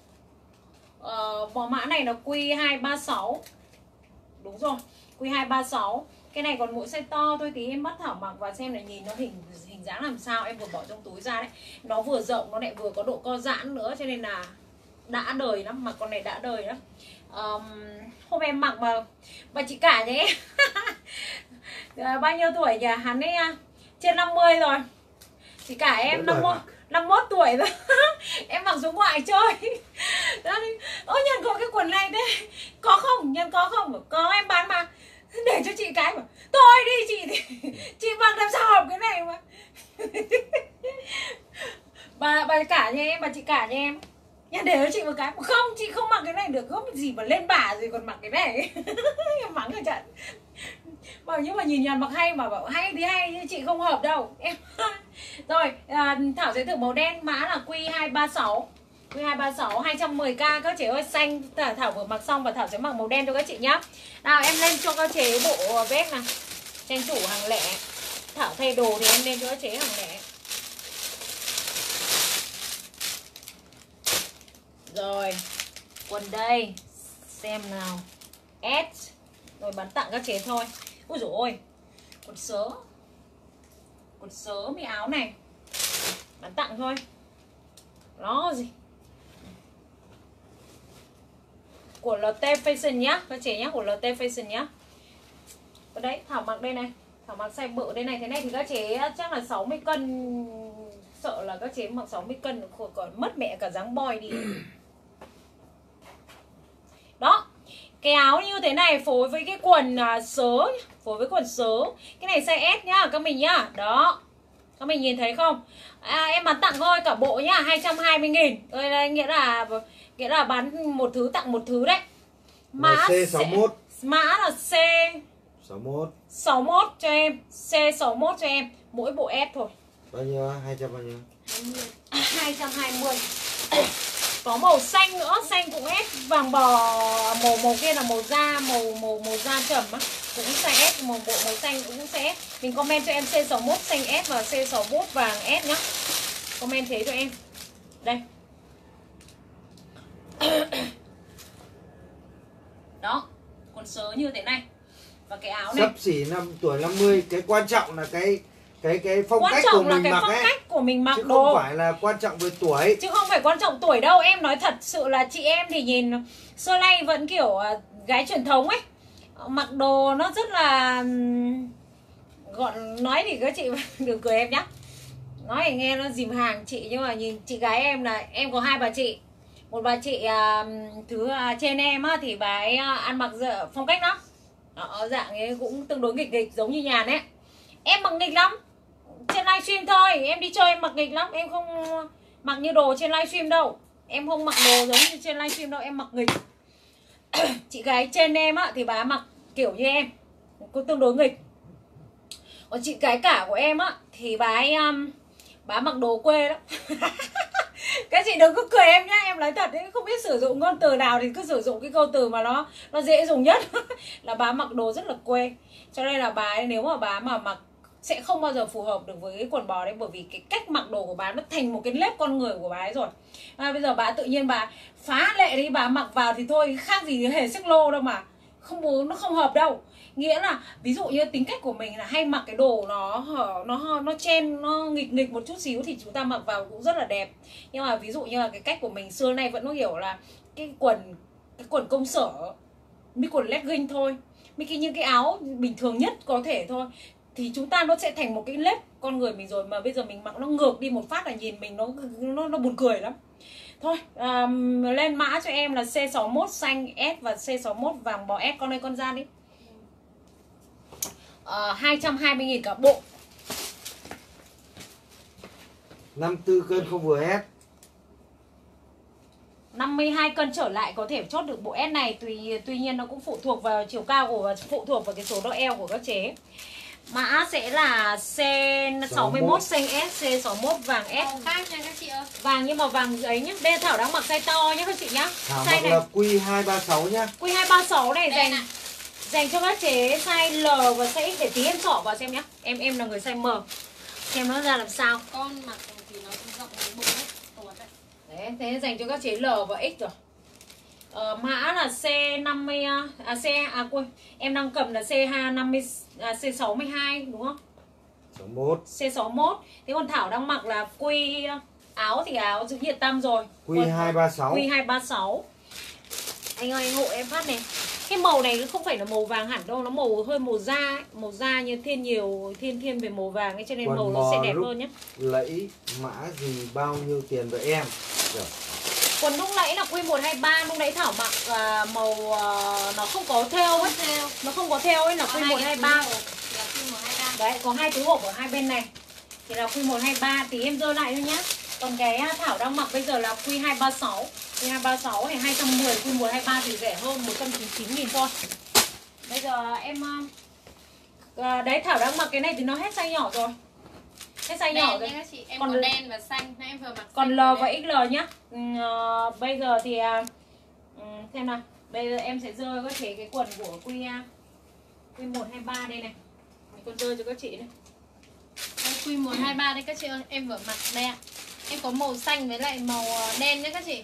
Mã này là Q236. Đúng rồi, Q236. Cái này còn mỗi size to thôi, tí em bắt Thảo mặc và xem là nhìn nó hình dáng làm sao. Em vừa bỏ trong túi ra đấy. Nó vừa rộng, nó lại vừa có độ co giãn nữa, cho nên là đã đời lắm, mặc con này đã đời lắm. Hôm em mặc mà chị cả nhà em bao nhiêu tuổi nhỉ? Hắn ấy trên 50 rồi. Chị cả em 51 tuổi rồi. Em mặc xuống ngoại chơi. Ôi Nhân có cái quần này đấy. Có không? Nhân có không? Có em bán mà. Để cho chị cái mà. Thôi đi chị thì chị mặc làm sao hợp cái này mà. Bà cả nhà em, bà chị cả nhà em. Nhân để cho chị một cái. Không, chị không mặc cái này được. Không gì mà lên bà rồi còn mặc cái này. Em mắng ở trận. Bảo nhưng mà nhìn Nhàn mặc hay mà bảo hay thì hay nhưng chị không hợp đâu em. Rồi Thảo giới thiệu màu đen, mã là Q236. Q236 210k các chị ơi, xanh. Thảo vừa mặc xong và Thảo sẽ mặc màu đen cho các chị nhá. Nào em lên cho các chế bộ vest này, tranh thủ hàng lẻ. Thảo thay đồ thì em lên cho các chế hàng lẻ. Rồi quần đây xem nào, S. Rồi bán tặng các chế thôi. Ôi dồi ôi, quần sớ mấy áo này bán tặng thôi. Nó gì của LT Fashion nhá các chế nhá, của LT Fashion nhá. Ở đấy Thảo mặc đây này, Thảo mặc size bự đây này. Thế này thì các chế chắc là 60 cân. Sợ là các chế mặc 60 cân còn mất mẹ cả dáng boy đi. Đó, cái áo như thế này phối với cái quần sớ, phối với quần sớ. Cái này size S nhá các mình nhá. Đó, các mình nhìn thấy không? Em bán tặng thôi cả bộ nhá, 220.000. Đây nghĩa là bán một thứ tặng một thứ đấy. Mã C61. Mã là C61 cho em, C61 cho em, mỗi bộ S thôi. Bao nhiêu? 200 bao nhiêu? 220. Có màu xanh nữa, xanh cũng S, vàng bò màu kia là màu da, màu da trầm á, cũng size S, bộ màu xanh cũng size S. Mình comment cho em C61 xanh S và C61 vàng S nhá. Comment thế cho em. Đây. Đó, quần sớ như thế này. Và cái áo này Sắp xỉ tuổi 50, cái quan trọng là cái phong Quan cách của trọng là mình cái mặc phong ấy, cách của mình mặc chứ đồ. không phải là quan trọng về tuổi. Chứ không phải quan trọng tuổi đâu. Em nói thật sự là chị em thì nhìn xưa nay vẫn kiểu gái truyền thống ấy, mặc đồ nó rất là gọn. Nói thì các chị đừng cười em nhá, nói thì nghe nó dìm hàng chị, nhưng mà nhìn chị gái em là em có hai bà chị. Một bà chị thứ trên em á, thì bà ấy ăn mặc phong cách lắm, dạng ấy cũng tương đối nghịch nghịch giống như Nhàn ấy. Em mặc nghịch lắm, trên livestream thôi, em đi chơi em mặc nghịch lắm, em không mặc như đồ trên livestream đâu. Em không mặc đồ giống như trên livestream đâu, em mặc nghịch. Chị gái trên em á thì bà mặc kiểu như em, cũng tương đối nghịch. Còn chị gái cả của em á thì bà ấy bà mặc đồ quê lắm. Các chị đừng có cười em nhá, em nói thật đấy, không biết sử dụng ngôn từ nào thì cứ sử dụng cái câu từ mà nó dễ dùng nhất. Là bà mặc đồ rất là quê, cho nên là bà ấy, nếu mà bà mà mặc sẽ không bao giờ phù hợp được với cái quần bò đấy, bởi vì cái cách mặc đồ của bà nó thành một cái nếp con người của bà ấy rồi. Bây giờ bà tự nhiên bà phá lệ đi, bà mặc vào thì thôi, khác gì hề xích lô đâu mà không, nó không hợp đâu. Nghĩa là ví dụ như tính cách của mình là hay mặc cái đồ nó chen, nó nghịch nghịch một chút xíu thì chúng ta mặc vào cũng rất là đẹp. Nhưng mà ví dụ như là cái cách của mình xưa nay vẫn có hiểu là cái quần công sở, mấy quần legging thôi, mấy những cái áo bình thường nhất có thể thôi, thì chúng ta nó sẽ thành một cái nếp con người mình rồi. Mà bây giờ mình mặc nó ngược đi một phát là nhìn mình nó buồn cười lắm. Thôi lên mã cho em là C61 xanh S và C61 vàng bò S, con ơi con ra đi. 220.000 cả bộ. 54 cân không vừa hết. 52 cân trở lại có thể chốt được bộ S này, tuy nhiên nó cũng phụ thuộc vào chiều cao của, phụ thuộc vào cái số đo eo của các chế. Mã sẽ là C61 xanh S, C61 vàng S. Khác nha các chị ơi. Vàng nhưng mà vàng ấy nhá. Đây Thảo đang mặc size to nhá các chị nhá. Thảo Size mặc này là Q236 nhá. Q236 này dành cho các chế size L và size X, để tí em xỏ vào xem nhá. Em là người size M, xem nó ra làm sao. Con mặc thì nó rộng cái bụng ấy, tuột đấy. Đấy, thế dành cho các chế L và X rồi. Mã là C50 quên, em đang cầm là C50 C62 đúng không? 61. C61. Thế còn Thảo đang mặc là áo thì áo giữ nhiệt tâm rồi. Q236. Q236. Anh ơi anh hộ em phát này. Cái màu này không phải là màu vàng hẳn đâu, nó màu hơi màu da ấy. Màu da như thiên về màu vàng ấy, cho nên màu nó sẽ đẹp hơn nhé. Lẫy mã gì bao nhiêu tiền vậy em? Được. Quần lúc nãy là Q123, lúc nãy Thảo mặc màu nó không có thêu ấy, nó không có thêu ấy, là Q123. Đấy, có hai túi hộp ở hai bên này thì là Q123, tí em dơ lại thôi nhá. Còn cái Thảo đang mặc bây giờ là Q236. Q236 này 210, Q123 thì rẻ hơn 199.000 thôi. Bây giờ em đấy, Thảo đang mặc cái này thì nó hết size nhỏ rồi. Hết size nhỏ rồi. Các chị, em còn đen và xanh, nãy em vừa mặc. Còn L và XL nhá. Bây giờ thì xem nào. Bây giờ em sẽ rơi có thể cái quần của Q123 đây này. Mình còn rơi cho các chị này. Q123 đây các chị ơi, em vừa mặc đen. Em có màu xanh với lại màu đen nhé các chị.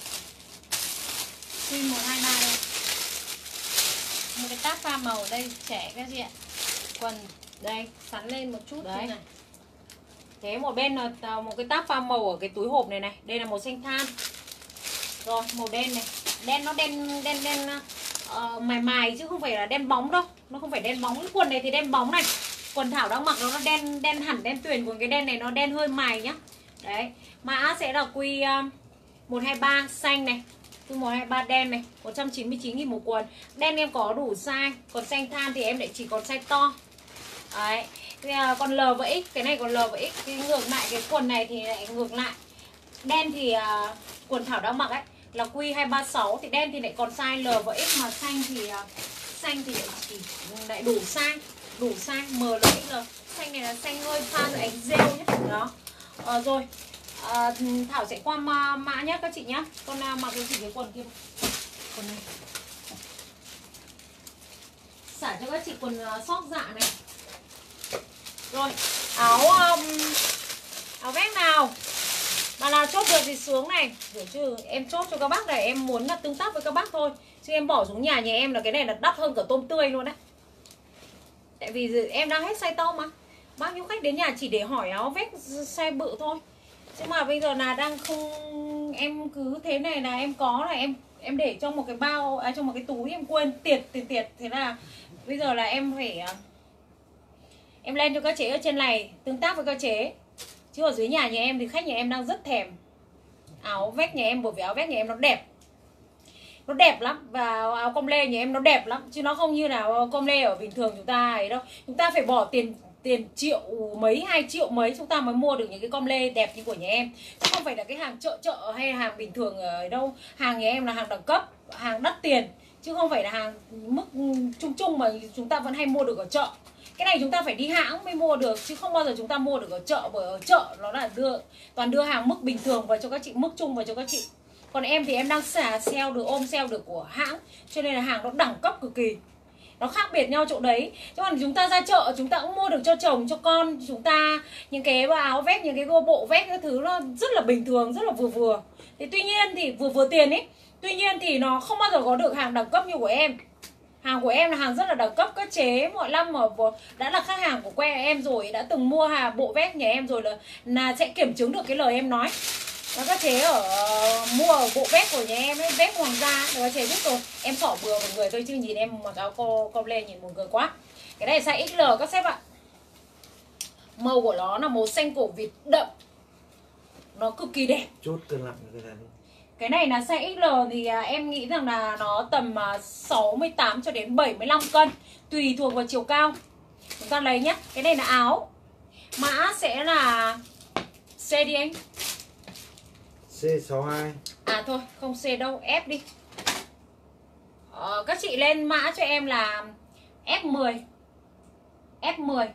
Q123 đây. Một cái táp pha màu đây, trẻ các chị ạ. Quần đây, sắn lên một chút đấy này. Thế một bên là một cái táp pha màu ở cái túi hộp này này. Đây là màu xanh than. Rồi màu đen này. Đen nó đen mài mài chứ không phải là đen bóng đâu. Nó không phải đen bóng. Cái quần này thì đen bóng này. Quần Thảo đang mặc nó đen hẳn đen tuyền. Còn cái đen này nó đen hơi mài nhá. Đấy. Mã sẽ là Q123 xanh này. Q123 đen này, 199.000 một quần. Đen em có đủ size. Còn xanh than thì em lại chỉ còn size to. Đấy. Còn L và X, cái này còn L và X. Cái ngược lại cái quần này thì lại ngược lại. Đen thì quần Thảo đang mặc ấy là Q236, thì đen thì lại còn size L và X, mà xanh thì lại chỉ lại đủ size M, L, XL. Xanh này là xanh hơi pha rồi ánh rêu nhé. Đó. Rồi Thảo sẽ qua mã nhé các chị nhé. Con mặc cho chị cái quần kia. Quần này. Xả cho các chị quần sóc dạ này. Rồi, áo vest nào bà nào chốt được thì sướng này. Hiểu chứ, em chốt cho các bác này, em muốn là tương tác với các bác thôi. Chứ em bỏ xuống nhà em là cái này là đắt hơn cả tôm tươi luôn đấy. Tại vì em đang hết size to mà. Bao nhiêu khách đến nhà chỉ để hỏi áo vest size bự thôi. Nhưng mà bây giờ là đang không, em cứ thế này là em có là em để trong một cái bao, trong một cái túi em quên tiệt. Thế là bây giờ là em phải em lên cho các chế ở trên này tương tác với các chế. Chứ ở dưới nhà em thì khách nhà em đang rất thèm áo vest nhà em, bởi vì áo vest nhà em nó đẹp lắm, và áo com lê nhà em nó đẹp lắm, chứ nó không như là com lê ở bình thường chúng ta ấy đâu. Chúng ta phải bỏ tiền triệu mấy, 2 triệu mấy chúng ta mới mua được những cái com lê đẹp như của nhà em, chứ không phải là cái hàng chợ hay hàng bình thường ở đâu. Hàng nhà em là hàng đẳng cấp, hàng đắt tiền, chứ không phải là hàng mức chung mà chúng ta vẫn hay mua được ở chợ. Cái này chúng ta phải đi hãng mới mua được, chứ không bao giờ chúng ta mua được ở chợ, bởi ở chợ nó là toàn đưa hàng mức bình thường vào cho các chị, mức chung vào cho các chị. Còn em thì em đang sale được, ôm sale được của hãng, cho nên là hàng nó đẳng cấp cực kỳ. Nó khác biệt nhau chỗ đấy. Chứ còn chúng ta ra chợ chúng ta cũng mua được cho chồng, cho con chúng ta những cái áo vest, những cái bộ vest cái thứ nó rất là bình thường, rất là vừa. Thì tuy nhiên thì vừa tiền ấy. Tuy nhiên thì nó không bao giờ có được hàng đẳng cấp như của em. Hàng của em là hàng rất là đẳng cấp, các chế mọi năm mà đã là khách hàng của em rồi, đã từng mua bộ vest nhà em rồi là sẽ kiểm chứng được cái lời em nói. Và các chế mua ở bộ vest của nhà em ấy, vest hoàng gia, các chế biết rồi. Em xỏ bừa một người thôi chứ nhìn em mặc áo com lê nhìn buồn cười quá. Cái này size XL các sếp ạ. Màu của nó là màu xanh cổ vịt đậm, nó cực kỳ đẹp. Chốt cân nặng cái này. Cái này là size XL thì em nghĩ rằng là nó tầm 68 cho đến 75 cân, tùy thuộc vào chiều cao. Chúng ta lấy nhé. Cái này là áo. Mã sẽ là C đi anh. C62. À thôi, không C đâu, F đi. Các chị lên mã cho em là F10. F10.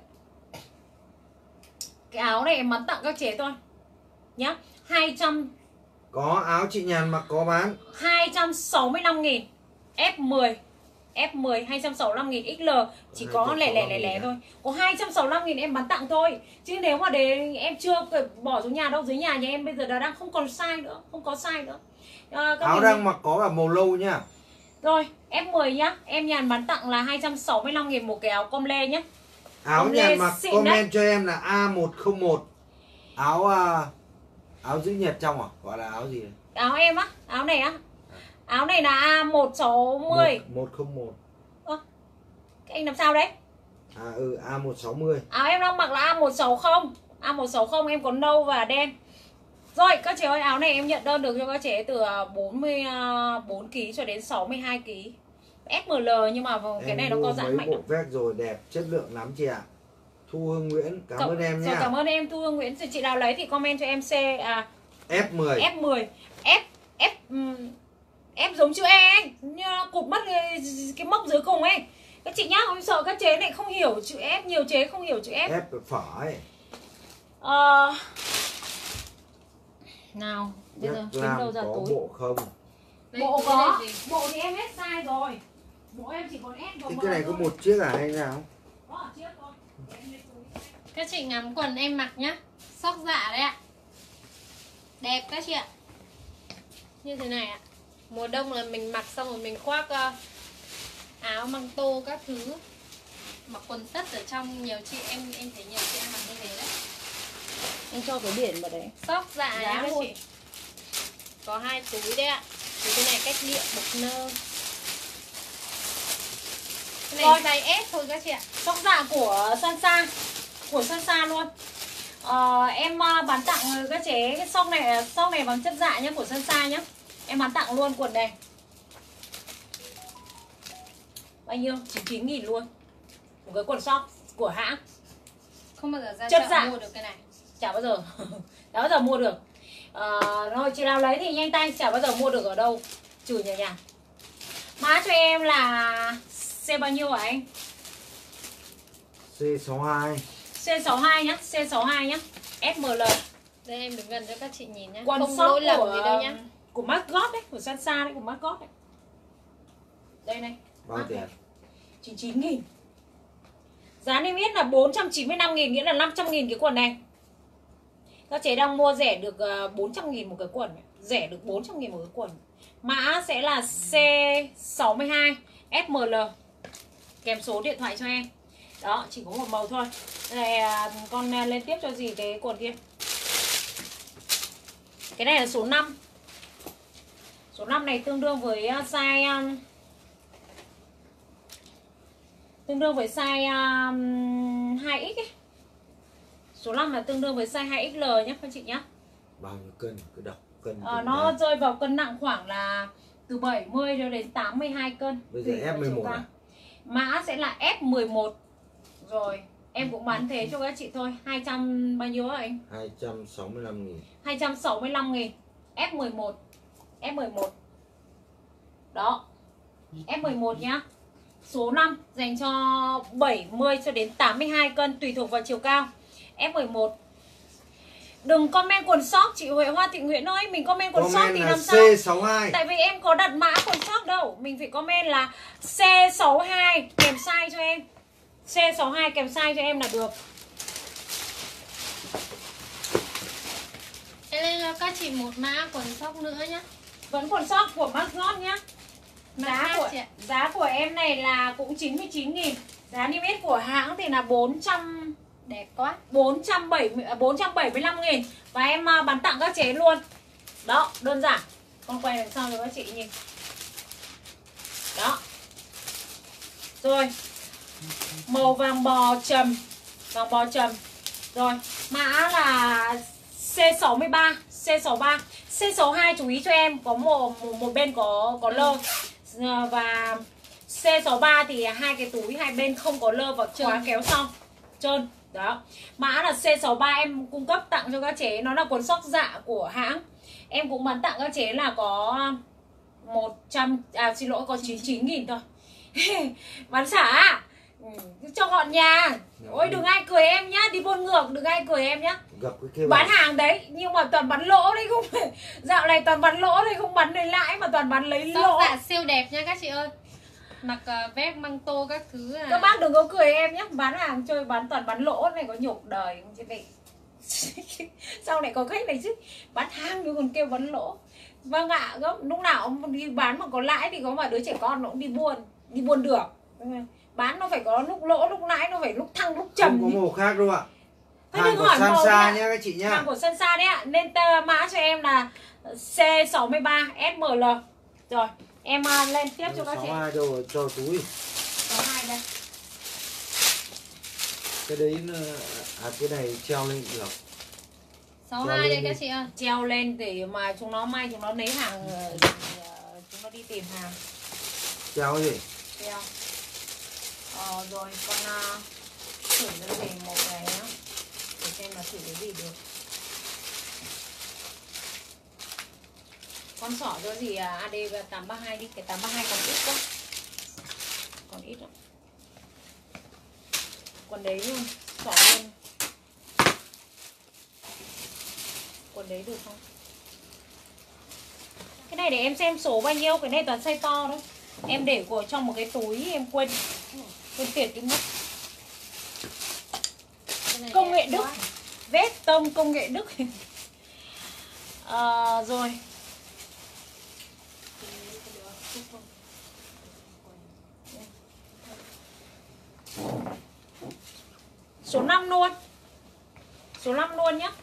Cái áo này em bán tặng các chế thôi nhá. 200. Có áo chị Nhàn mặc có bán 265.000. F10. F10 265.000 XL chỉ có lẻ thôi. Có 265.000 em bán tặng thôi. Chứ nếu mà để em chưa bỏ xuống nhà đâu, dưới nhà em bây giờ đã đang không còn size nữa, không có size nữa. Áo đang mặc có cả màu lâu nhá. Rồi, F10 nhá. Em Nhàn bán tặng là 265.000 một cái áo com lê nhá. Áo com Nhàn mặc comment đấy. cho em là A101. Áo giữ nhiệt trong à? Gọi là áo gì này? Áo em á, áo này á. Áo này là A160. 101. Cái anh làm sao đấy? A160. Áo em đang mặc là A160. A160 em có nâu và đen. Rồi các chị ơi, áo này em nhận đơn được cho các chị từ 44 kg cho đến 62 kg. SML nhưng mà cái này nó có giãn mạnh. Em mua mấy bộ vest rồi đẹp, chất lượng lắm chị ạ. Thu Hương Nguyễn, cảm ơn em nhé. Cảm ơn em Thu Hương Nguyễn. Chị nào lấy thì comment cho em F10. F10. F giống chữ E ấy, như cụt mất cái mốc dưới cùng ấy. Các chị nhá, không sợ các chế này không hiểu chữ F, nhiều chế không hiểu chữ F. F phải. Nào, bây giờ tính đâu ra túi. Bộ không? Bộ có, bộ thì em hết size rồi. Bộ em chỉ còn S rồi. Cái này có một chiếc à hay nào? Có chiếc thôi. Các chị ngắm quần em mặc nhá. Sóc dạ đấy ạ. Đẹp các chị ạ. Như thế này ạ. Mùa đông là mình mặc xong rồi mình khoác áo măng tô các thứ, mặc quần tất ở trong. Nhiều chị em thấy nhiều chị em mặc như thế đấy. Em cho cái biển vào đấy. Sóc dạ Giá nha các luôn. chị. Có 2 túi đấy ạ. Thì cái này cách điện bọc nơ. Cái này size S thôi các chị ạ. Sóc dạ của Sansa. Của Sansa luôn. Em bán tặng các chế cái sóc này bằng chất dạ nhá, của Sansa nhá. Em bán tặng luôn quần này. Bao nhiêu? 99.000 luôn. Một cái quần sóc của hãng. Không bao giờ ra Chất chợ dạ. mua được cái này. Chả bao giờ. Chả bao giờ mua được. Rồi chị nào lấy thì nhanh tay, chả bao giờ mua được ở đâu trừ nhà. Mã cho em là C bao nhiêu hả anh? C62. C62 nhá, C62 nhá. SML. Đây em đứng gần cho các chị nhìn nhá. Quần Không sóc lỗi lầm gì đâu nhá. Của Margot đấy, của Sansa đấy, của Margot đấy. Đây này. Bao tiền? 99.000. Giá niêm yết là 495.000, nghĩa là 500.000 cái quần này. Các chế đang mua rẻ được 400.000 một cái quần. Rẻ được 400.000 một cái quần. Mã sẽ là C62 SML. Kèm số điện thoại cho em. Đó, chỉ có một màu thôi. Này con lên tiếp cho gì cái quần kia. Cái này là số 5. Số 5 này tương đương với size tương đương với size 2X ấy. Số 5 là tương đương với size 2XL nhé các chị nhé. Bao nhiêu cân? Cứ đọc cân. Nó rơi vào cân nặng khoảng là từ 70 đến 82 cân. Bây giờ F11 à? Mã sẽ là F11. Rồi, em cũng bán thế cho các chị thôi. 200 bao nhiêu hả anh? 265.000. 265.000. F11. F11. Đó. F11 nhá. Số 5 dành cho 70 cho đến 82 cân tùy thuộc vào chiều cao. F11. Đừng comment quần sóc chị Huệ Hoa Thị Nguyễn ơi, mình comment quần sóc thì làm sao? C62. Tại vì em có đặt mã quần sóc đâu, mình phải comment là C62 kèm size cho em. C62 kèm size cho em là được. Em lên cho các chị một mã quần sóc nữa nhá. Vẫn quần sóc của Margot nhá. Giá của em này là cũng 99.000. Giá niêm yết của hãng thì là 400, đẹp quá, 475.000. Và em bán tặng các chế luôn. Đó, đơn giản. Con quay đằng sau cho các chị nhìn. Đó. Rồi. Màu vàng bò trầm. Vàng bò trầm. Rồi, mã là C63, C63. C62 chú ý cho em, có một bên có lơ. Và C63 thì hai cái túi hai bên không có lơ và khóa kéo sau. Trơn. Đó. Mã là C63 em cung cấp tặng cho các chế, nó là quần sóc dạ của hãng. Em cũng bán tặng các chế là có 99.000 thôi. Bán xả. Cho gọn nhà. Ôi đừng ai cười em nhá, đi buôn ngược đừng ai cười em nhá. Gặp cái kia bán hàng đấy nhưng mà toàn bán lỗ đấy, không phải dạo này toàn bán lỗ đấy, không bán lấy lãi mà toàn bán lấy lỗ. Dạ siêu đẹp nha các chị ơi. Mặc vest măng tô các thứ à. Các bác đừng có cười em nhé, bán hàng chơi bán toàn bán lỗ này có nhục đời không chứ này. Sau này có khách này chứ bán hàng nhưng còn kêu bán lỗ. Vâng ạ, lúc nào ông đi bán mà có lãi thì có mà đứa trẻ con nó cũng đi buôn được. Bán nó phải có lúc lỗ lúc lãi, nó phải lúc thăng lúc trầm. Không có màu khác đâu ạ. Hàng của Sansa nhé các chị nhá. Hàng của Sansa đấy ạ. Nên mã cho em là C63 SML. Rồi, em lên tiếp cho các chị. 62 đâu cho túi. 62 đây. Cái đấy cái này treo lên được. 62 đây các chị ơi. Treo lên để mà chúng nó may chúng nó lấy hàng, chúng nó đi tìm hàng. Treo gì? Treo. Rồi con thử ra về một cái nhá. Để xem là thử cái gì được. Con sỏ cho gì AD 832 đi, cái 832 còn ít quá. Còn ít lắm. Quần đấy luôn, sỏ luôn. Quần đấy được không? Cái này để em xem số bao nhiêu, cái này toàn size to đấy. Em để của trong một cái túi em quên tiền cái mất. Công nghệ Đức. Vết tông công nghệ Đức. Rồi. Số 5 luôn. Số 5 luôn nhá.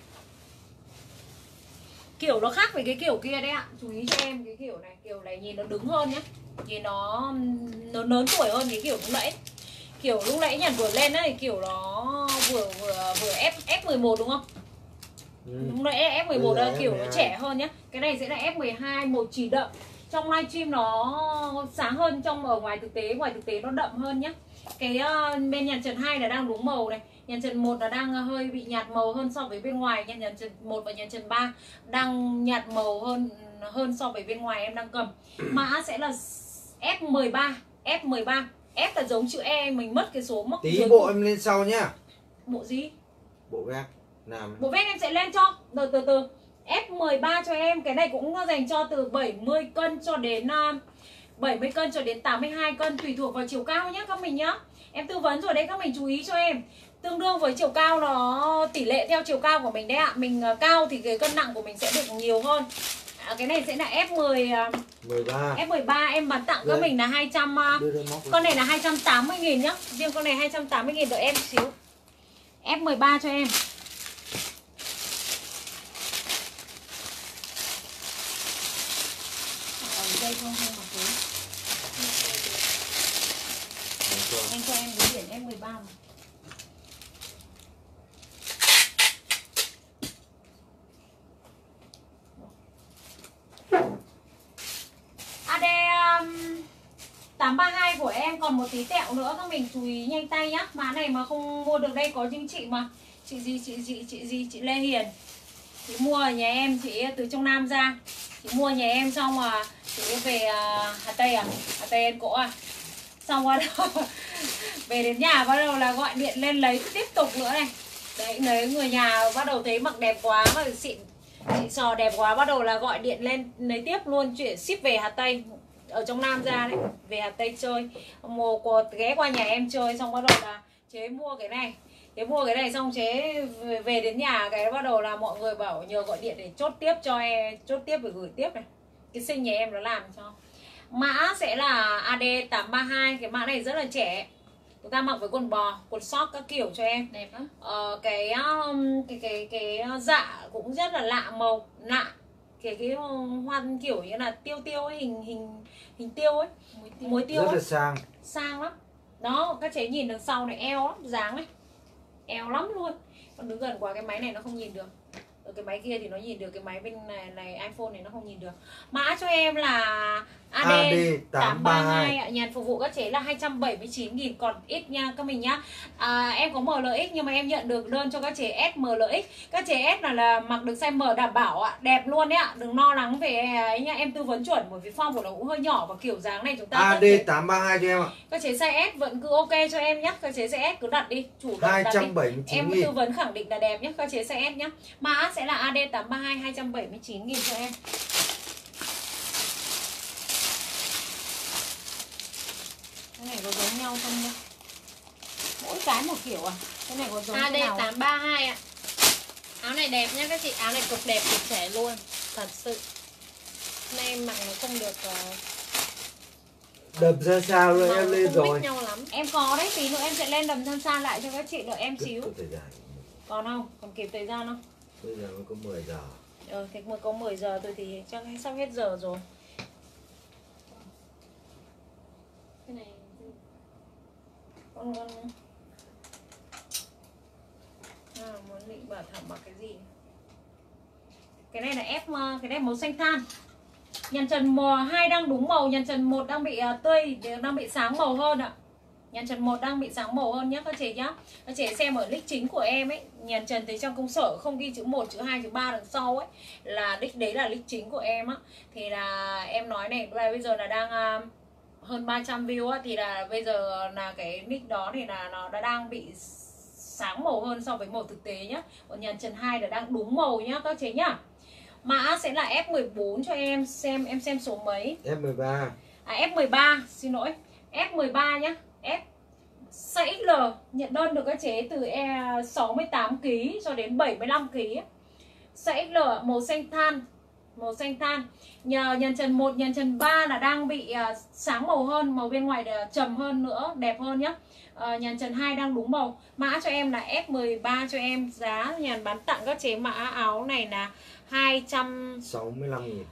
Kiểu nó khác với cái kiểu kia đấy ạ. Chú ý cho em cái kiểu này nhìn nó đứng hơn nhá. Nhìn nó lớn tuổi hơn cái kiểu lúc nãy. Kiểu lúc nãy nhàn vừa lên ấy, kiểu nó vừa F11 đúng không? Lúc nãy F11 là kiểu nó trẻ hơn nhá. Cái này sẽ là F12 một chỉ đậm. Trong livestream nó sáng hơn, trong ở ngoài thực tế nó đậm hơn nhá. Cái bên nhàn trần 2 là đang đúng màu này. Nhàn trần 1 là đang hơi bị nhạt màu hơn so với bên ngoài. Nhàn trần 1 và nhàn trần 3 đang nhạt màu hơn so với bên ngoài em đang cầm. Mã sẽ là F13. F13. F là giống chữ E, mình mất cái số móc. Tí bộ em lên sau nhá. Bộ gì? Bộ vest. Bộ vest em sẽ lên cho. Từ F13 cho em. Cái này cũng dành cho từ 70 cân cho đến 70 cân cho đến 82 cân tùy thuộc vào chiều cao nhé các mình nhá. Em tư vấn rồi đấy, các mình chú ý cho em. Tương đương với chiều cao, nó tỷ lệ theo chiều cao của mình đấy ạ. Mình cao thì cái cân nặng của mình sẽ được nhiều hơn. Cái này sẽ là F13 em bán tặng các mình là 200. Con này là 280.000 nhá. Riêng con này 280.000 đợi em xíu. F13 cho em. Đây không mặc túi. Anh cho em cái biển F13 mà. AD 832 của em còn một tí tẹo nữa, các mình chú ý nhanh tay nhá. Má này mà không mua được đây có những chị mà chị Lê Hiền. Chị mua ở nhà em, chị từ trong Nam ra. Chị mua nhà em xong mà chị về Hà Tây à? Hà Tây Yên Cỗ à? Xong bắt đầu về đến nhà bắt đầu là gọi điện lên lấy tiếp tục nữa này. Đấy, lấy người nhà bắt đầu thấy mặc đẹp quá mà chị sò đẹp quá, bắt đầu là gọi điện lên lấy tiếp luôn, chuyển ship về Hà Tây. Ở trong Nam ra đấy, về Hà Tây chơi, ghé qua nhà em chơi, xong bắt đầu là chế mua cái này. Thế mua cái này xong chế về đến nhà cái bắt đầu là mọi người bảo nhờ gọi điện để chốt tiếp cho em, chốt tiếp để gửi tiếp này. Cái sinh nhà em nó làm cho. Mã sẽ là AD832, cái mã này rất là trẻ. Chúng ta mặc với quần bò, quần short các kiểu cho em. Đẹp lắm. Cái dạ cũng rất là lạ màu, lạ. Cái hoa kiểu như là tiêu ấy, hình tiêu ấy, muối tiêu rất ấy. là sang. Sang lắm. Đó, các chế nhìn đằng sau này eo lắm, dáng này. Eo lắm luôn. Còn đứng gần quá cái máy này nó không nhìn được. Ở cái máy kia thì nó nhìn được, cái máy bên này iPhone này nó không nhìn được. Mã cho em là AD832 ạ. Nhàn phục vụ các chế là 279.000, còn ít nha các mình nhá. Em có MLX nhưng mà em nhận được đơn cho các chế S MLX. Các chế S là mặc được size M đảm bảo ạ, đẹp luôn đấy ạ. Đừng lo lắng về ấy nha, em tư vấn chuẩn bởi vì form của nó cũng hơi nhỏ và kiểu dáng này chúng ta AD832 cho em ạ. các chế size S vẫn cứ ok cho em nhé. Các chế size S cứ đặt đi, chủ động đặt đi. 279.000. Em tư vấn khẳng định là đẹp nhé. Các chế size S nhé. Mã sẽ là AD832 279.000 cho em. Cái này có giống nhau không nhá? Mỗi cái một kiểu à? Cái này có giống thế nào? AD832 ạ. Áo này đẹp nhá các chị, áo này cực đẹp, cực trẻ luôn. Thật sự. Hôm nay em mặc nó không được Đập ra sao rồi em lên rồi. nhau lắm. Em có đấy, tí nữa em sẽ lên đầm thân xa lại cho các chị, đợi em xíu. Thời gian. Còn không? Còn kịp thời gian không? Bây giờ mới có 10 giờ. Thế mới có 10 giờ thôi thì chắc sắp hết giờ rồi. Cái này Con muốn định bảo Thảo mặc cái gì? Cái này là cái này màu xanh than. Nhàn trần mùa 2 đang đúng màu, nhàn trần 1 đang bị tươi, đang bị sáng màu hơn ạ. Nhàn trần 1 đang bị sáng màu hơn nhé các chị nhá. Các chị xem ở nick chính của em ấy, nhàn trần thấy trong công sở không ghi chữ 1, chữ 2, chữ 3 đằng sau ấy, là nick đấy là nick chính của em á. Thì là em nói này, bây giờ là đang hơn 300 view á, thì là bây giờ là cái nick đó thì là nó đã đang bị sáng màu hơn so với màu thực tế nhá. Còn nhàn trần 2 là đang đúng màu nhá các chị nhá. Mã sẽ là F14 cho em xem số mấy. F13. F13, xin lỗi. F13 nhá. F size XL nhận đơn được các chế từ 68kg cho đến 75kg. Size XL màu xanh than. Màu xanh than. Nhàn trần 1, nhàn trần 3 là đang bị sáng màu hơn, màu bên ngoài là trầm hơn nữa, đẹp hơn nhá. Nhàn trần 2 đang đúng màu. Mã cho em là F13 cho em. Giá nhàn bán tặng các chế mã áo này là 265.000.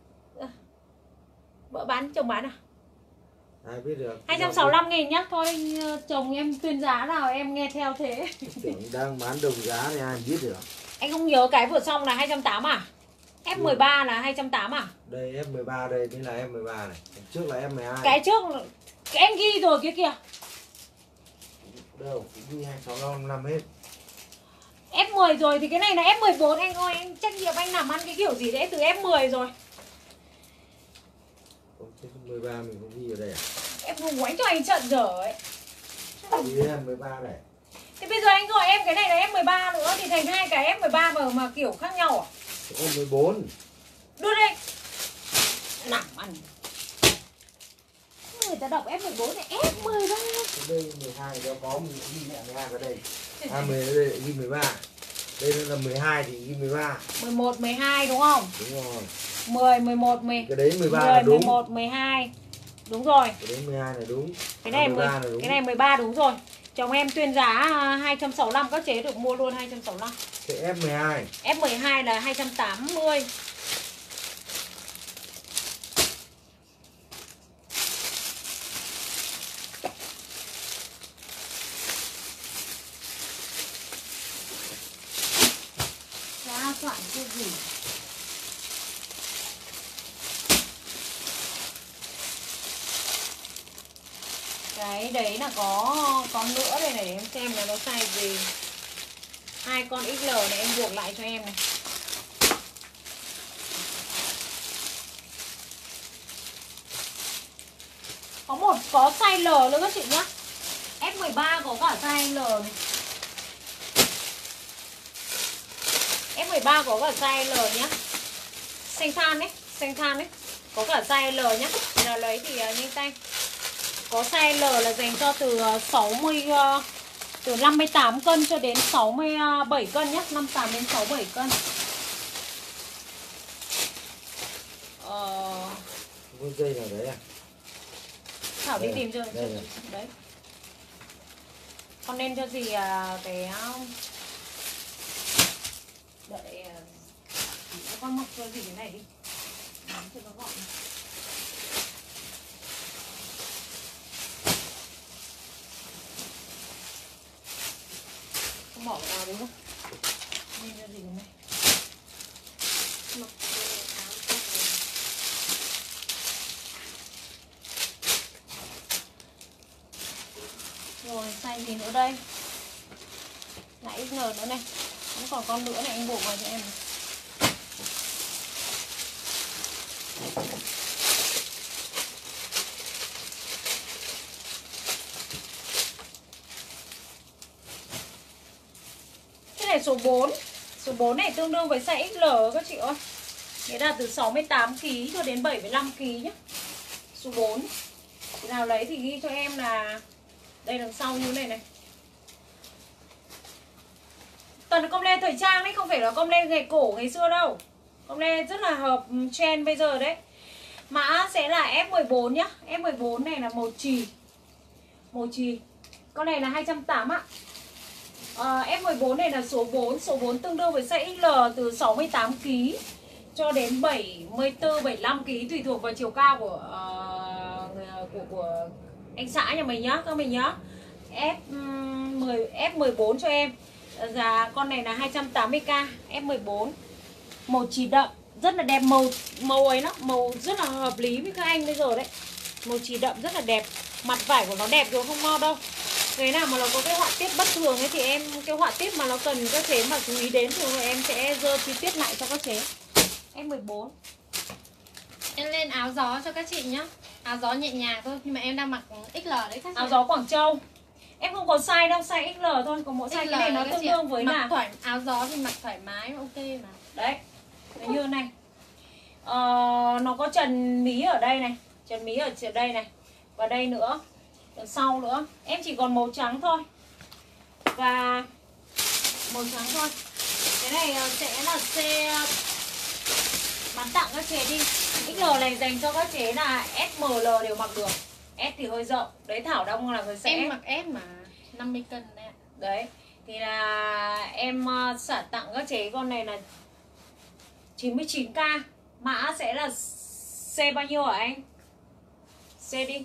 Vợ bán chồng bán à? Ai biết được. 265.000 nhá. Thôi chồng em tuyên giá nào em nghe theo thế. Tưởng đang bán đồng giá thì ai biết được. Anh không nhớ cái vừa xong là 280 à? F13 là 280 à? Đây F13 đây, đây là F13 này. Trước là F12. Cái trước em ghi rồi kia kìa. Đâu, ghi 265 hết. F10 rồi thì cái này là F14 anh ơi, anh trách nhiệm anh làm ăn cái kiểu gì đấy từ F10 rồi. Thế 13 mình không ghi ở đây à? Em không quánh cho anh trận dở ấy. Ghi F13 này. Thế bây giờ anh gọi em cái này là F13 nữa thì thành hai cái F13 mà kiểu khác nhau à? F14. Đưa đây. Nằm ăn. Người ta đọc F14 này F13. Đây 12 nó có mình ghi mẹ 12 vào đây. 10 ở đây lại ghi 13. Đây là 12 thì ghi 13. 11, 12 đúng không? Đúng rồi. 10, 11, 10. Cái đấy 13 10, là đúng. 11, 12. Đúng rồi. Cái đấy 12 là đúng. Cái này 13 là đúng. cái này 13 đúng rồi. Chồng em tuyên giá 265, các chế được mua luôn 265. Cái F12. F12 là 280. Giá soạn cái gì? Cái đấy là có nữa đây này, để em xem là nó size gì. 2 con XL này em buộc lại cho em này. Có size L nữa các chị nhá. F13 có cả size L này. F13 có cả size L nhá. Xanh than đấy, có cả size L nhá. Là lấy thì nhanh tay. Có size L là dành cho từ 58 cân cho đến 67 cân nhé. 58 đến 67 cân. Con dây nào đấy à? Thảo đi Đây tìm cho đây này. đấy. Con nên cho gì cái đợi con mặc cho gì cái này đi. Nắm cho nó gọn. Con bỏ vào đúng không? Nên cho gì cái này. Mặc áo cho rồi, size gì nữa đây? Lại XL nữa này. Cũng còn con nữa này, anh buộc vào cho em này. Cái này số 4. Số 4 này tương đương với size XL các chị ơi. Nghĩa là từ 68 kg cho đến 75 kg nhé. Số 4. Chị nào lấy thì ghi cho em là đây đằng sau như này này. Toàn là com lê thời trang đấy, không phải là com lê ngày cổ ngày xưa đâu. Com lê rất là hợp trend bây giờ đấy. Mã sẽ là F14 nhá. F14 này là màu chì. Màu chì. Con này là 280 ạ. F14 này là số 4. Số 4 tương đương với size XL từ 68 kg cho đến 74 75 kg tùy thuộc vào chiều cao của anh xã nhà mình nhá, các mình nhá. F14 cho em. Giá con này là 280k, F14. Màu chì đậm, rất là đẹp, màu ấy nó, màu rất là hợp lý với các anh bây giờ đấy. Màu chì đậm rất là đẹp, mặt vải của nó đẹp rồi, không mo đâu. Cái nào mà nó có cái họa tiết bất thường ấy thì em, cái họa tiết mà nó cần các chế mà chú ý đến thì em sẽ dơ chi tiết lại cho các chế. F14. Em lên áo gió cho các chị nhá. Áo gió nhẹ nhàng thôi, nhưng mà em đang mặc XL đấy các chị. Áo gió Quảng Châu. Em không có size đâu, size XL thôi. Còn mỗi size XL cái này nó tương đương với là áo gió thì mặc thoải mái, ok mà. đấy, như này. Nó có trần mí ở đây này, trần mí ở đây này, và đây nữa, đằng sau nữa. Em chỉ còn màu trắng thôi và màu trắng thôi. Cái này sẽ là xe bán tặng các chế đi. XL này dành cho các chế là S, M, L đều mặc được. S thì hơi rộng. Đấy, Thảo Đông là người sẽ Em mặc S mà 50 cân đấy ạ. đấy, thì là em xả tặng các chế con này là 99k. Mã sẽ là C bao nhiêu hả anh? C đi.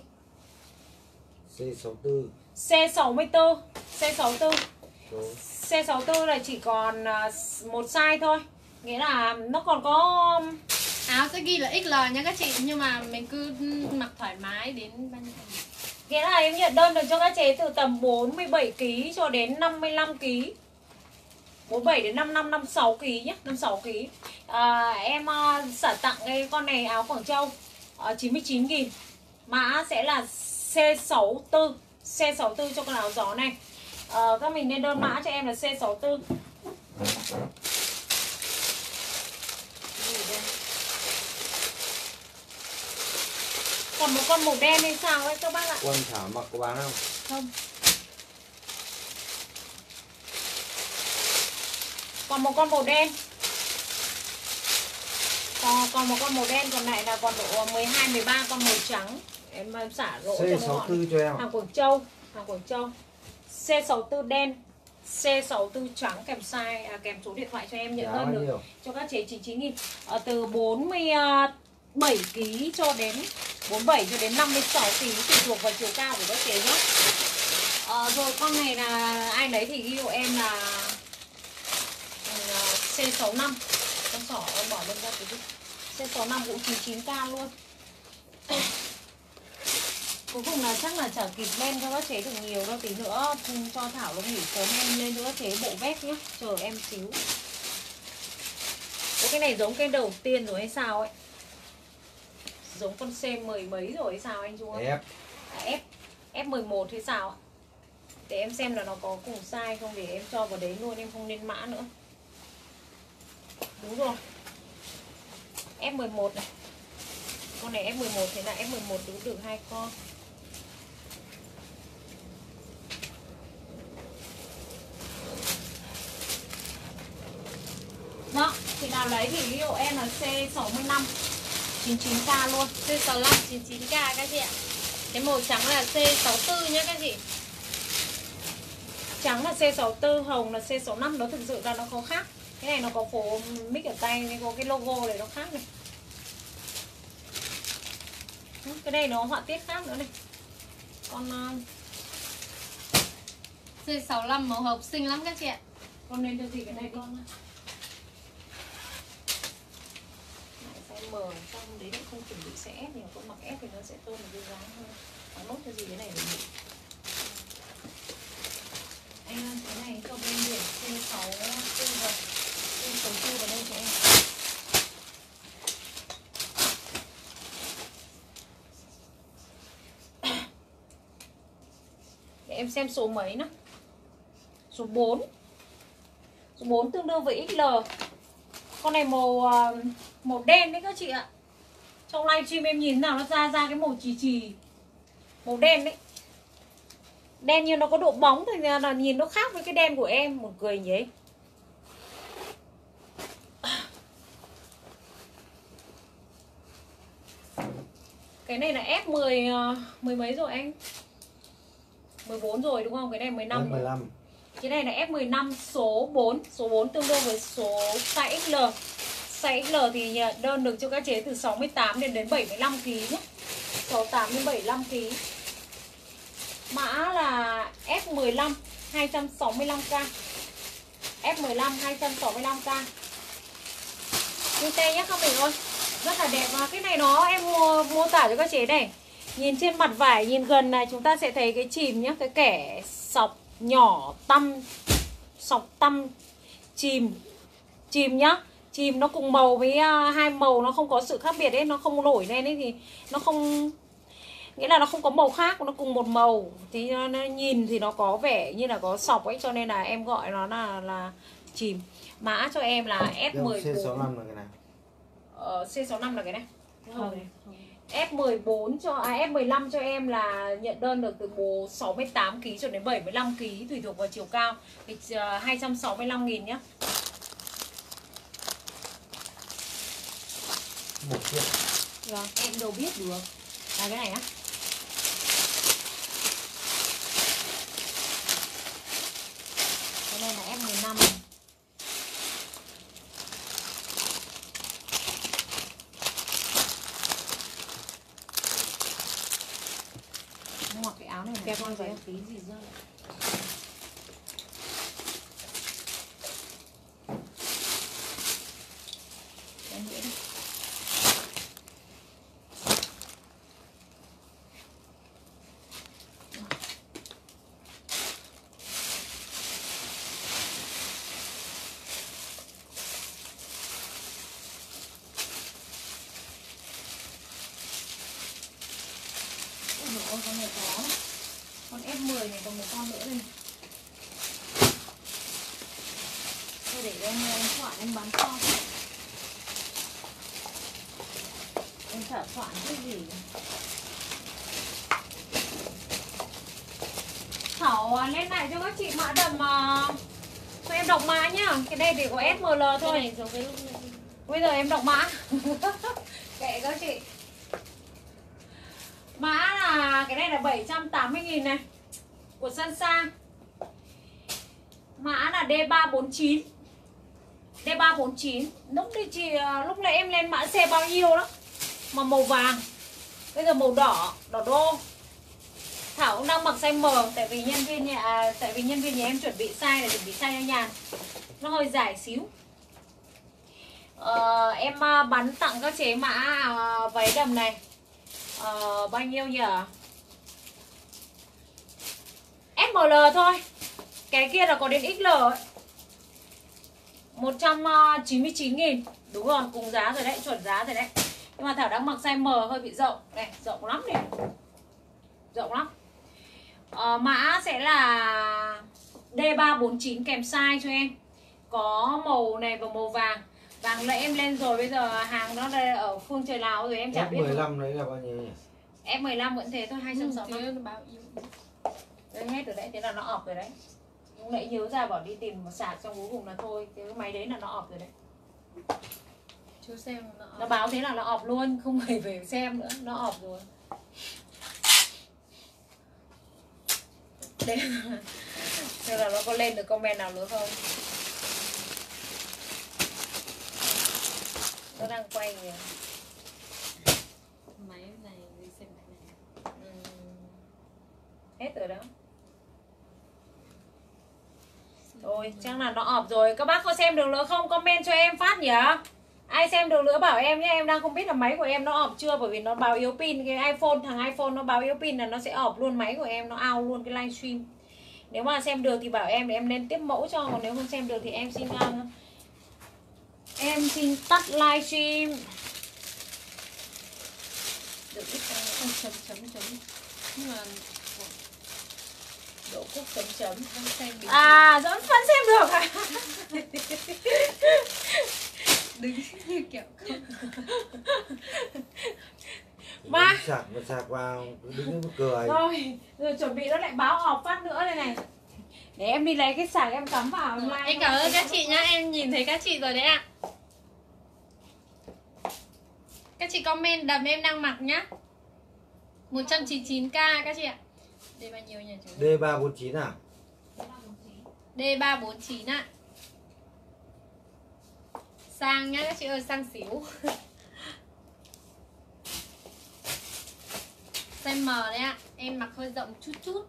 C64. C64. C64. Số. C64 là chỉ còn một size thôi. Nghĩa là nó còn có Áo sẽ ghi là XL nha các chị, nhưng mà mình cứ mặc thoải mái đến bao nhiêu. nghĩa là em nhận đơn được cho các chế từ tầm 47 kg cho đến 55 kg. 47 đến 55 56 kg nhé, 56 kg. Em xả tặng cái con này áo Quảng Châu 99.000. Mã sẽ là C64. C64 cho con áo gió này. Các mình nên đơn mã cho em là C64. Còn một con màu đen hay sao ấy các bác ạ? Quần Thảo mặc có bán không? Không. Còn một con màu đen. Còn một con màu đen, còn lại là còn độ 12 13 con màu trắng. Em xả rỗ cho nó gọn. C64 cho em. Hàng Quảng Châu, hàng Quảng Châu. C64 đen, C64 trắng kèm size kèm số điện thoại cho em nhận hơn được cho các chế 99.000 từ 47 kg cho đến 47 cho đến 56 kg tùy thuộc vào chiều cao của các chế nhé. Rồi con này là ai lấy thì ghi hộ em là C65. Con sỏ em bỏ lên ra cái gì. C65 cũng 99k luôn. Cuối cùng là chắc là chả kịp lên cho các chế được nhiều đâu, tí nữa cho Thảo nó nghỉ sớm em lên cho các chế bộ vest nhá, chờ em xíu. Cái này giống cái đầu tiên rồi hay sao ấy, giống con C10 mấy rồi hay sao anh Trung ơi? F11 hay sao ạ? Để em xem là nó có cùng size không, để em cho vào đấy luôn, em không lên mã nữa. Đúng rồi, F11 này. Con này F11 thế là F11 được 2 con. Đó, chị nào lấy thì ví dụ em là C65 99k luôn. C65 99k các chị ạ. Cái màu trắng là C64 nhé các chị. Trắng là C64, hồng là C65. Nó thực sự là nó có khác. Cái này nó có phố mic ở tay, nó có cái logo này nó khác này. Cái này nó họa tiết khác nữa này. Con C65 màu hồng xinh lắm các chị ạ. con nên cho chị cái này con size M, xong đấy cũng không chuẩn bị sẽ ép nhiều, con mặc ép thì nó sẽ tôn một cái dáng hơn. Nốt cho gì cái này để bị. Anh ơi, cái này cho bên biển C64 vào, C64 vào đây cho em. Để em xem số mấy nữa. Số 4. Số 4 tương đương với XL. Con này màu đen đấy các chị ạ. Trong livestream em nhìn nào nó ra cái màu chì màu đen đấy. Đen nhưng nó có độ bóng thì là nhìn nó khác với cái đen của em, một cười nhỉ. Cái này là F10 mười mấy rồi anh? 14 rồi đúng không? Cái này 15 rồi. F15. Cái này là F15 số 4. Số 4 tương đương với số size XL. Size XL thì đơn được cho các chế từ 68 đến 75 kg nhé. 68 đến 75 kg. Mã là F15 265k. F15 265k. Như tê nhé các mình ơi. Rất là đẹp. Và cái này nó em mô tả cho các chế này. Nhìn trên mặt vải, nhìn gần này chúng ta sẽ thấy cái chìm nhé. Cái kẻ sọc nhỏ tăm, sọc tăm chìm nhá. Chìm nó cùng màu với hai màu, nó không có sự khác biệt ấy, nó không nổi lên ấy, thì nó không, nghĩa là nó không có màu khác, nó cùng một màu thì nó nhìn thì nó có vẻ như là có sọc ấy, cho nên là em gọi nó là chìm. Mã cho em là F14. C65 là cái này. C65 là cái này. F14 cho F15 cho em là nhận đơn được từ 68 kg cho đến 75 kg tùy thuộc vào chiều cao. Thì 265.000 nhá. Một chiếc. Rồi, em đâu biết được. Là cái này á. Cái này là F15. Mặc cái áo này Đẹp không phải chị? tí gì rơi. Em nghĩ đi. Ôi con này có. Con F10 này còn một con nữa này. Thôi để em soạn em bán cho. Em chả soạn cái gì. Thảo lên lại cho các chị mã đầm cho em đọc mã nhá. Cái đây thì có SML thôi. Cái này giống với lúc này. Bây giờ em đọc mã. Kệ các chị. Mã là cái này là 780.000 này. Của Sansa. Mã là D349. D349. Lúc nãy em lên mã xe bao nhiêu đó mà màu vàng. Bây giờ màu đỏ, đỏ đô. Thảo cũng đang mặc size M tại vì nhân viên nhà em chuẩn bị size này, chuẩn bị size cho nhàn. Nó hơi dài xíu. Em bắn tặng các chế mã váy đầm này. Bao nhiêu nhỉ? SML thôi. Cái kia là có đến XL ấy. 199.000. Đúng rồi, cùng giá rồi đấy, chuẩn giá rồi đấy. Nhưng mà Thảo đang mặc size M hơi bị rộng. Này, rộng lắm này. Rộng lắm. Mã sẽ là D349 kèm size cho em. Có màu này và màu vàng. Vàng nãy em lên rồi, bây giờ hàng nó đây ở phương trời Lào rồi em chả biết. F15 đấy là bao nhiêu nhỉ? F15 vẫn thế thôi, 260. Đấy, hết rồi đấy, thế là nó ọp rồi đấy. Lúc nãy nhớ ra bỏ đi tìm một sạc trong cuối cùng là thôi. Cái máy đấy là nó ọp rồi đấy. Chú xem nó báo thế là nó ọp luôn, không phải về xem nữa, nó ọp rồi. Đây xem là nó có lên được comment nào nữa không. Nó đang quay kìa. máy này đi xem máy này. Hết rồi đó. Thôi chắc là nó ọp rồi. Các bác có xem được nữa không? Comment cho em phát nhỉ. Ai xem được nữa bảo em nhé. Em đang không biết là máy của em nó ọp chưa. Bởi vì nó báo yếu pin. Cái iPhone, thằng iPhone nó báo yếu pin là nó sẽ ọp luôn máy của em. Nó out luôn cái livestream. Nếu mà xem được thì bảo em để em lên tiếp mẫu cho. Còn nếu không xem được thì em xin tắt livestream. Được ít chấm. Nhưng mà Đỗ Cúc chấm. Vẫn xem được à? đứng như kiểu không. Mà sạc vào đứng cười. Rồi chuẩn bị nó lại báo ọp phát nữa đây này. Để em đi lấy cái sạc em cắm vào. Em cảm ơn các chị nhá, em nhìn thấy các chị rồi đấy ạ. Các chị comment đầm em đang mặc nhá. 199k các chị ạ. Đây bao nhiêu nhỉ chú? D349 à? D349 ạ. Sang nhá các chị ơi, sang xíu. Size M đấy ạ. Em mặc hơi rộng chút.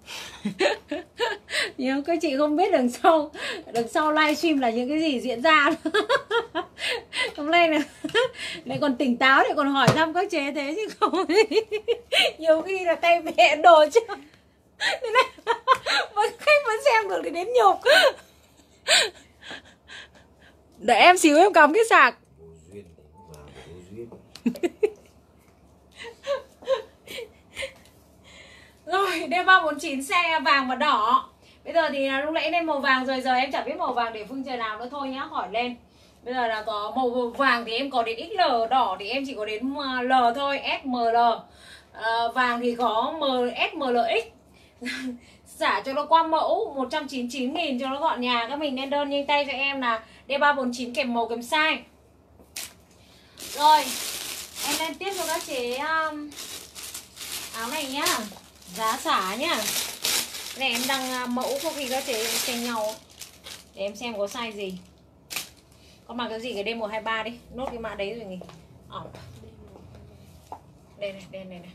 Nhưng các chị không biết đằng sau livestream là những cái gì diễn ra. Hôm nay là lại còn tỉnh táo để còn hỏi thăm các chế thế chứ không. Nhiều khi là tay mẹ đồ chứ. Thế này khách vẫn xem được thì đến nhục. Đợi em xíu em cầm cái sạc. Rồi, D349 xe vàng và đỏ. Bây giờ thì lúc nãy lên màu vàng rồi, giờ em chẳng biết màu vàng để phương trời nào nữa thôi nhá, hỏi lên. Bây giờ là có màu vàng thì em có đến XL, đỏ thì em chỉ có đến L thôi, SML. Vàng thì có SMLX. Xả cho nó qua mẫu 199.000 cho nó gọn nhà. Các mình lên đơn nhanh tay cho em là D349 kèm màu kèm size. Rồi, em lên tiếp cho các chế áo này nhá. Giá xả nhá. Này em đăng mẫu có khi các chế xem nhau. Để em xem có size gì. Con mặc cái gì cái D123 đi. Nốt cái mã đấy rồi nghỉ. Đây này, đen này này.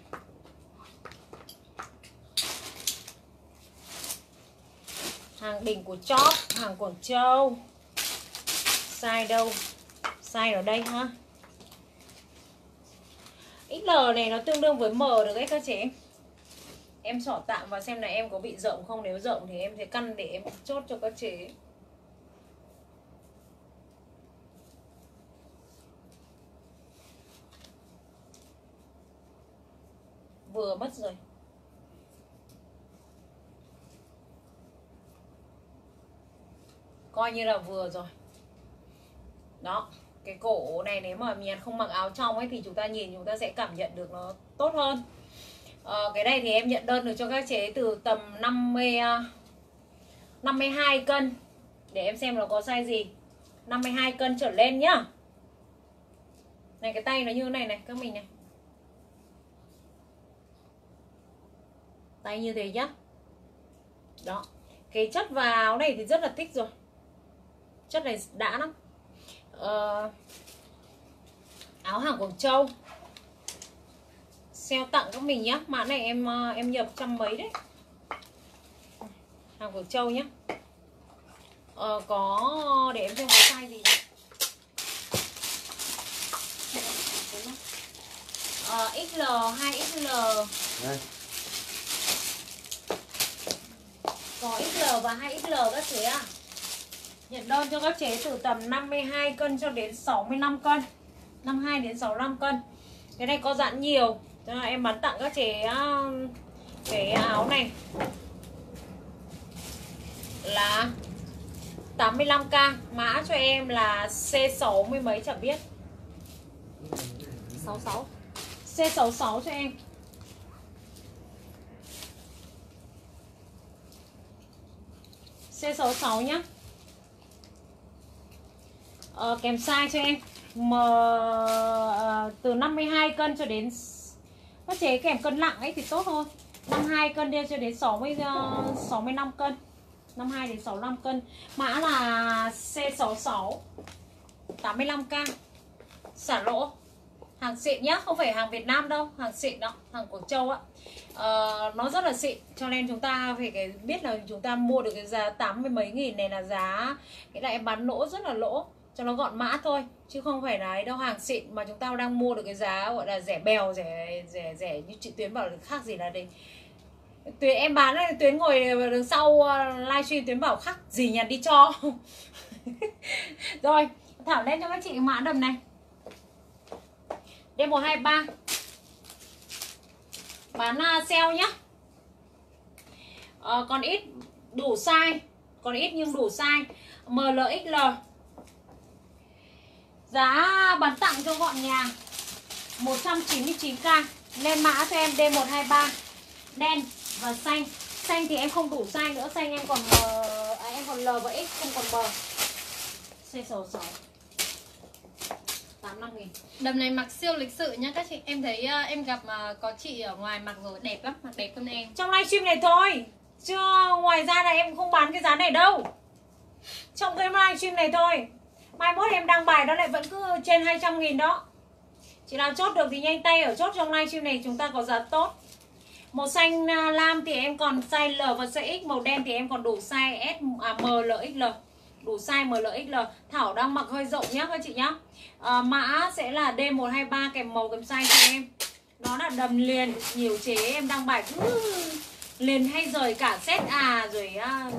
Hàng đỉnh của Chop, hàng Quảng Châu. Size đâu? Size ở đây ha. XL này nó tương đương với M được đấy các chị. Em xỏ tạm vào xem là em có bị rộng không. Nếu rộng thì em sẽ căn để em chốt cho các chị. Vừa mất rồi. Coi như là vừa rồi. Đó. Cái cổ này nếu mà mình không mặc áo trong ấy thì chúng ta nhìn chúng ta sẽ cảm nhận được nó tốt hơn. Cái này thì em nhận đơn được cho các chế từ tầm 52 cân. Để em xem nó có size gì. 52 cân trở lên nhá. Này cái tay nó như thế này này các mình này. Tay như thế nhá. Đó. Cái chất và áo này thì rất là thích rồi. Chất này đã lắm. Áo hàng Quảng Châu. Sale tặng các mình nhá. Mã này em nhập 100 mấy đấy. Hàng Quảng Châu nhá. Có để em xem có size gì nhá. XL, 2XL. Đây. Có XL và 2XL các chế ạ. Nhận đơn cho các chế từ tầm 52 cân cho đến 65 cân. 52 đến 65 cân. Cái này có dặn nhiều. Cho nên em bán tặng các chế cái áo này là 85k. Mã cho em là C60 mấy chẳng biết. 66. C66 cho em. C66 nhá. Kèm size cho em từ 52 cân cho đến có chế kèm cân nặng ấy thì tốt hơn. 52 cân đi cho đến 65 cân. 52 đến 65 cân. Mã là C66. 85k. Xả lỗ. Hàng xịn nhá, không phải hàng Việt Nam đâu, hàng xịn đó, hàng Quảng Châu á. Nó rất là xịn, cho nên chúng ta phải biết là chúng ta mua được cái giá 80 mấy nghìn này là giá, cái này em bán lỗ rất là lỗ, cho nó gọn mã thôi, chứ không phải là ấy đâu. Hàng xịn mà chúng ta đang mua được cái giá gọi là rẻ bèo, rẻ như chị Tuyến bảo khác gì là đây. Tuyến em bán này, Tuyến ngồi đằng sau livestream, Tuyến bảo khác gì nhỉ, đi cho. Rồi, Thảo lên cho các chị mã đầm này. D123 bán sale nhá. Còn ít đủ size, còn ít nhưng đủ size. MLXL. Giá bán tặng cho gọn nhà 199k. Lên mã cho em D123 đen và xanh. Xanh thì em không đủ size nữa, xanh em còn em còn L và X, không còn M. C66 85.000. Đầm này mặc siêu lịch sự nhá các chị. Em thấy em gặp mà có chị ở ngoài mặc rồi đẹp lắm, mặc đẹp hơn em. Trong livestream này thôi, chứ ngoài ra là em không bán cái giá này đâu. Trong cái livestream này thôi. Mai mốt em đăng bài đó lại vẫn cứ trên 200.000 đó. Chị nào chốt được thì nhanh tay ở chốt trong livestream này, chúng ta có giá tốt. Màu xanh lam thì em còn size L và size X. Màu đen thì em còn đủ size MLXL. Đủ size MLXL. Thảo đang mặc hơi rộng nhá các chị nhá. Mã sẽ là D123 kèm màu kèm size cho em. Nó là đầm liền, nhiều chế em đăng bài liền hay rời cả set rồi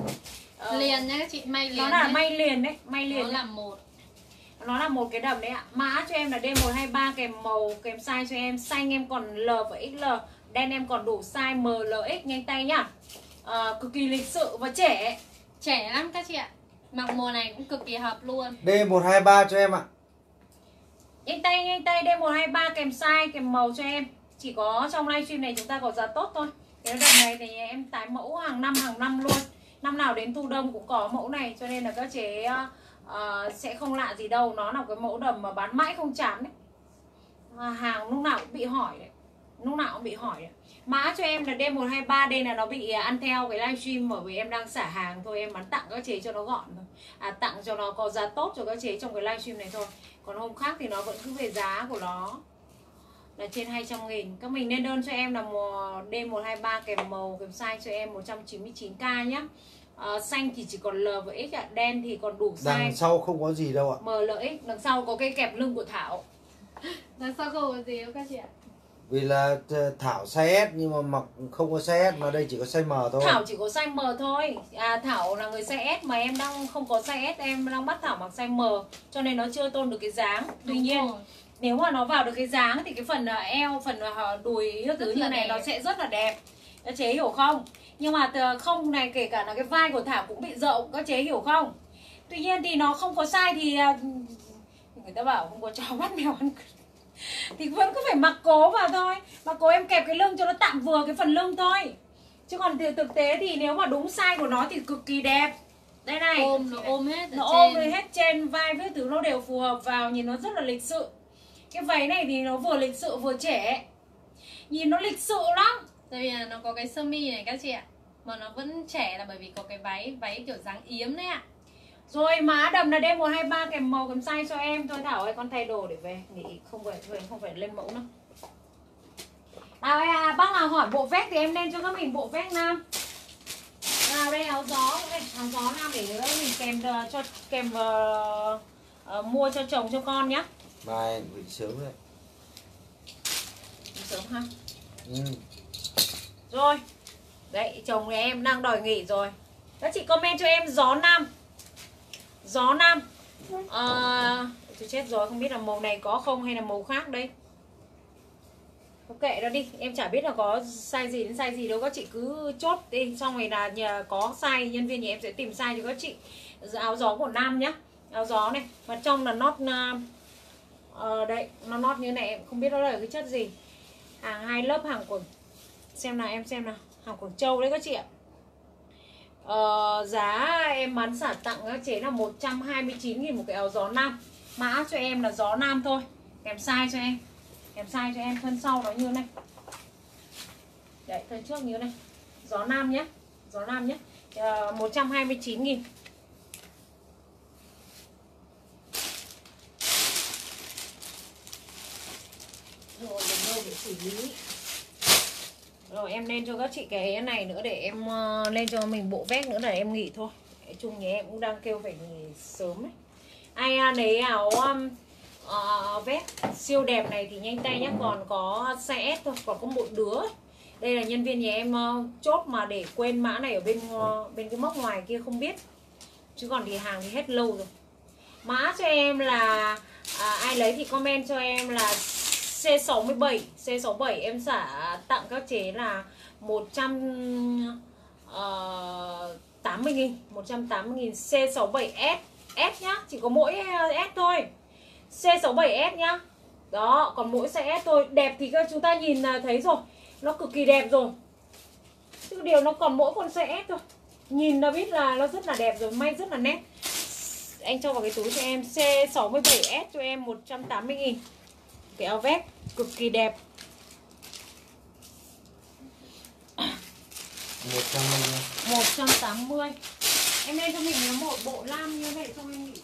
liền nha các chị, may liền. nó là may liền đấy, may liền. Nó là một. Nó là một cái đầm đấy ạ. Mã cho em là D123 kèm màu kèm size cho em. Xanh em còn L và XL. Đen em còn đủ size MLX, nhanh tay nhá. Cực kỳ lịch sự và trẻ. Trẻ lắm các chị ạ. Mặc mùa này cũng cực kỳ hợp luôn. D123 cho em ạ. Nhanh tay D123 kèm size kèm màu cho em. Chỉ có trong livestream này chúng ta có giá tốt thôi. Cái đợt này thì em tái mẫu hàng năm luôn. Năm nào đến thu đông cũng có mẫu này, cho nên là các chế sẽ không lạ gì đâu. Nó là cái mẫu đầm mà bán mãi không chán đấy. Hàng lúc nào cũng bị hỏi đấy. Lúc nào cũng bị hỏi đấy. Mã cho em là D123. Đây là nó bị ăn theo cái livestream, bởi vì em đang xả hàng thôi. Em bán tặng các chế cho nó gọn thôi. Tặng cho nó có giá tốt cho các chế trong cái livestream này thôi. Còn hôm khác thì nó vẫn cứ về giá của nó là trên 200.000. Các mình nên đơn cho em là D123 kèm màu kèm size cho em 199k nhá. Xanh thì chỉ còn L và X ạ. Đen thì còn đủ size. Đằng sau không có gì đâu ạ. MLX. Đằng sau có cái kẹp lưng của Thảo. Đằng sau không có gì đâu các chị ạ. Vì là Thảo size S nhưng mà mặc không có size S, mà đây chỉ có size M thôi. Thảo chỉ có size M thôi. Thảo là người size S mà em đang không có size S, em đang bắt Thảo mặc size M, cho nên nó chưa tôn được cái dáng. Tuy nhiên nếu mà nó vào được cái dáng thì cái phần eo, phần đùi các thứ như này đẹp. Nó sẽ rất là đẹp. Các chế hiểu không? Nhưng mà không này, kể cả là cái vai của Thảo cũng bị rộng, các chế hiểu không? Tuy nhiên thì nó không có size thì người ta bảo không có chó bắt mèo ăn thì vẫn cứ phải mặc cố vào thôi. Mặc cố em kẹp cái lưng cho nó tạm vừa cái phần lưng thôi. Chứ còn thực tế thì nếu mà đúng size của nó thì cực kỳ đẹp. Đây này, nó ôm hết ở nó trên. ôm hết trên vai với thứ, nó đều phù hợp vào, nhìn nó rất là lịch sự. Cái váy này thì nó vừa lịch sự vừa trẻ. Nhìn nó lịch sự lắm. Tại vì nó có cái sơ mi này các chị ạ. Mà nó vẫn trẻ là bởi vì có cái váy kiểu dáng yếm đấy ạ. Rồi mã đầm là D123 kèm màu kèm size cho em. Thôi Thảo ơi, con thay đồ để về nghỉ, không phải lên mẫu nữa. Nào bác nào hỏi bộ vest thì em lên cho các mình bộ vest nam. Nào đây áo gió đây, áo gió nam để nữa mình kèm mua cho chồng cho con nhá. Mai bị sớm đấy. Sớm ha. Ừ. Rồi. Đấy, chồng nhà em đang đòi nghỉ rồi. Các chị comment cho em gió nam. Gió nam. Tôi chết rồi, không biết là màu này có không hay là màu khác đây. Thôi kệ đó đi, em chả biết là có size gì đến size gì đâu, các chị cứ chốt đi, xong rồi là nhờ có size nhân viên nhà em sẽ tìm size cho các chị. Áo gió của nam nhá, áo gió này, và trong là nót đây, nó nót như này, em không biết nó là cái chất gì. Hàng 2 lớp, hàng của xem nào, em xem nào, hàng Quảng Châu đấy các chị ạ. Giá em bán xả tặng các chế là 129.000 một cái áo gió nam. Mã cho em là gió nam thôi, kèm size cho em. Kèm size cho em, thân sau nó như này. Đấy, thân trước như này. Gió nam nhé. Gió nam nhé. 129.000. Rồi, đến đâu để xử lý. Rồi, em lên cho các chị cái này nữa để em lên cho mình bộ vest nữa là em nghỉ thôi. Nói chung nhà em cũng đang kêu phải nghỉ sớm ấy. Ai lấy áo vest siêu đẹp này thì nhanh tay nhé, còn có size S thôi, còn có một đứa. Đây là nhân viên nhà em chốt mà để quên mã này ở bên cái móc ngoài kia không biết. Chứ còn thì hàng thì hết lâu rồi. Mã cho em là ai lấy thì comment cho em là C67. C67 em xả tặng các chế là 180.000. 180.000 C67S. S nhá, chỉ có mỗi S thôi. C67S nhá. Đó, còn mỗi size S thôi. Đẹp thì các chúng ta nhìn là thấy rồi, nó cực kỳ đẹp rồi. Chứ điều nó còn mỗi con size S thôi. Nhìn là biết là nó rất là đẹp rồi, may rất là nét. Anh cho vào cái túi cho em C67S cho em 180.000. Cái áo vest cực kỳ đẹp. 180. Em lên cho mình là một bộ lam như vậy xong em nghỉ.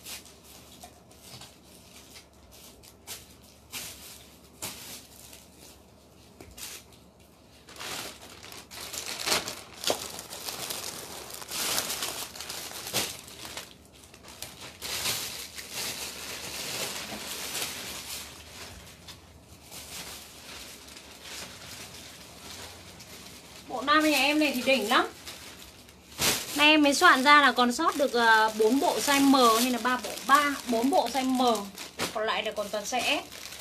Bộ nam nhà em này thì đỉnh lắm. Nay em mới soạn ra là còn sót được 4 bộ size M hay là 4 bộ size M. Còn lại là còn toàn size S.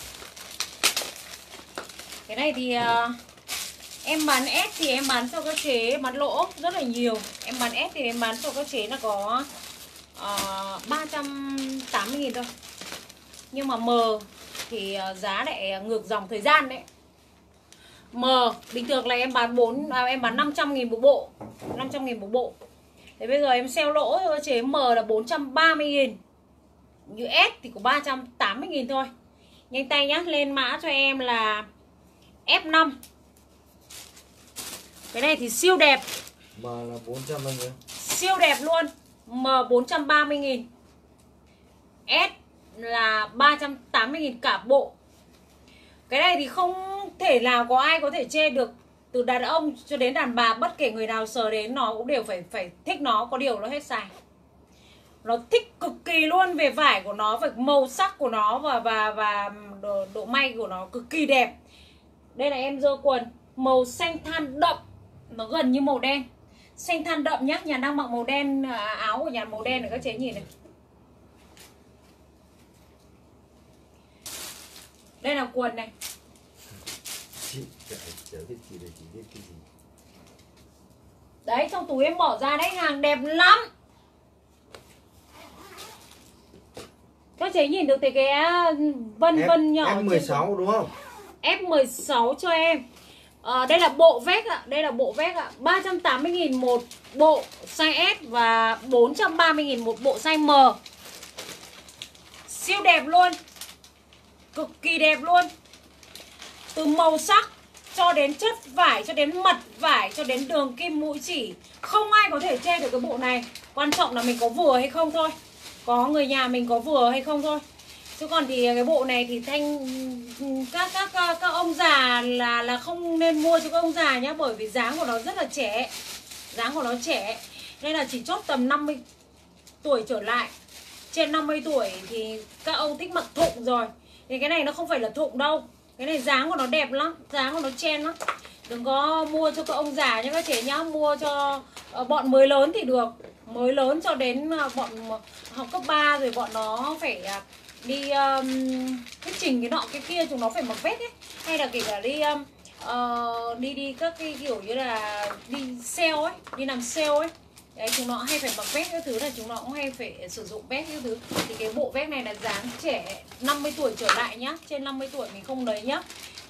Cái này thì em bán S thì em bán cho các chế bán lỗ rất là nhiều. Em bán S thì em bán cho các chế là có 380.000 thôi. Nhưng mà M thì giá lại ngược dòng thời gian đấy. M bình thường là em bán 500.000 một bộ. 500.000 một bộ. Thế bây giờ em sale lỗ cho chế M là 430.000. Như S thì có 380.000 thôi. Nhanh tay nhá, lên mã cho em là F5. Cái này thì siêu đẹp. M là 400 bao nhiêu? Siêu đẹp luôn. M 430.000. S là 380.000 cả bộ. Cái này thì không thể nào có ai có thể chê được. Từ đàn ông cho đến đàn bà, bất kể người nào sờ đến nó cũng đều phải thích nó. Có điều nó hết xài. Nó thích cực kỳ luôn về vải của nó, về màu sắc của nó và độ may của nó cực kỳ đẹp. Đây là em dơ quần màu xanh than đậm, nó gần như màu đen. Xanh than đậm nhá, nhà đang mặc màu đen, áo của nhà màu đen này các chế nhìn này. Đây là quần này. Chị chả biết gì đây, chỉ biết cái gì. Đấy, trong túi em bỏ ra đấy, hàng đẹp lắm. Các chế nhìn được cái vân nhỏ F16 đúng không? F16 cho em. Đây là bộ vest ạ, đây là bộ vest ạ. 380.000 một bộ size S và 430.000 một bộ size M. Siêu đẹp luôn. Cực kỳ đẹp luôn. Từ màu sắc cho đến chất vải, cho đến mặt vải, cho đến đường kim mũi chỉ, không ai có thể chê được cái bộ này. Quan trọng là mình có vừa hay không thôi, có người nhà mình có vừa hay không thôi. Chứ còn thì cái bộ này thì các ông già là không nên mua cho các ông già nhá, bởi vì dáng của nó rất là trẻ, dáng của nó trẻ, nên là chỉ chốt tầm 50 tuổi trở lại. Trên 50 tuổi thì các ông thích mặc thụng rồi. Thì cái này nó không phải là thụng đâu, cái này dáng của nó đẹp lắm, dáng của nó chen lắm. Đừng có mua cho các ông già nhá các chị nhá, mua cho bọn mới lớn thì được. Mới lớn cho đến bọn học cấp 3 rồi, bọn nó phải đi thuyết trình cái nọ cái kia, chúng nó phải mặc vest ấy. Hay là kể cả đi các cái kiểu như là đi sale ấy, đi làm sale ấy. Đấy, chúng nó hay phải mặc vest các thứ, là chúng nó cũng hay phải sử dụng vest các thứ. Thì cái bộ vest này là dáng trẻ 50 tuổi trở lại nhá, trên 50 tuổi mình không lấy nhá.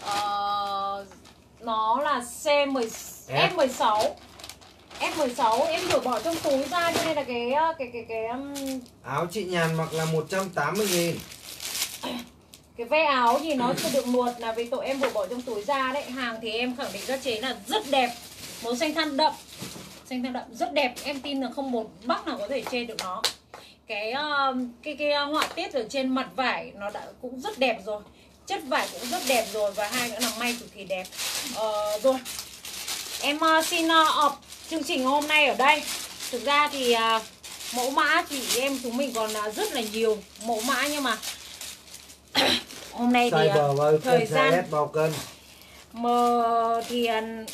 Nó là F16. F16 em vừa bỏ trong túi ra, cho nên là cái áo chị Nhàn mặc là 180.000. cái ve áo thì nó chưa được nuột là vì tội em vừa bỏ trong túi ra đấy. Hàng thì em khẳng định các chế là rất đẹp, màu xanh than đậm, xanh than đậm rất đẹp, em tin là không một bác nào có thể chê được nó. Cái họa tiết ở trên mặt vải nó đã cũng rất đẹp rồi, chất vải cũng rất đẹp rồi, và hai nữa là may cực kỳ đẹp. Rồi em xin ọp chương trình hôm nay ở đây. Thực ra thì mẫu mã thì chúng mình còn rất là nhiều mẫu mã, nhưng mà hôm nay thì thời gian bao cân. M thì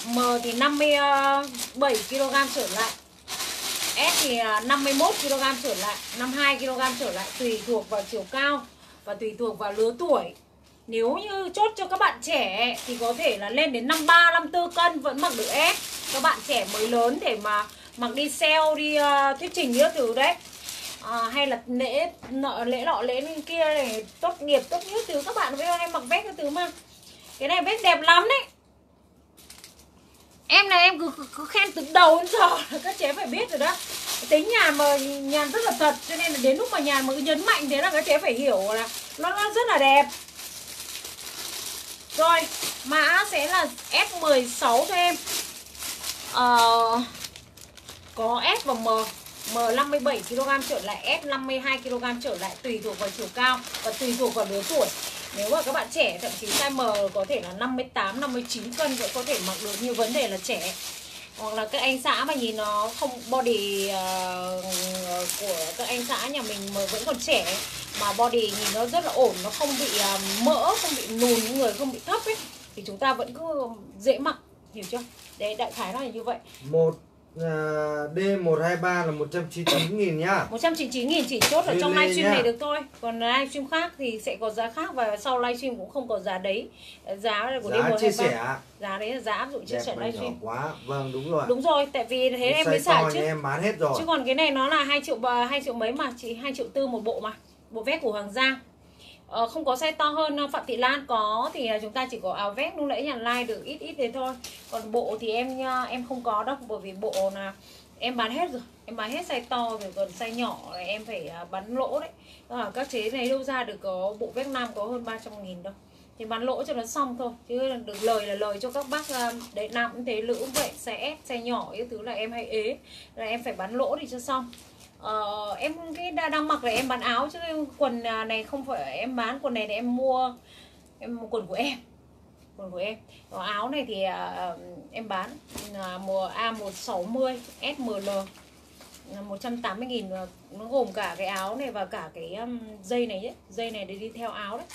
57 kg trở lại, S thì 51 kg trở lại, 52 kg trở lại, tùy thuộc vào chiều cao và tùy thuộc vào lứa tuổi. Nếu như chốt cho các bạn trẻ thì có thể là lên đến 53, 54 cân vẫn mặc được S. Các bạn trẻ mới lớn để mà mặc đi sale, đi thuyết trình những thứ đấy. Hay là lễ nọ lễ bên kia này, tốt nghiệp tốt nhất thứ, các bạn bây giờ em mặc vest cái thứ mà. Cái này vest đẹp lắm đấy. Em này em cứ khen từ đầu đến giờ là các chế phải biết rồi đó. Tính Nhàn rất là thật, cho nên là đến lúc mà Nhàn mà cứ nhấn mạnh thế là các chế phải hiểu là nó rất là đẹp. Rồi, mã sẽ là S16 cho em. Có S và M. M 57 kg trở lại, S 52 kg trở lại, tùy thuộc vào chiều cao và tùy thuộc vào lứa tuổi. Nếu mà các bạn trẻ thậm chí size M có thể là 58, 59 cân vẫn có thể mặc được, như vấn đề là trẻ. Hoặc là các anh xã mà nhìn nó không body của các anh xã nhà mình mà vẫn còn trẻ, mà body nhìn nó rất là ổn, nó không bị mỡ, không bị nùn, người không bị thấp ấy, thì chúng ta vẫn cứ dễ mặc, hiểu chưa? Đấy, đại khái là như vậy. D123 là 199.000 nhá. 199.000 chỉ chốt ở trong livestream này được thôi. Còn livestream khác thì sẽ có giá khác, và sau livestream cũng không có giá đấy. Giá của D123 chia sẻ. Giá đấy là giá áp dụng chia sẻ livestream. Quá. Vâng, đúng rồi. Đúng rồi, tại vì thế em mới xả chứ. Em bán hết rồi. Chứ còn cái này nó là 2 triệu mấy mà, chỉ 2,4 triệu một bộ mà. Bộ vest của Hoàng Giang. Không có size to hơn Phạm Thị Lan có, thì chúng ta chỉ có áo vest lúc nãy Nhàn like được ít thế thôi. Còn bộ thì em không có đâu, bởi vì bộ là em bán hết rồi, em bán hết size to rồi, còn size nhỏ là em phải bán lỗ đấy. Các chế này đâu ra được có bộ vest nam có hơn 300.000 đâu, thì bán lỗ cho nó xong thôi, chứ được lời là lời cho các bác đấy, nam cũng thế, nữ cũng vậy, size S, size nhỏ những thứ là em hay ế, là em phải bán lỗ thì cho xong. Em cái đang mặc là em bán áo, chứ quần này không phải em bán, quần này thì em mua quần của em, quần của em. Còn áo này thì em bán mùa A160 SML 180.000, nó gồm cả cái áo này và cả cái dây này ấy, dây này để đi theo áo đấy.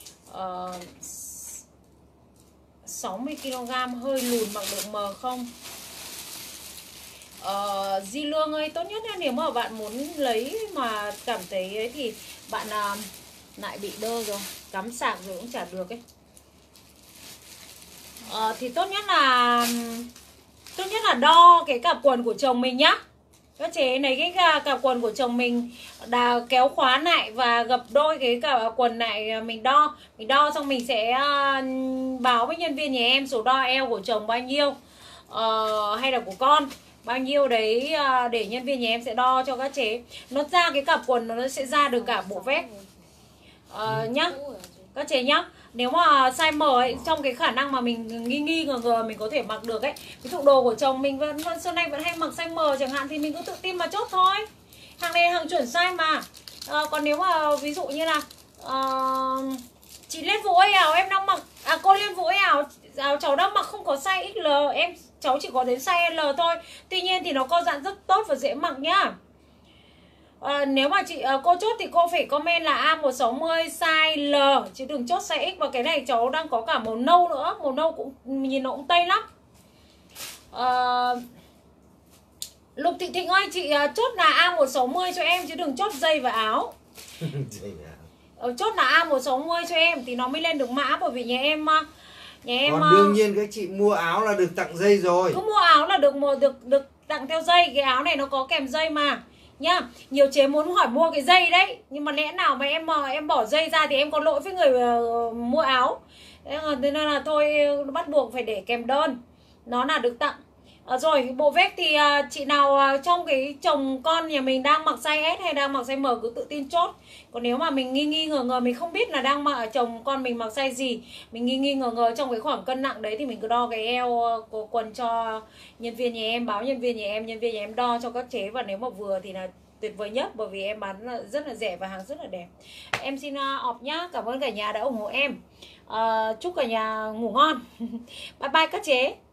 60 kg hơi lùn mặc được M không? Di Lương ơi, tốt nhất là nếu mà bạn muốn lấy mà cảm thấy ấy thì bạn lại bị đơ rồi, cắm sạc rồi cũng chả được ấy. Thì tốt nhất là đo cái cặp quần của chồng mình nhá. Các chế này, cái cặp quần của chồng mình kéo khóa lại và gập đôi cái cặp quần lại, mình đo xong mình sẽ báo với nhân viên nhà em số đo eo của chồng bao nhiêu, hay là của con bao nhiêu đấy, để nhân viên nhà em sẽ đo cho các chế. Nó ra cái cặp quần nó sẽ ra được cả bộ vest nhá. các chế nhá. Nếu mà size M ấy, trong cái khả năng mà mình nghi ngờ mình có thể mặc được ấy, ví dụ đồ của chồng mình vẫn xưa nay vẫn hay mặc size M chẳng hạn, thì mình cứ tự tin mà chốt thôi. Hàng này hàng chuẩn size mà. Còn nếu mà ví dụ như là chị lên vụ ấy ảo em đang mặc, cô lên vụ ấy ảo cháu đang mặc không có size XL, cháu chỉ có đến size L thôi. Tuy nhiên thì nó co giãn rất tốt và dễ mặc nhá. Nếu mà cô chốt thì cô phải comment là A160 size L chứ đừng chốt size X. Và cái này cháu đang có cả màu nâu nữa, màu nâu cũng nhìn nó cũng tây lắm. Lục Thị Thịnh ơi, chị chốt là A160 cho em chứ đừng chốt dây và áo. Chốt là A160 cho em thì nó mới lên được mã, bởi vì nhà em còn đương nhiên các chị mua áo là được tặng dây rồi. Cứ mua áo là được tặng theo dây. Cái áo này nó có kèm dây mà nhá. Nhiều chế muốn hỏi mua cái dây đấy, nhưng mà lẽ nào mà em bỏ dây ra thì em có lỗi với người mua áo. Thế nên là thôi bắt buộc phải để kèm đơn, nó là được tặng. Rồi bộ vest thì chị nào trong cái chồng con nhà mình đang mặc size S hay đang mặc size M cứ tự tin chốt. Còn nếu mà mình nghi ngờ mình không biết là đang mặc chồng con mình mặc size gì, mình nghi ngờ trong cái khoảng cân nặng đấy, thì mình cứ đo cái eo quần cho nhân viên nhà em, báo nhân viên nhà em đo cho các chế. Và nếu mà vừa thì là tuyệt vời nhất, bởi vì em bán rất là rẻ và hàng rất là đẹp. Em xin off nhá, cảm ơn cả nhà đã ủng hộ em. Chúc cả nhà ngủ ngon. Bye bye các chế.